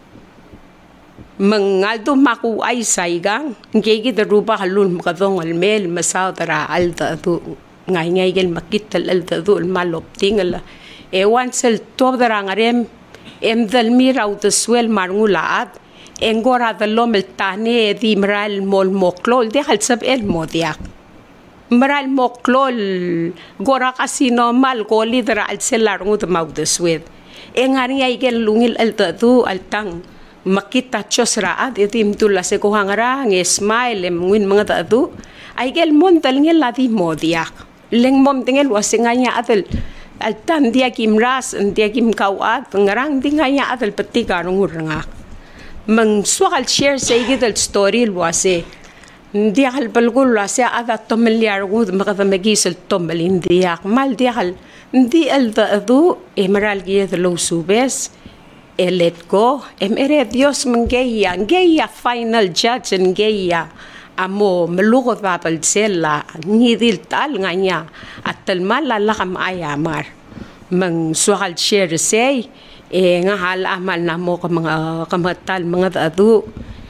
S1: mengaldo maku ay saigang ngegi daruba halun makadong almel masaw tara alda tu ngay gel makital alda tu malop tingel ewan sel tob dara ngarem dal miraw de swel marngulaat engora de lomel tane di maral mol moklol de hal sab el modiak maral moklol gora kasi normal ko lidera al selar ngut maw de swed engari ay gel lungil alda tu altang makita chosraat itim tulla se ko hangara nge smile ngwin mga tatu ay gel montal ngel lati modiak leng mom tingel wasinganya atel altan dia kimras dia kim kawat ngarang dingaya atel petika nguranga mang swal share say gidal story wase dia hal balgul wase ada tomilyar gud makata magisel tomelin dia mal dia hal di alda adu emeral giyad lo subes let go emere Dios menggeya final judge ngeya amo melugod babal sela ngidil tal nganya atal malala kam ayamar mang suhal share say ngahal amal namo ka mga kamatal mga adu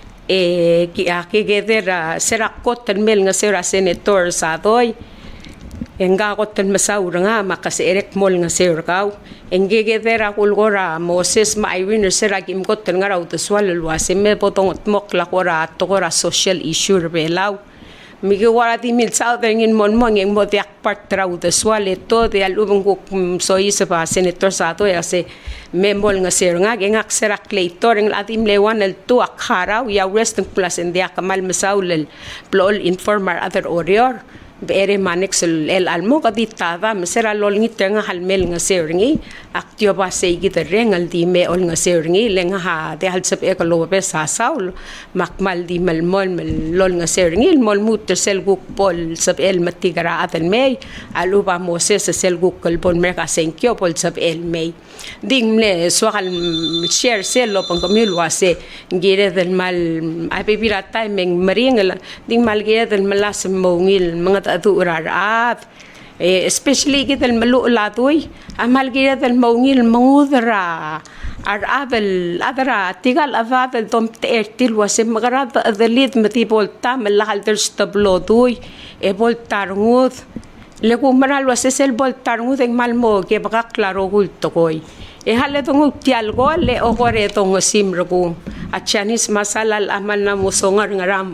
S1: kigeder serakot mel nga sera senator sadoy enga kotten masaur nga makaserek mol nga serkaw engegedera kulgora Moses maywin sera kim kotten nga raw taswal wasime potong mokla kora tokora social issue belaw migi wara di mil southern in monmong eng modiak part raw taswal to de alubong ko soy sa pa senator sato ase memol nga ser nga gengak serak leitor eng atim lewan el tu akharaw ya west plus india kamal masaul plol informer other orior bere manex el almo kaditava mesera lol ngit nga halmel nga seringi aktio ba sei git rengal di me ol nga seringi lenga ha de hal sep ekolo be sa saul makmal di malmol lol nga seringi mol mut sel guk pol sep el matigara aten me aluba Moses sel guk kol pol merka senkyo pol sep el me ding le swal share sel lo pang kamil wase gire del mal ay pirata meng maringel ding mal gire del malas mongil mga atu urarat especially kita malu latoy amal kita mongil mangudra arabel adra tigal aval tom tertil wase magarat adlit mati volta malahal der stablo doy e voltar ngud le kumaral wase sel voltar ngud eng malmo ke baka klaro gulto koy e hale tong tial go le o gore tong simro ko achanis masalal amal na musongar ngaram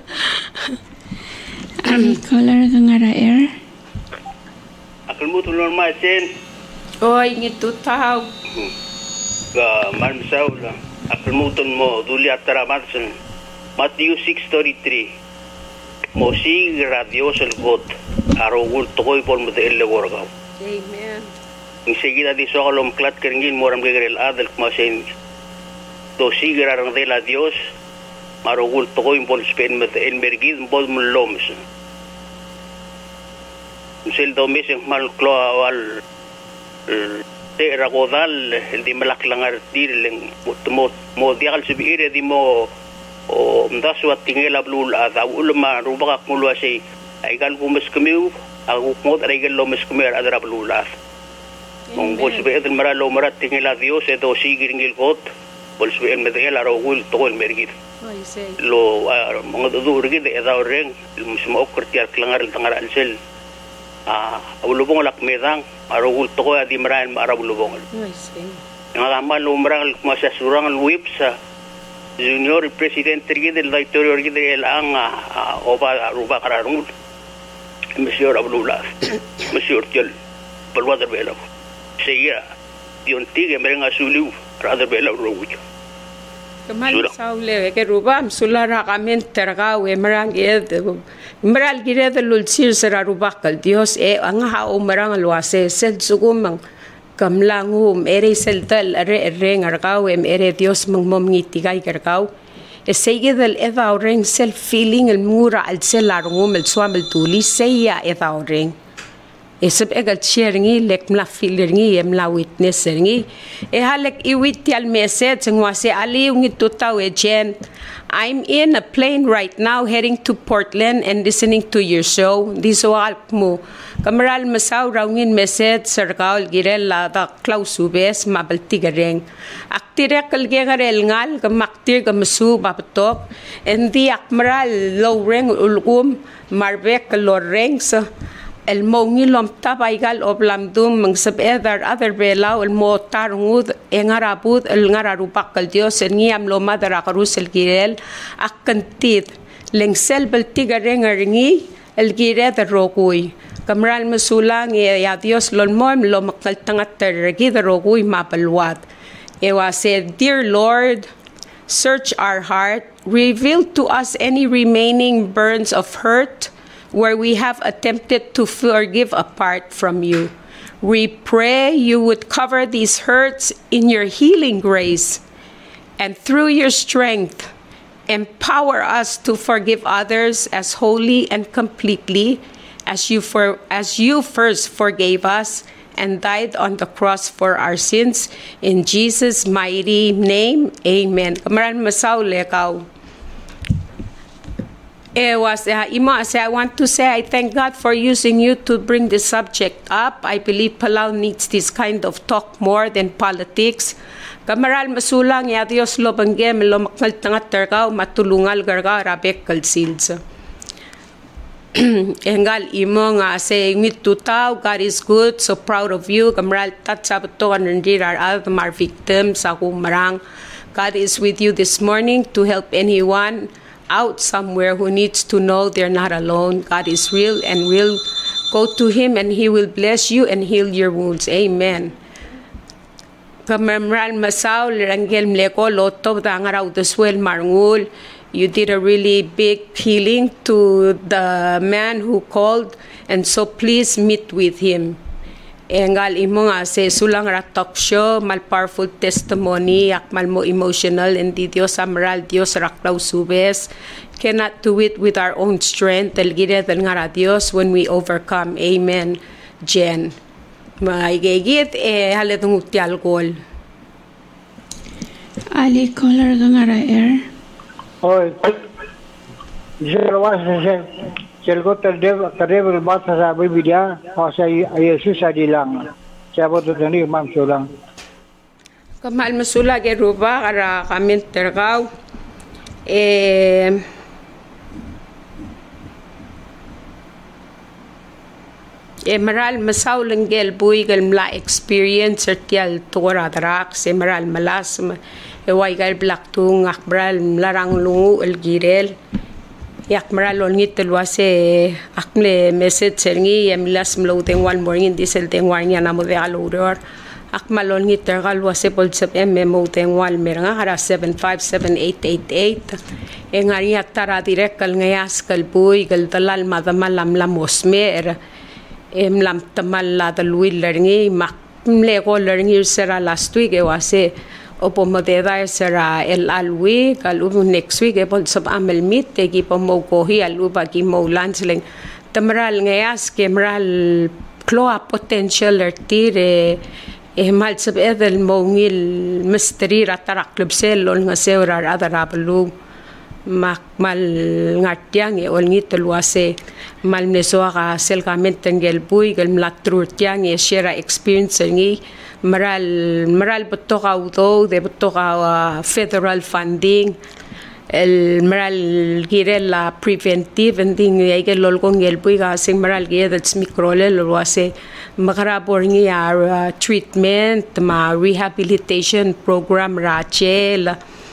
S3: Caller kangara air.
S6: Akal mo tulon ma sen.
S1: Oy ngito taw.
S6: Ga man saul. Akal mo ton mo duli atara matsen. Matthew 6:33. Mo sig radio sel got. Arogul tokoy pol mo de elle gorgaw.
S1: Amen.
S6: Ng seguida di so kalom klat keringin moram gegrel adel kumasen. To sigira rang de la Dios. Marogul tokoy pol spen met en bergid pol mo loms. Sel domis yang mal klo awal te ragodal el di malak langar dir leng mo dial subire di mo o mdasu at tingela blul ada ulma rubaka kulwa si ay gal gumas kumiu aku mod ay gal lomas kumir adra blulas mong bolsbe edel mara lo mara tingela Dios edo sigingil got bolsbe el medela ro gul tol mergit lo mong do urgid eda oreng musmo okurtiar klangar tangar alsel ulubong lak medang aro gul to adi maran mara ulubong ngama lo mara masa surang luip sa Junior President Trigid la Victoria Trigid el anga oba ruba kararung Monsieur Abdullah Monsieur Tiel Balwadar Bela Seya Diontige merenga suliu Radar Bela Rogujo
S1: Kamal saule ke ruba sulara kamen tergau emerang meral gire de lulsir sera rubakal Dios anga o merang luase sel sugumang kamlangum ere seltal are reng argau ere Dios mangmom ngitigai gargau seguidel eda oreng self feeling el mura al selarungum el swamel tuli seya eda oreng esep egal sharingi lek mla feelingi emla witnessing halek iwiti al message ngwase ali ungi tutaw jen I'm in a plane right now heading to Portland and listening to your show. This walk mo. Kamaral masaw rawngin message sarkaul girel la da klausubes mabaltigareng. Aktire kalgegarel ngal kamaktir kamasu bapatok. And di akmaral low reng ulgum marbek kaloreng sa el mongi lom tabaigal oblamdum mangsab other belau el motar ngud engarabud el ngararubak kal Dios niam lo madara karusel girel akkantit lengsel baltigareng ringi el gire the rogui kamral masulang ya Dios lol mom lo makaltangat tergi the rogui mapalwat ewa said dear Lord search our heart reveal to us any remaining burns of hurt where we have attempted to forgive apart from you. We pray you would cover these hurts in your healing grace, and through your strength, empower us to forgive others as wholly and completely as you first forgave us and died on the cross for our sins. In Jesus' mighty name, amen. Kamaran masaw lekaw. I want to say I thank God for using you to bring this subject up. I believe Palau needs this kind of talk more than politics. Kamaral masulang ya Dios lo banggem lo makaltangat tergaw matulungal gargaw rabek kalsilsa. Engal imo nga say mit tutaw God is good, so proud of you. Kamaral tatsabato kanandirar our victims sa kumarang. God is with you this morning to help anyone out somewhere who needs to know they're not alone. God is real and will go to him and he will bless you and heal your wounds. Amen. Kamamral masaw lirangel mleko loto dangaraw deswel marngul. You did a really big healing to the man who called, and so please meet with him. Engal imo nga se sulang ratok show mal powerful testimony akmal mo emotional and di Dios amral Dios raklaw subes cannot do it with our own strength el gire del ngara Dios when we overcome. Amen. Jen maigegit haletong ti alcohol
S3: ali color ngara air
S5: Oy jerwas Celgo terdevel bata sa Biblia o sa Yesus adilang. Siapa tu tadi Imam Sulang.
S1: Kamal masula ke ruba kara kamin tergaw. Maral masaw lenggel buy gal mla experience tial tora darak se maral malas way gal black tung akbral larang lungu el girel. Yak maralon ngit telwase akle message sergi emlas mlo tengwal morning diesel tengwal nya namo de alodor akmalon ngit tergal wase polsep mmo tengwal meranga hara 757888 engaria tara direct kal ngayas kal buy gal dalal madamal lam osmer lam tamal la dalwil lergi makmle ko lergi sera last week wase opo modeda sera el alwi kalu next week epol sab amel meet tegi pomo kohi alu bagi mo lansling tamral ngayas kemral kloa potential ertire mal sab edel mo ngil mystery ratarak club selol nga seurar adarablu mal ngartiang olngit luase mal nesoa ka selkament tengel bui gel mlatrurtiang share experience ngi maral botoka udo de botoka federal funding el maral girella preventive ending ay lolgong gel bui ka sing maral gets microle luase makarabor ngi treatment ma rehabilitation program rachel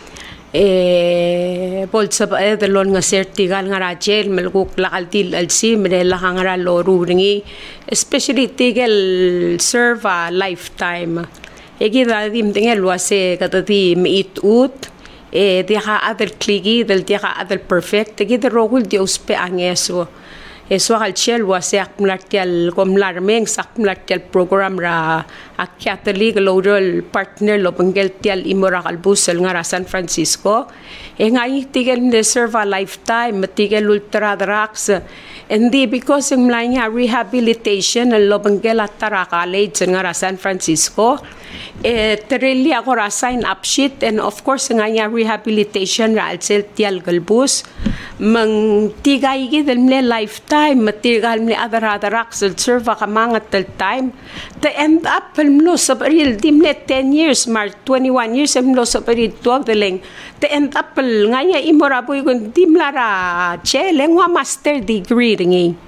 S1: bolsa de lon nga sertigal nga rachel melguk lakaltil alsi menela nga loru ringi especially tigel serve a lifetime egida dim tingel wase katati meet ut dia other kligi del dia other perfect egida rogul dios pe angeso eso al chel wase akmlartial komlarmeng sakmlartial program ra akatali global partner lo pengeltial imora kalbusel nga San Francisco ngai tigel de serve a lifetime tigel ultra drugs hindi because ng mlanya rehabilitation lo pengel atara college nga San Francisco terili ako ra sign up sheet and of course nga rehabilitation ra alsel tial galbus mang tigay gidel mle lifetime matigal mle other drugs serve ka mga time to end up mlo sa baril dimle 10 years mar 21 years mlo sa baril 12 deleng to end up ngaya imoraboy kun dimlara cheleng wa master degree ringi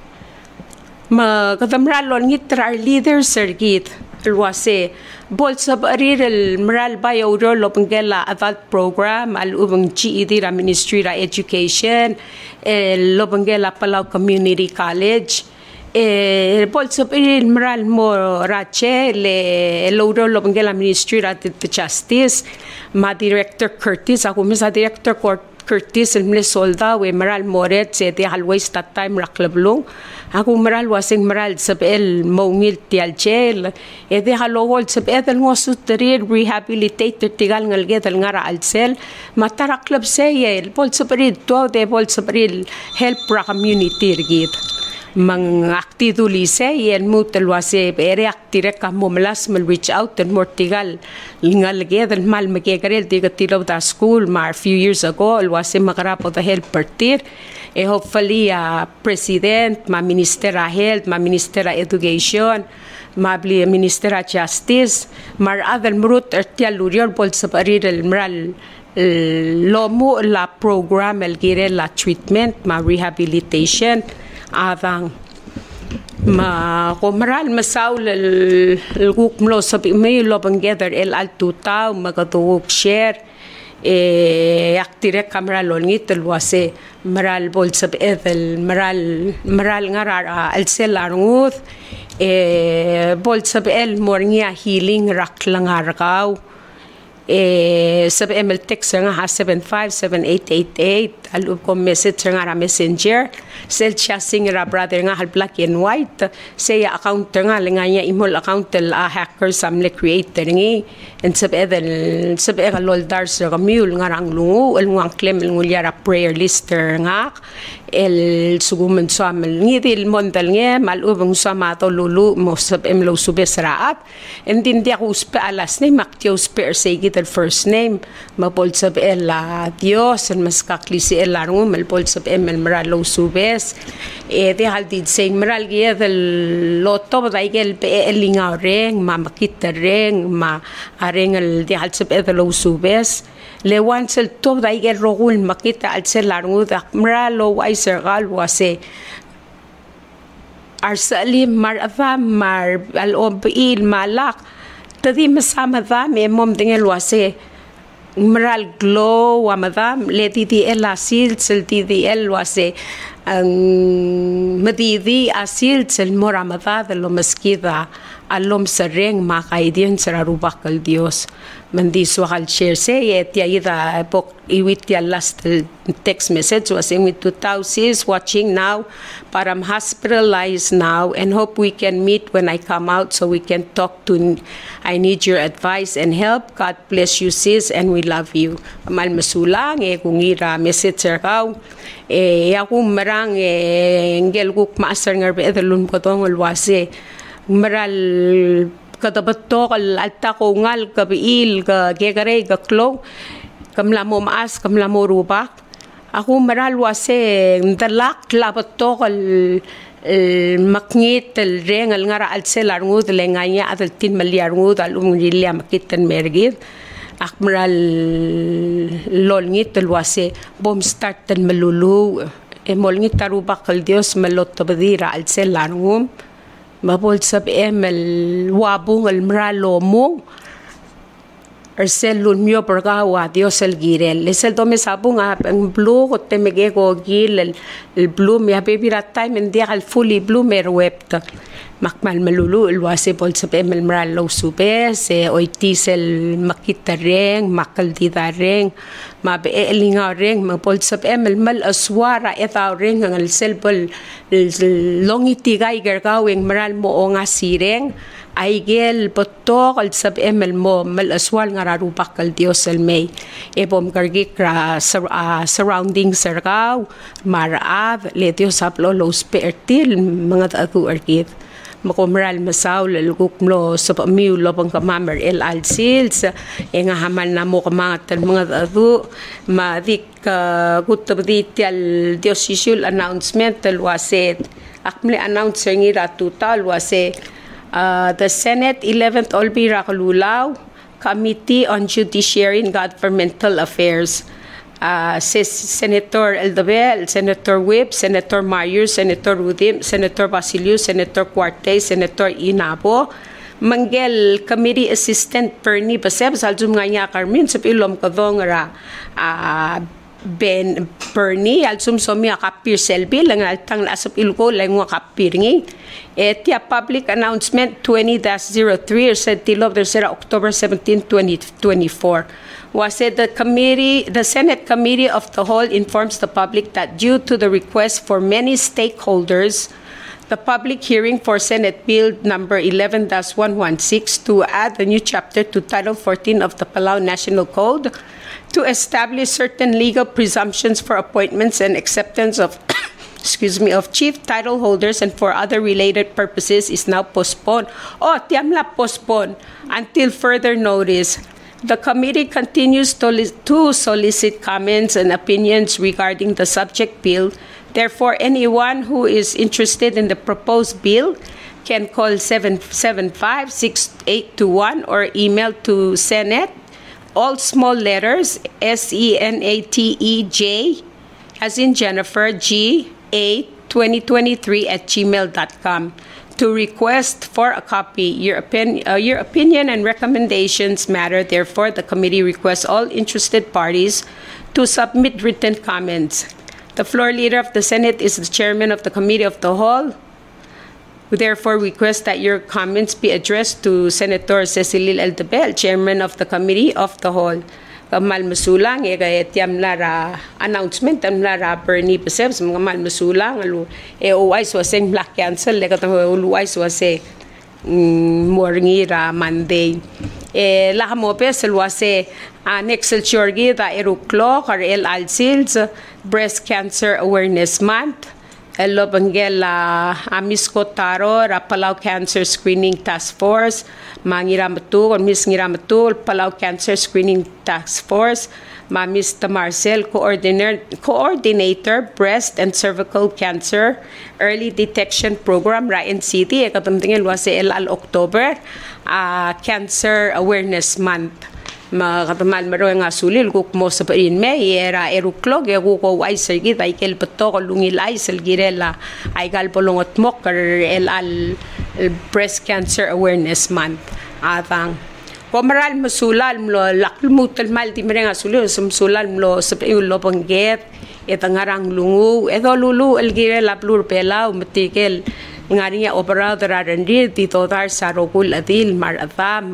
S1: makadamralon ngitra leader circuit luase bolsa baril mral bayo lo pengela adult program al ubang GED ra ministry ra education lo pengela Palau Community College bolsa baril mral mo rache le lo pengela ministry ra justice ma director Curtis ako sa director Curtis mle solda we maral moret se te always that time raklablong ako maral wasing maral sabel mongil tialchel de halowol sabel ngosu terir rehabilitate tigal ngalget ngara alsel matara club se el bol sabrid to de bol sabril help ra community rigit mang aktiduli se yen mutel wase bere aktire kamomlas mal reach out and mortigal ngalget mal magegarel tigatilo da school mar few years ago wase makarapo the help partir hopefully president ma ministera health ma ministera education ma ministera justice mar other mrut artialurior bol saparir el mral lomo la program el gire la treatment ma rehabilitation adang ma komral masaul el guk mlo sabi may lo together el altu tao magaduk share aktire kamera longit luase maral bol sab edel maral ngara al selarngut bol sab el mornia healing raklangargaw sab ML text nga 757888 alub ko message nga messenger sel chasing ra brother nga hal black and white say account nga linganya imol account la hacker samle creator ngi and sab lol dar sa mule nga rang lungu el ngang klem el ngulyara prayer lister nga el sugumen samel ngi dil mondal nge malubang samato lulu mo sab emlo subesraat and din dia uspe alas ni maktyo uspe say the first name mapol sab ela Dios and mas kaklisi elarung malpol sab emel maralo subes de haldid saying maral giya del loto daigel pe elinga reng mamakita reng ma areng el de hal sab elo subes le wansel to daigel rogul makita al selarung da maralo waiser gal wase arsalim mar al obil malak tadi masama dami mom dengan luase maral glow wa madam le tidi el asil sel tidi el luase ang madidi asil sel moramada de lo meskida alom sereng makaidien serarubak al Dios mandi suakal share se tia ida pok iwit ya last text message was in with 2000 watching now but I'm hospitalized now and hope we can meet when I come out so we can talk to I need your advice and help. God bless you sis and we love you. Amal masulang kung ira message ka ako marang ngel guk maasar nga bedalun ko tong wase maral katabato alta ko ngal kabiil ka gegare ka klo kamla mo maas kamla mo rubak Ako maralwase dalak labatok makngit reng al ngara al selarngud lenganya at tin maliarngud al umrilia makitan mergid akmaral lolngit alwase bom start tan malulu molngit tarubak al Dios malot tabadira al selarngum mabol sab emel wabung al mralomung Arsel lunmio pergawa Dios el girel. Es el dome sabunga en blue o temege go gil el blue me baby rat time en dia al fully blue mer webta. Makmal malulu el wase bol sabe mel mral lo sube se oitis el makita reng makal dida reng ma be elinga reng ma bol sabe mel mal aswara eta reng ang sel bol longiti gai gergaweng mral mo onga sireng Aigel potok al sab emel mo mal aswal nga rarubak al Dios el may ebom kargik surrounding sargaw maraab le Dios aplo lo spertil mga atu argit makomral masaw laluguk mo sa pamiw lobang kamamer el alsils nga hamal na mo kamangat mga atu madik gutabdit al Dios isul announcement al waset akmle announcer ngira total wase the Senate 11th Olbira Kalulaw Committee on Judiciary and Governmental Affairs Senator Eldabel, Senator Whip, Senator Mayur, Senator Rudim, Senator Basiliu, Senator Cuarte, Senator Inabo Manggel Committee Assistant Perni Baseb Saljum nga Carmen sa ilom kadong ra Ben Perni alsum somi akapir selbi lang altang lasap ilko lang akapir ngi etia public announcement 20-03 said tilob der October 17 2024 was said the Senate Committee of the Whole informs the public that due to the request for many stakeholders the public hearing for Senate Bill number 11-116 to add a new chapter to Title 14 of the Palau National Code to establish certain legal presumptions for appointments and acceptance of of chief title holders and for other related purposes is now postponed. Tiamla postponed until further notice. The committee continues to solicit comments and opinions regarding the subject bill. Therefore, anyone who is interested in the proposed bill can call 775-6821 or email to Senate, all small letters, SENATEJ, as in Jennifer, G82023@gmail.com to request for a copy. Your opinion and recommendations matter. Therefore, the committee requests all interested parties to submit written comments. The floor leader of the Senate is the chairman of the Committee of the Whole. We therefore request that your comments be addressed to Senator Cecilil Eldabel, chairman of the Committee of the Whole. Kamal masulang tiam lara announcement tam lara Bernie Paseb mga mal masulang alu uway swaseng black cancel le katang uway swase morngira Monday la mo pesel wase next chorgi da eruklo or el alsils breast cancer awareness month Hello Banggela Amis Kotaro Palau Cancer Screening Task Force Mangiramatul Miss Ngiramatul Palau Cancer Screening Task Force Miss Tamarcel Coordinator Breast and Cervical Cancer Early Detection Program Ryan City katamtingin wase el al October Cancer Awareness Month Makatamal maro nga sulil kuk mo sa pain me era eruklog ya ko ay sergi ay kel pato ko lungil ay selgirela ay gal polongot mo el al breast cancer awareness month atang komaral masulal mlo lakmutal mal di mere nga sulil sumsulal mlo sa lo pangget etangarang lungu edo lulu elgirela plur pelaw matikel ngarinya operator arandir dito tar sa rokul adil maratap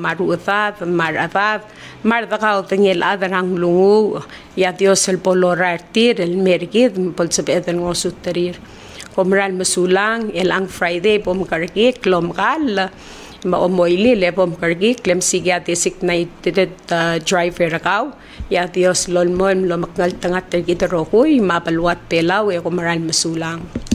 S1: mardakao tengel adarang lungu ya Dios el polorartir el mergid polsabeten ngosutarir komral masulang el ang Friday pom kargi klomgal maomoili le pom kargi klem sigya designated driver kao ya Dios lolmon lo makngal tangat tergid rokoy mapalwat pelaw e komral masulang